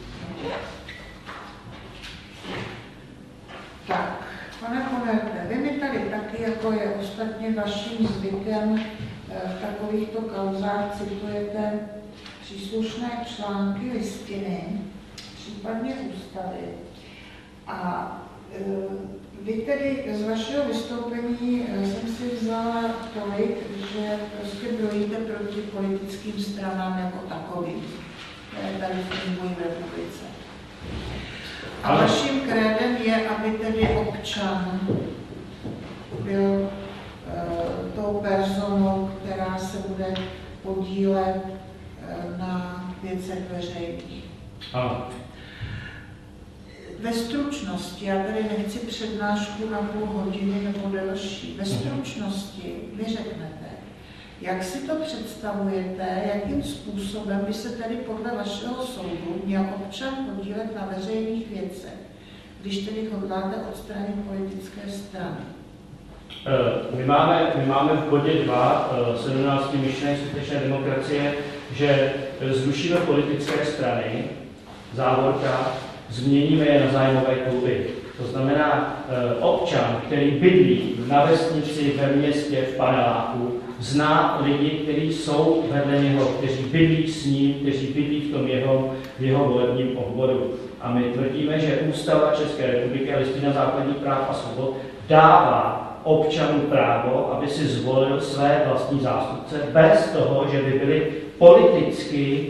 Tak, pane Konerte, vy mi tady taky, jako je ostatně vaším zvykem v takovýchto kauzách, citujete příslušné články listiny, případně ústavy. A e, vy tedy z vašeho vystoupení jsem si vzala tolik, že prostě brojíte proti politickým stranám jako takovým, které tady fungují v republice. A vaším krédem je, aby tedy občan byl e, tou personou, která se bude podílet e, na věcech veřejných. Ano. Ve stručnosti, já tady nechci přednášku na půl hodiny nebo delší, ve stručnosti vy řeknete, jak si to představujete, jakým způsobem by se tedy podle vašeho soudu měl občan podílet na veřejných věcech, když tedy hodláte odstranit politické strany. My máme, my máme v bodě dva sedmnácti myšlenek skutečné demokracie, že zrušíme politické strany, závorka, změníme je na zájmové kluby. To znamená, občan, který bydlí na vesnici, ve městě, v paneláku, zná lidi, kteří jsou vedle něho, kteří bydlí s ním, kteří bydlí v tom jeho, v jeho volebním obvodu. A my tvrdíme, že Ústava České republiky a Listina základních práv a svobod dává občanům právo, aby si zvolil své vlastní zástupce bez toho, že by byli politicky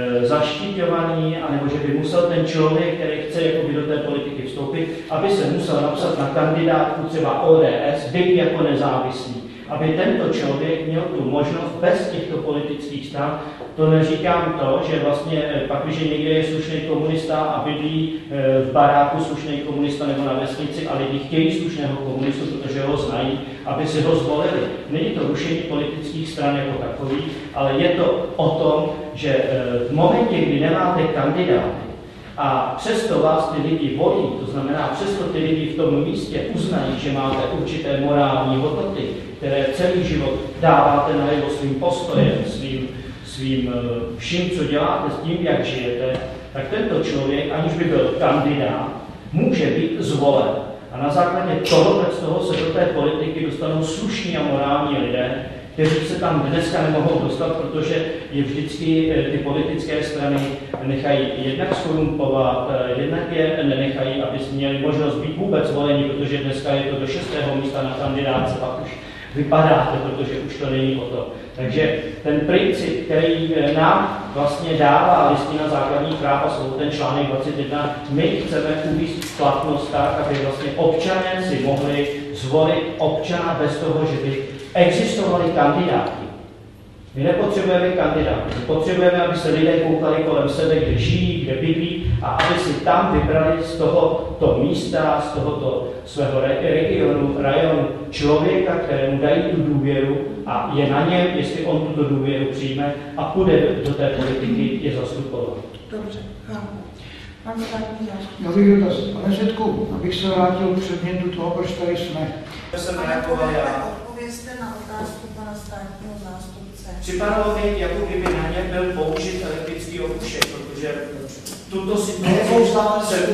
zaštiťovaný, anebo že by musel ten člověk, který chce jakoby do té politiky vstoupit, aby se musel napsat na kandidátku třeba O D S, byť jako nezávislý. Aby tento člověk měl tu možnost bez těchto politických stran. To neříkám to, že vlastně pak, když někde je slušný komunista a bydlí v baráku slušný komunista nebo na vesnici a lidi chtějí slušného komunistu, protože ho znají, aby si ho zvolili. Není to rušení politických stran jako takový, ale je to o tom, že v momentě, kdy nemáte kandidáty a přesto vás ty lidi volí, to znamená přesto ty lidi v tom místě uznají, že máte určité morální hodnoty, které celý život dáváte najevo svým postojem, svým, svým vším, co děláte, s tím, jak žijete, tak tento člověk, aniž by byl kandidát, může být zvolen. A na základě toho, z toho se do té politiky dostanou slušní a morální lidé, kteří se tam dneska nemohou dostat, protože je vždycky ty politické strany nechají jednak skorumpovat, jednak je nenechají, aby měli možnost být vůbec voleni, protože dneska je to do šestého místa na kandidáce, pak už vypadáte, protože už to není o to. Takže ten princip, který nám vlastně dává Listina základních práv a svobod, ten článek dvacet jedna, my chceme uvést v platnost tak, aby vlastně občané si mohli zvolit občana bez toho, že by existovali kandidáti. My nepotřebujeme kandidáty, my potřebujeme, aby se lidé koukali kolem sebe, kde žijí, kde bydlí a aby si tam vybrali z tohoto místa, z tohoto svého regionu, rajonu člověka, kterému dají tu důvěru a je na něm, jestli on tuto důvěru přijme a půjde do té politiky je zastupovat. Dobře, chápu. Pan státní zástupce. Já bych dotaz, pane Řetku, abych se vrátil k předmětu toho, proč tady jsme. Pane Konerte, odpovězte na otázku pana státního zástupce. Připadalo mi, jako kdyby na ně byl použit elektrický opušek, protože tuto situaci jsem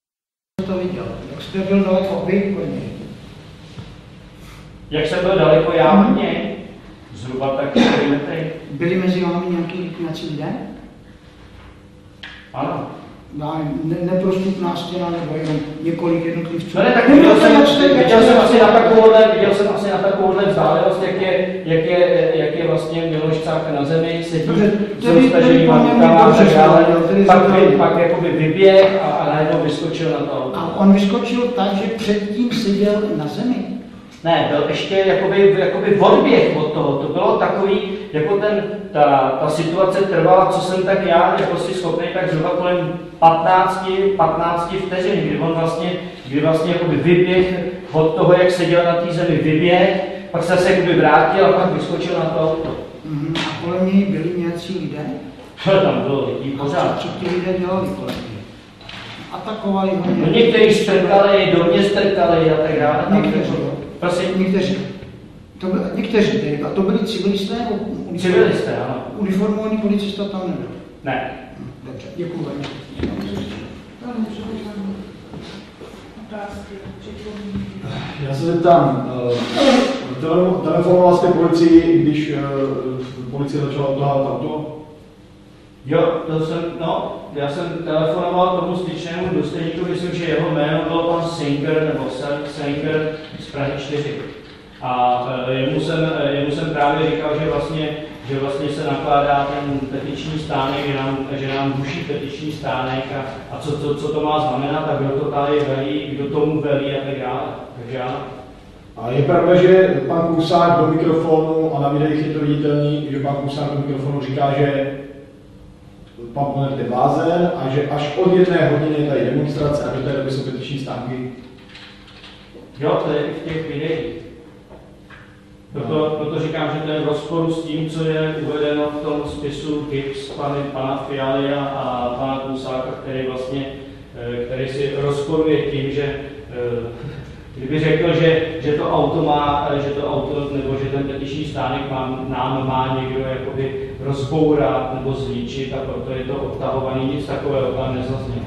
to viděl. Jak jste byl daleko vy od něj? Jak jsem byl daleko já od něj? zhruba tak čtyři metry. Byli mezi vámi nějaký nějací lidé? Ano. Ne, neprostupná stěna nebo jenom několik jednotlivců? No ne, tak viděl jsem, viděl jsem asi na takovouhle, viděl jsem asi na takovouhle vzdálenost, jak je, jak je, jak je vlastně Miloš Cáka na zemi, sedí s roztaženýma rukama a tak dále. Pak, pak jakoby vyběh a, a najednou vyskočil na to. A on vyskočil tak, že předtím seděl na zemi? Ne, byl ještě jakoby, jakoby odběh od toho. To bylo takový, jako ten, ta, ta situace trvala, co jsem tak já jako si schopný, tak zhruba kolem patnácti vteřin, kdy on vlastně, kdy vlastně jakoby vyběh od toho, jak seděl na té zemi, vyběh, pak se zase jakoby vrátil a pak vyskočil na to auto. Mm, a kolem něj byli nějací lidé? Co tam bylo lidí pořád? Co ti lidé dělali kolem něj? Atakovali ho? No někteří strkali, do mě strkali a tak dále. Někteří, jo? Prosím? Někteří. To byli, někteří tedy. A to byli civilisté? Nebo Civilisté, ano. Uniformovaný policista tam nebyl? Ne. Dobře, děkuji vám. Já se zeptám, uh, telefonoval jste policii, když uh, policie začala odtahávat auto? Jo, to jsem, no, já jsem telefonoval tomu styčnému důstojníku, myslím, že jeho jméno bylo pan Singer, nebo Singer z Prahy čtyři. A jemu jsem, jemu jsem právě říkal, že vlastně, že vlastně se nakládá ten petiční stánek, že nám, že nám buší petiční stánek a, a co, co, co to má znamenat a kdo to tady velí, kdo tomu velí a tak dále. Takže ano. A je pravda, že pan Klusák do mikrofonu, a na videích je to viditelný, že pan Klusák do mikrofonu říká, že pan Ponert je blázen a že až od jedné hodiny je tady demonstrace a do té doby jsou petiční stánky? Jo, to je i v těch videích. Proto, proto říkám, že to je v rozporu s tím, co je uvedeno v tom spisu Gibbs pana, pana Fialy a pana Klusáka, který vlastně, který si rozporuje tím, že kdyby řekl, že, že to auto má, že to auto, nebo že ten petiční stánek má, nám má někdo jakoby rozbourat nebo zničit a proto je to odtahovaný, nic takového tam nezaznělo.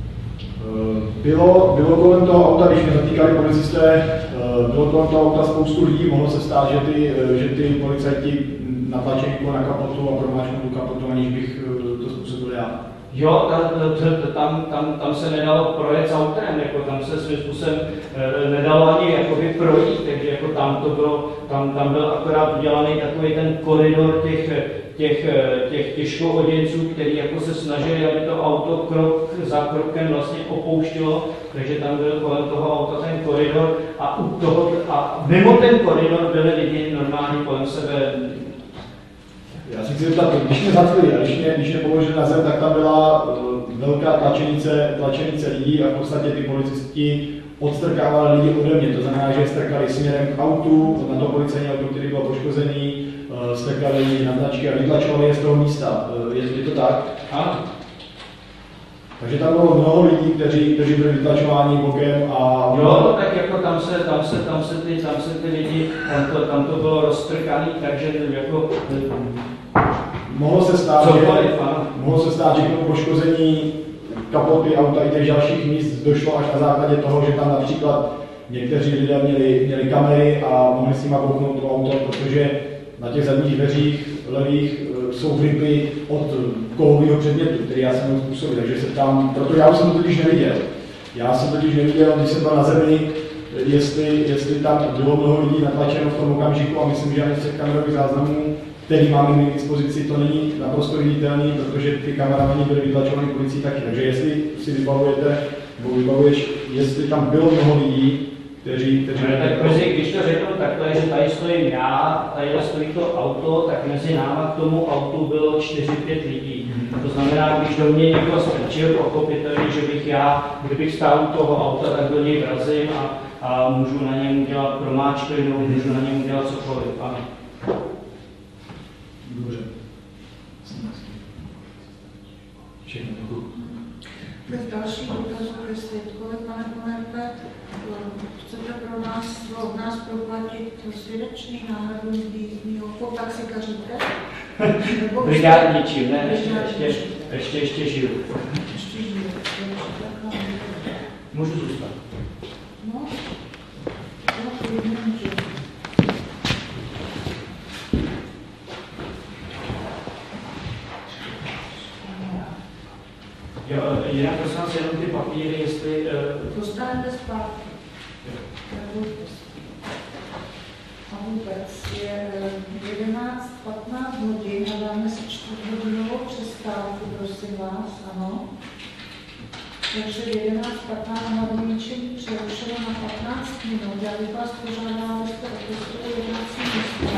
Bylo, bylo kolem toho auta, když mě zatýkali policisté, bylo kolem toho auta spoustu lidí, mohlo se stát, že ty, že ty policajti natlačí na kapotu a promáčknou tu kapotu, aniž bych to způsobil já. Jo, ta, ta, tam, tam, tam se nedalo projet s autem, jako tam se svým způsobem e, nedalo ani jakoby projít, takže jako tam to bylo, tam, tam byl akorát udělaný takový ten koridor těch, těch, těch těžkooděnců, který jako se snažili, aby to auto krok za krokem vlastně opouštělo, takže tam byl kolem toho auta ten koridor a, u toho, a mimo ten koridor byly lidi normálně kolem sebe. Já si chci zeptat, když mě zatkli a když mě, když mě položili na zem, tak tam byla uh, velká tlačenice, tlačenice lidí a v podstatě ty policisti odstrkávali lidi ode mě. To znamená, že strkali směrem k autu, na to policejní auto, který byl poškozený, uh, strkali lidi na značky a vytlačovali je z toho místa. Uh, je, je to tak? Ano. Takže tam bylo mnoho lidí, kteří, kteří byli vytlačováni bokem a... Jo, tak jako tam se, tam se, tam se, ty, tam se ty lidi, tam to, tam to bylo roztrkaný, takže jako... Mohlo se stát, cokoliv, že, ano. mohlo se stát, že k tomu poškození kapoty auta i těch dalších míst došlo až na základě toho, že tam například někteří lidé měli, měli kamery a mohli s nima kouknout to auto, protože na těch zadních dveřích levých jsou vlipy od kovového předmětu, který já jsem mohl způsobit, takže se tam, proto já už jsem to totiž neviděl. Já jsem totiž neviděl, když jsem byl na zemi, jestli, jestli tam bylo mnoho lidí natlačeno v tom okamžiku a myslím, že ani z těch kamerových záznamů, který máme k dispozici, to není naprosto viditelný, protože ty kameramani byly vytlačovány policií taky. Takže jestli si vybavujete, nebo vybavuješ, jestli tam bylo mnoho lidí, kteří... kteří ne, tak mezi, když to řeknu takhle, že tady stojím já, tady stojí to auto, tak mezi náma k tomu autu bylo čtyři pět lidí. To znamená, když do mě někdo strčil, pochopitelně, že bych já, kdybych stál u toho auta, tak do něj vrazím a, a můžu na něm udělat promáčklinu, můžu na něm udělat cokoliv. Ano. Dobře. Všechno děkuji. Bez dalších dotazů ke svědkovi, pane Ponerte, chcete pro nás, pro nás proplatit svědečný náhradu mýho potaxikaříte? Brigádní čím, ne? Ještě, ještě, ještě, ještě žiju. Ještě žiju. Můžu zůstat. No, to je můžu. Jo, jinak prosím vás jenom ty papíry, jestli... Uh... Dostanete zpátky. A vůbec je jedenáct patnáct hodin a dáme si čtvrthodinovou přestávku, prosím vás, ano. Takže jedenáct patnáct na hodinčím přerušeno na patnáct minut. Já bych vás požádala, abyste opustili jednací místo.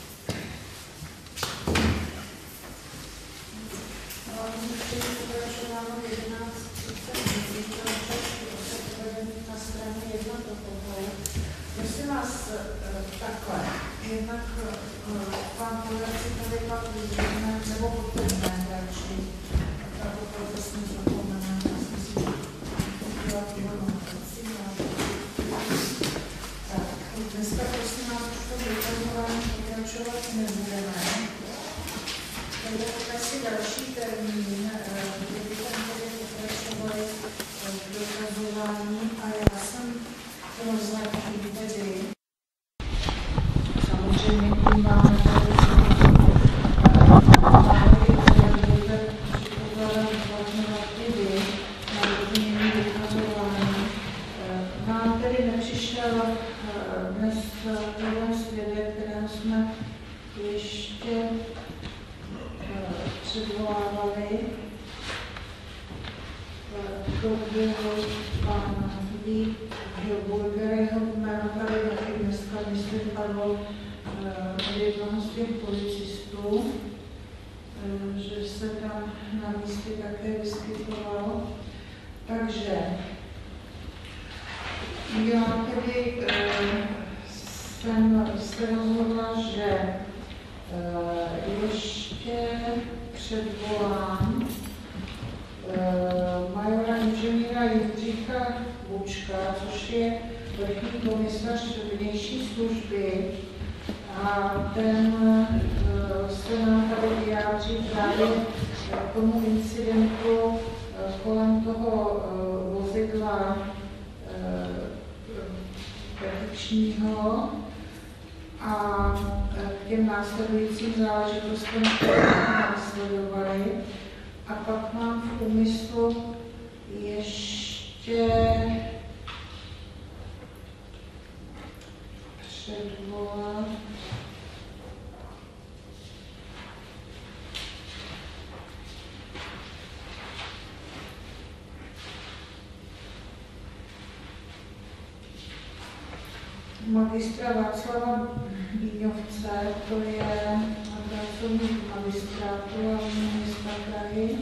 Prosím vás, takhle, jednak pan poradci tady pak vyzvědne, nebo podporné další, tak opravdu jsem zapomená, já jsem si udělat nominaci. Tak, dneska prosím vás, už to vypadování pokračovat nebudeme. Tady si další termín, kdy bychom tady pokračovali v dokazování a já jsem rozhodný tedy. Samozřejmě tím máme tady návrhy, které budete předpokládat uplatňovat i vy na doplnění dokazování. Nám tedy nepřišel dnes jeden svědek, kterého jsme ještě předvolávali. To byl pan Bulgaryho jméno tady taky dneska, myslím, padlo od jednoho z těch policistů, že se tam na místě také vyskytoval. Takže já tedy jsem se rozhodla, že ještě předvolám majora inženýra Jindřicha Bučka, což je vrchní komisař vnější služby, a ten se nám tady vyjádří právě k tomu incidentu kolem toho vozidla petičního a k těm následujícím záležitostem, které následovaly. A pak mám v úmyslu ještě předvolat magistra Václava Bíňovce, to je pracovník magistrátu a města Prahy.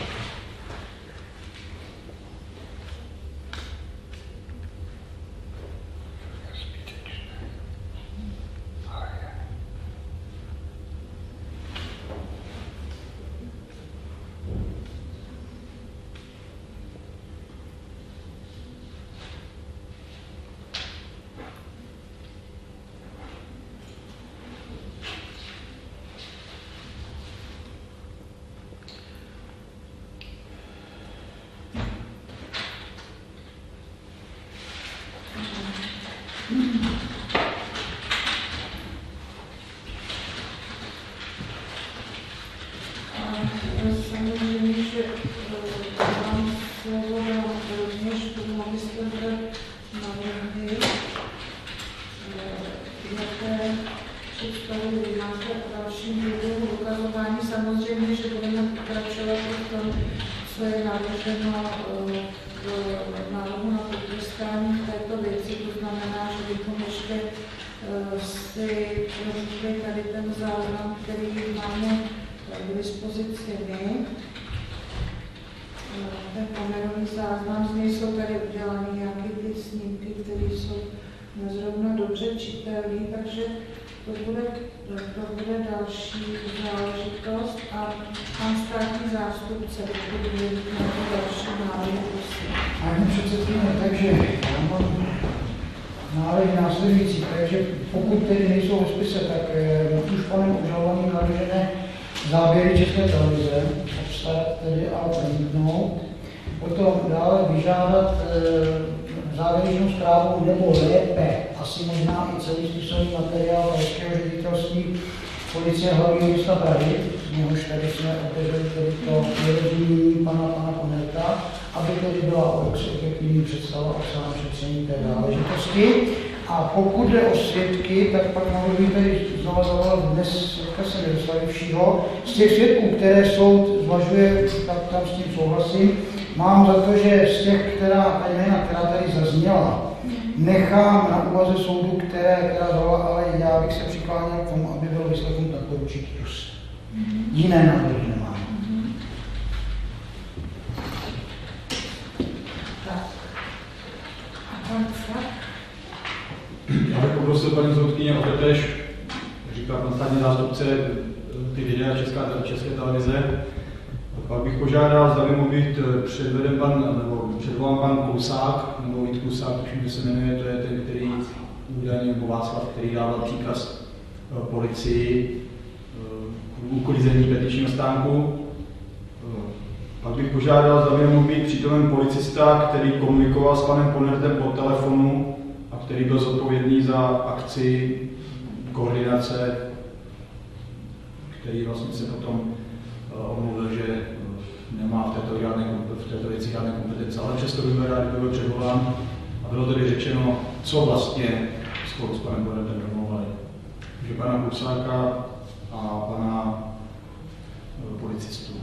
Samozřejmě, že mám slovo rovněž tomu magistraře navrhy, jaké představují nějaké další vývoju dokazování. Samozřejmě, že budeme pokračovat v tom, co je navrženo v návrhu na potrestání v této věci. To znamená, že bychom ještě si prošli tady ten záznam, který máme k dispozici my. Ten kamerový záznam, z něj jsou tady udělány nějaké ty snímky, které jsou nezrovna dobře čitelné, takže to bude, to bude další záležitost a pan státní zástupce, pokud bude nějaké další návrhy. Paní předsedkyně, takže já mám návrhy následující, takže pokud tedy nejsou v spise, tak už panem obžalovaným navržené záběry České televize, obstarat tedy a promítnout, potom dále vyžádat e, závěrečnou zprávu nebo lépe, asi možná i celý spisový materiál Krajského ředitelství policie hlavního města Prahy, z něhož tady jsme otevřeli tedy to vyrozumění pana pana Konerta, aby tedy byla objektivní představa o celém šetření té záležitosti. A pokud jde o svědky, tak pak navrhuji tady znovu zavolat dnes svědka se nedostavivšího. Z těch svědků, které soud zvažuje, tak tam s tím souhlasím. Mám za to, že z těch, která, ta jména, která tady zazněla, nechám na úvaze soudu, které, která zvala, ale já bych se přikláněl k tomu, aby byl vyslechnut na poručík Tus. Jiné návrhy nemám. Tak. A pan Flak? Já bych poprosil paní soudkyně o totéž, říká pan státní zástupce, ty videa Česká, České televize. Pak bych požádal, zda by mohl být předveden pan, nebo předvolán pan Kousák, nebo Vít Kousák, tuším, že se jmenuje, to je ten, který údajně, nebo Václav, který dával příkaz policii k uklízení petičního stánku. Pak bych požádal, zda by mohl být přítomen policista, který komunikoval s panem Konertem po telefonu a který byl zodpovědný za akci koordinace, který vlastně se potom omluvil, že nemá v této, žádné, v této věci žádné kompetence, ale přesto bych byl rád, kdyby byl předvolán a bylo tedy řečeno, co vlastně spolu s panem Konertem domluvali. Takže pana Kusáka a pana policistu.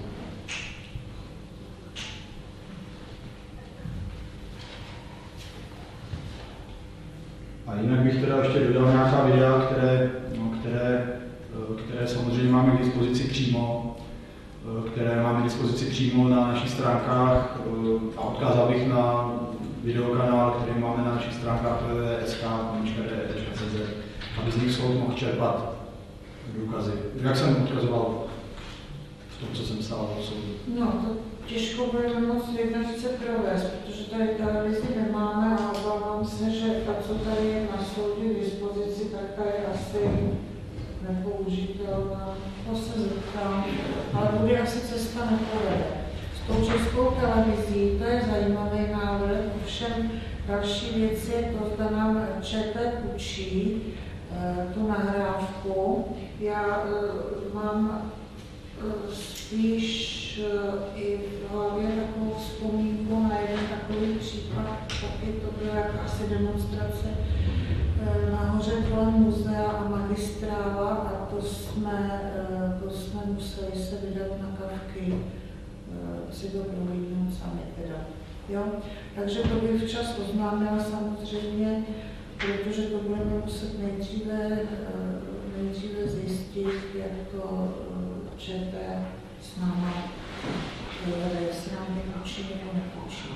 A jinak bych teda ještě dodal nějaká videa, které, no, které, které samozřejmě máme k dispozici přímo, které máme k dispozici přímo na našich stránkách a odkázal bych na videokanál, který máme na našich stránkách w w w tečka s k tečka d e tečka c z, aby z nich soud mohl čerpat důkazy. Jak jsem odkazoval v tom, co jsem stál v soudu. No, to těžko budeme moc jedna se provést, protože tady televizi nemáme a obávám se, že ta, co tady je na soudu k dispozici, tak ta je asi nepoužitelná. To se zeptám, ale bude asi cesta nepovede. S tou Českou televizí, to je zajímavý návrh, ovšem další věc je to, zda nám ČT učí tu nahrávku. Já mám spíš i v hlavě takovou vzpomínku na jeden takový případ, taky to byla jakási demonstrace nahoře kolem muzea a magistrála a to jsme, to jsme museli se vydat na kavky, si to prohlídnout sami teda. Jo? Takže to bych včas oznámila samozřejmě, protože to budeme muset nejdříve, nejdříve zjistit, jak to ČT s náma vede, jestli nám nepůjčí nebo nepůjčí.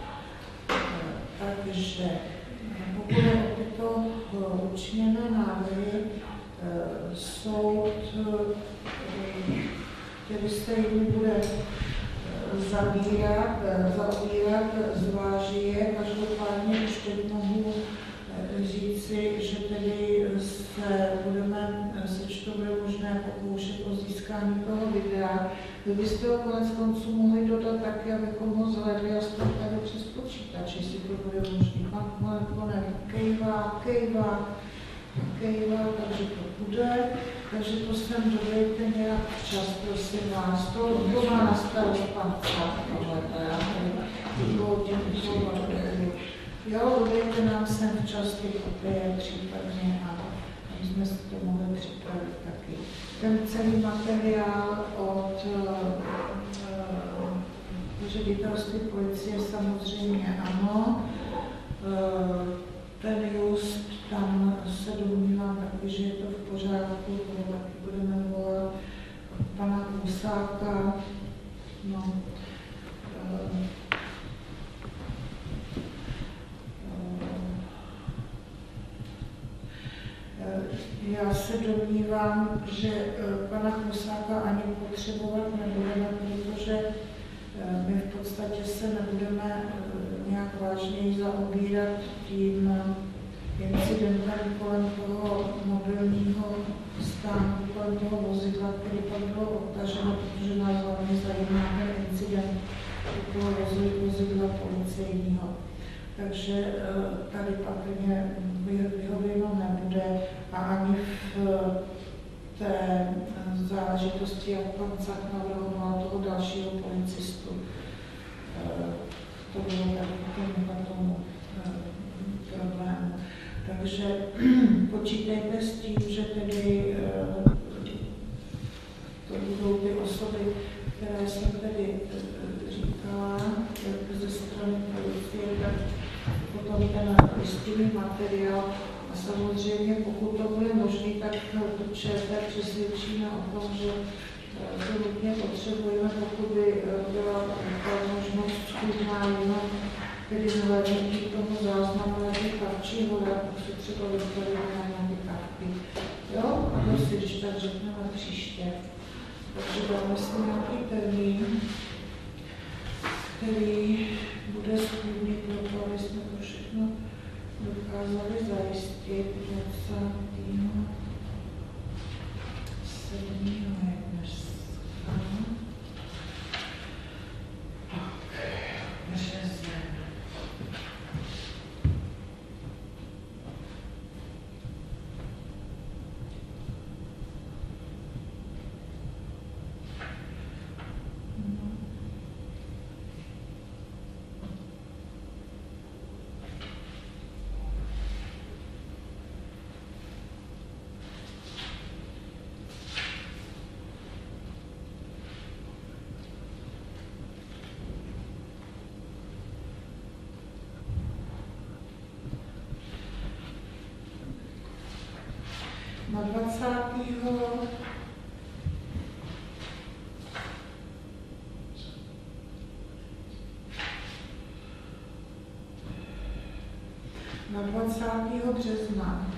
Takže pokud je o tyto učiněné návrhy, soud, který se jim bude zabírat, zaobírat, zváží je. Každopádně už teď mohu říci, že tedy se budeme, se to bude možné pokoušet o získání toho videa. Vy byste ho konec konců mohli dodat taky, abychom ho zhledli aspoň tady přes počítač, jestli to bude možný. Pan Koner kejvá, kejvá, kejvá, takže to bude. Takže to sem dodejte nějak včas, prosím vás. To, to má na starost pan Cák, tohleto, já nevím. Jo, dodejte nám sem včas ty kopie případně a aby jsme si to mohli připravit taky. Ten celý materiál od uh, ředitelství policie samozřejmě ano. Uh, ten just, tam se domnívám taky, že je to v pořádku, to taky budeme volat pana Kusáka. No, uh, Já se domnívám, že pana Kusáka ani potřebovat nebudeme, protože my v podstatě se nebudeme nějak vážněji zaobírat tím incidentem kolem toho mobilního stánku, kolem toho vozidla, který tam bylo odtaženo, protože nás hlavně zajímá ten incident toho vozidla policejního. Takže tady patrně vyhověno nebude a ani v té záležitosti, jak pan Cák navrhoval toho dalšího policistu. To bylo tak tomu problému. Takže počítejte s tím, že tedy to budou ty osoby, které jsem tedy říkala ze strany policie, tak potom ten listinný materiál. A samozřejmě, pokud to bude možné, tak ČT přesvědčíme o tom, že to nutně potřebujeme, pokud by byla možnost schůdná jenom tedy zhlédnutí k tomu záznamu na ty kavčího, tak se třeba vypadá na ty kavky. Jo? A to si, když tak řekneme příště. Takže dáme si nějaký termín, který bude schůdný pro to, aby jsme to všechno dokázali zajistit dvacátého sedmého je dneska. Tak, březen. Na dvacátého na dvacátého března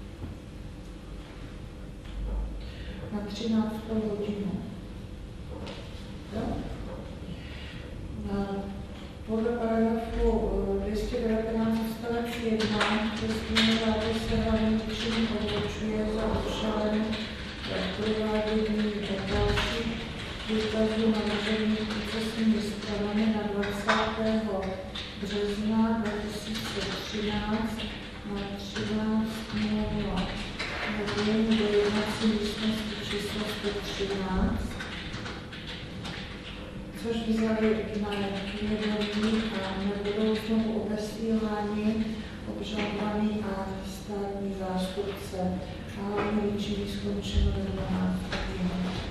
na třináctou hodinu. Jo? Na, podle paragrafu dvě stě devatenáct odstavec jedna trestního řádu se hlavní čin odlučuje za účelem provádění dalších důkazů navržených procesními stranami na dvacátého března dva tisíce třináct na třináct nula nula hodin do jednací místnosti číslo sto třináct, což vzali na vědomí a nebudou znovu obesíláni obžalovaný a státní zástupce a hlavně líčení skončeno ve dvanáct hodin.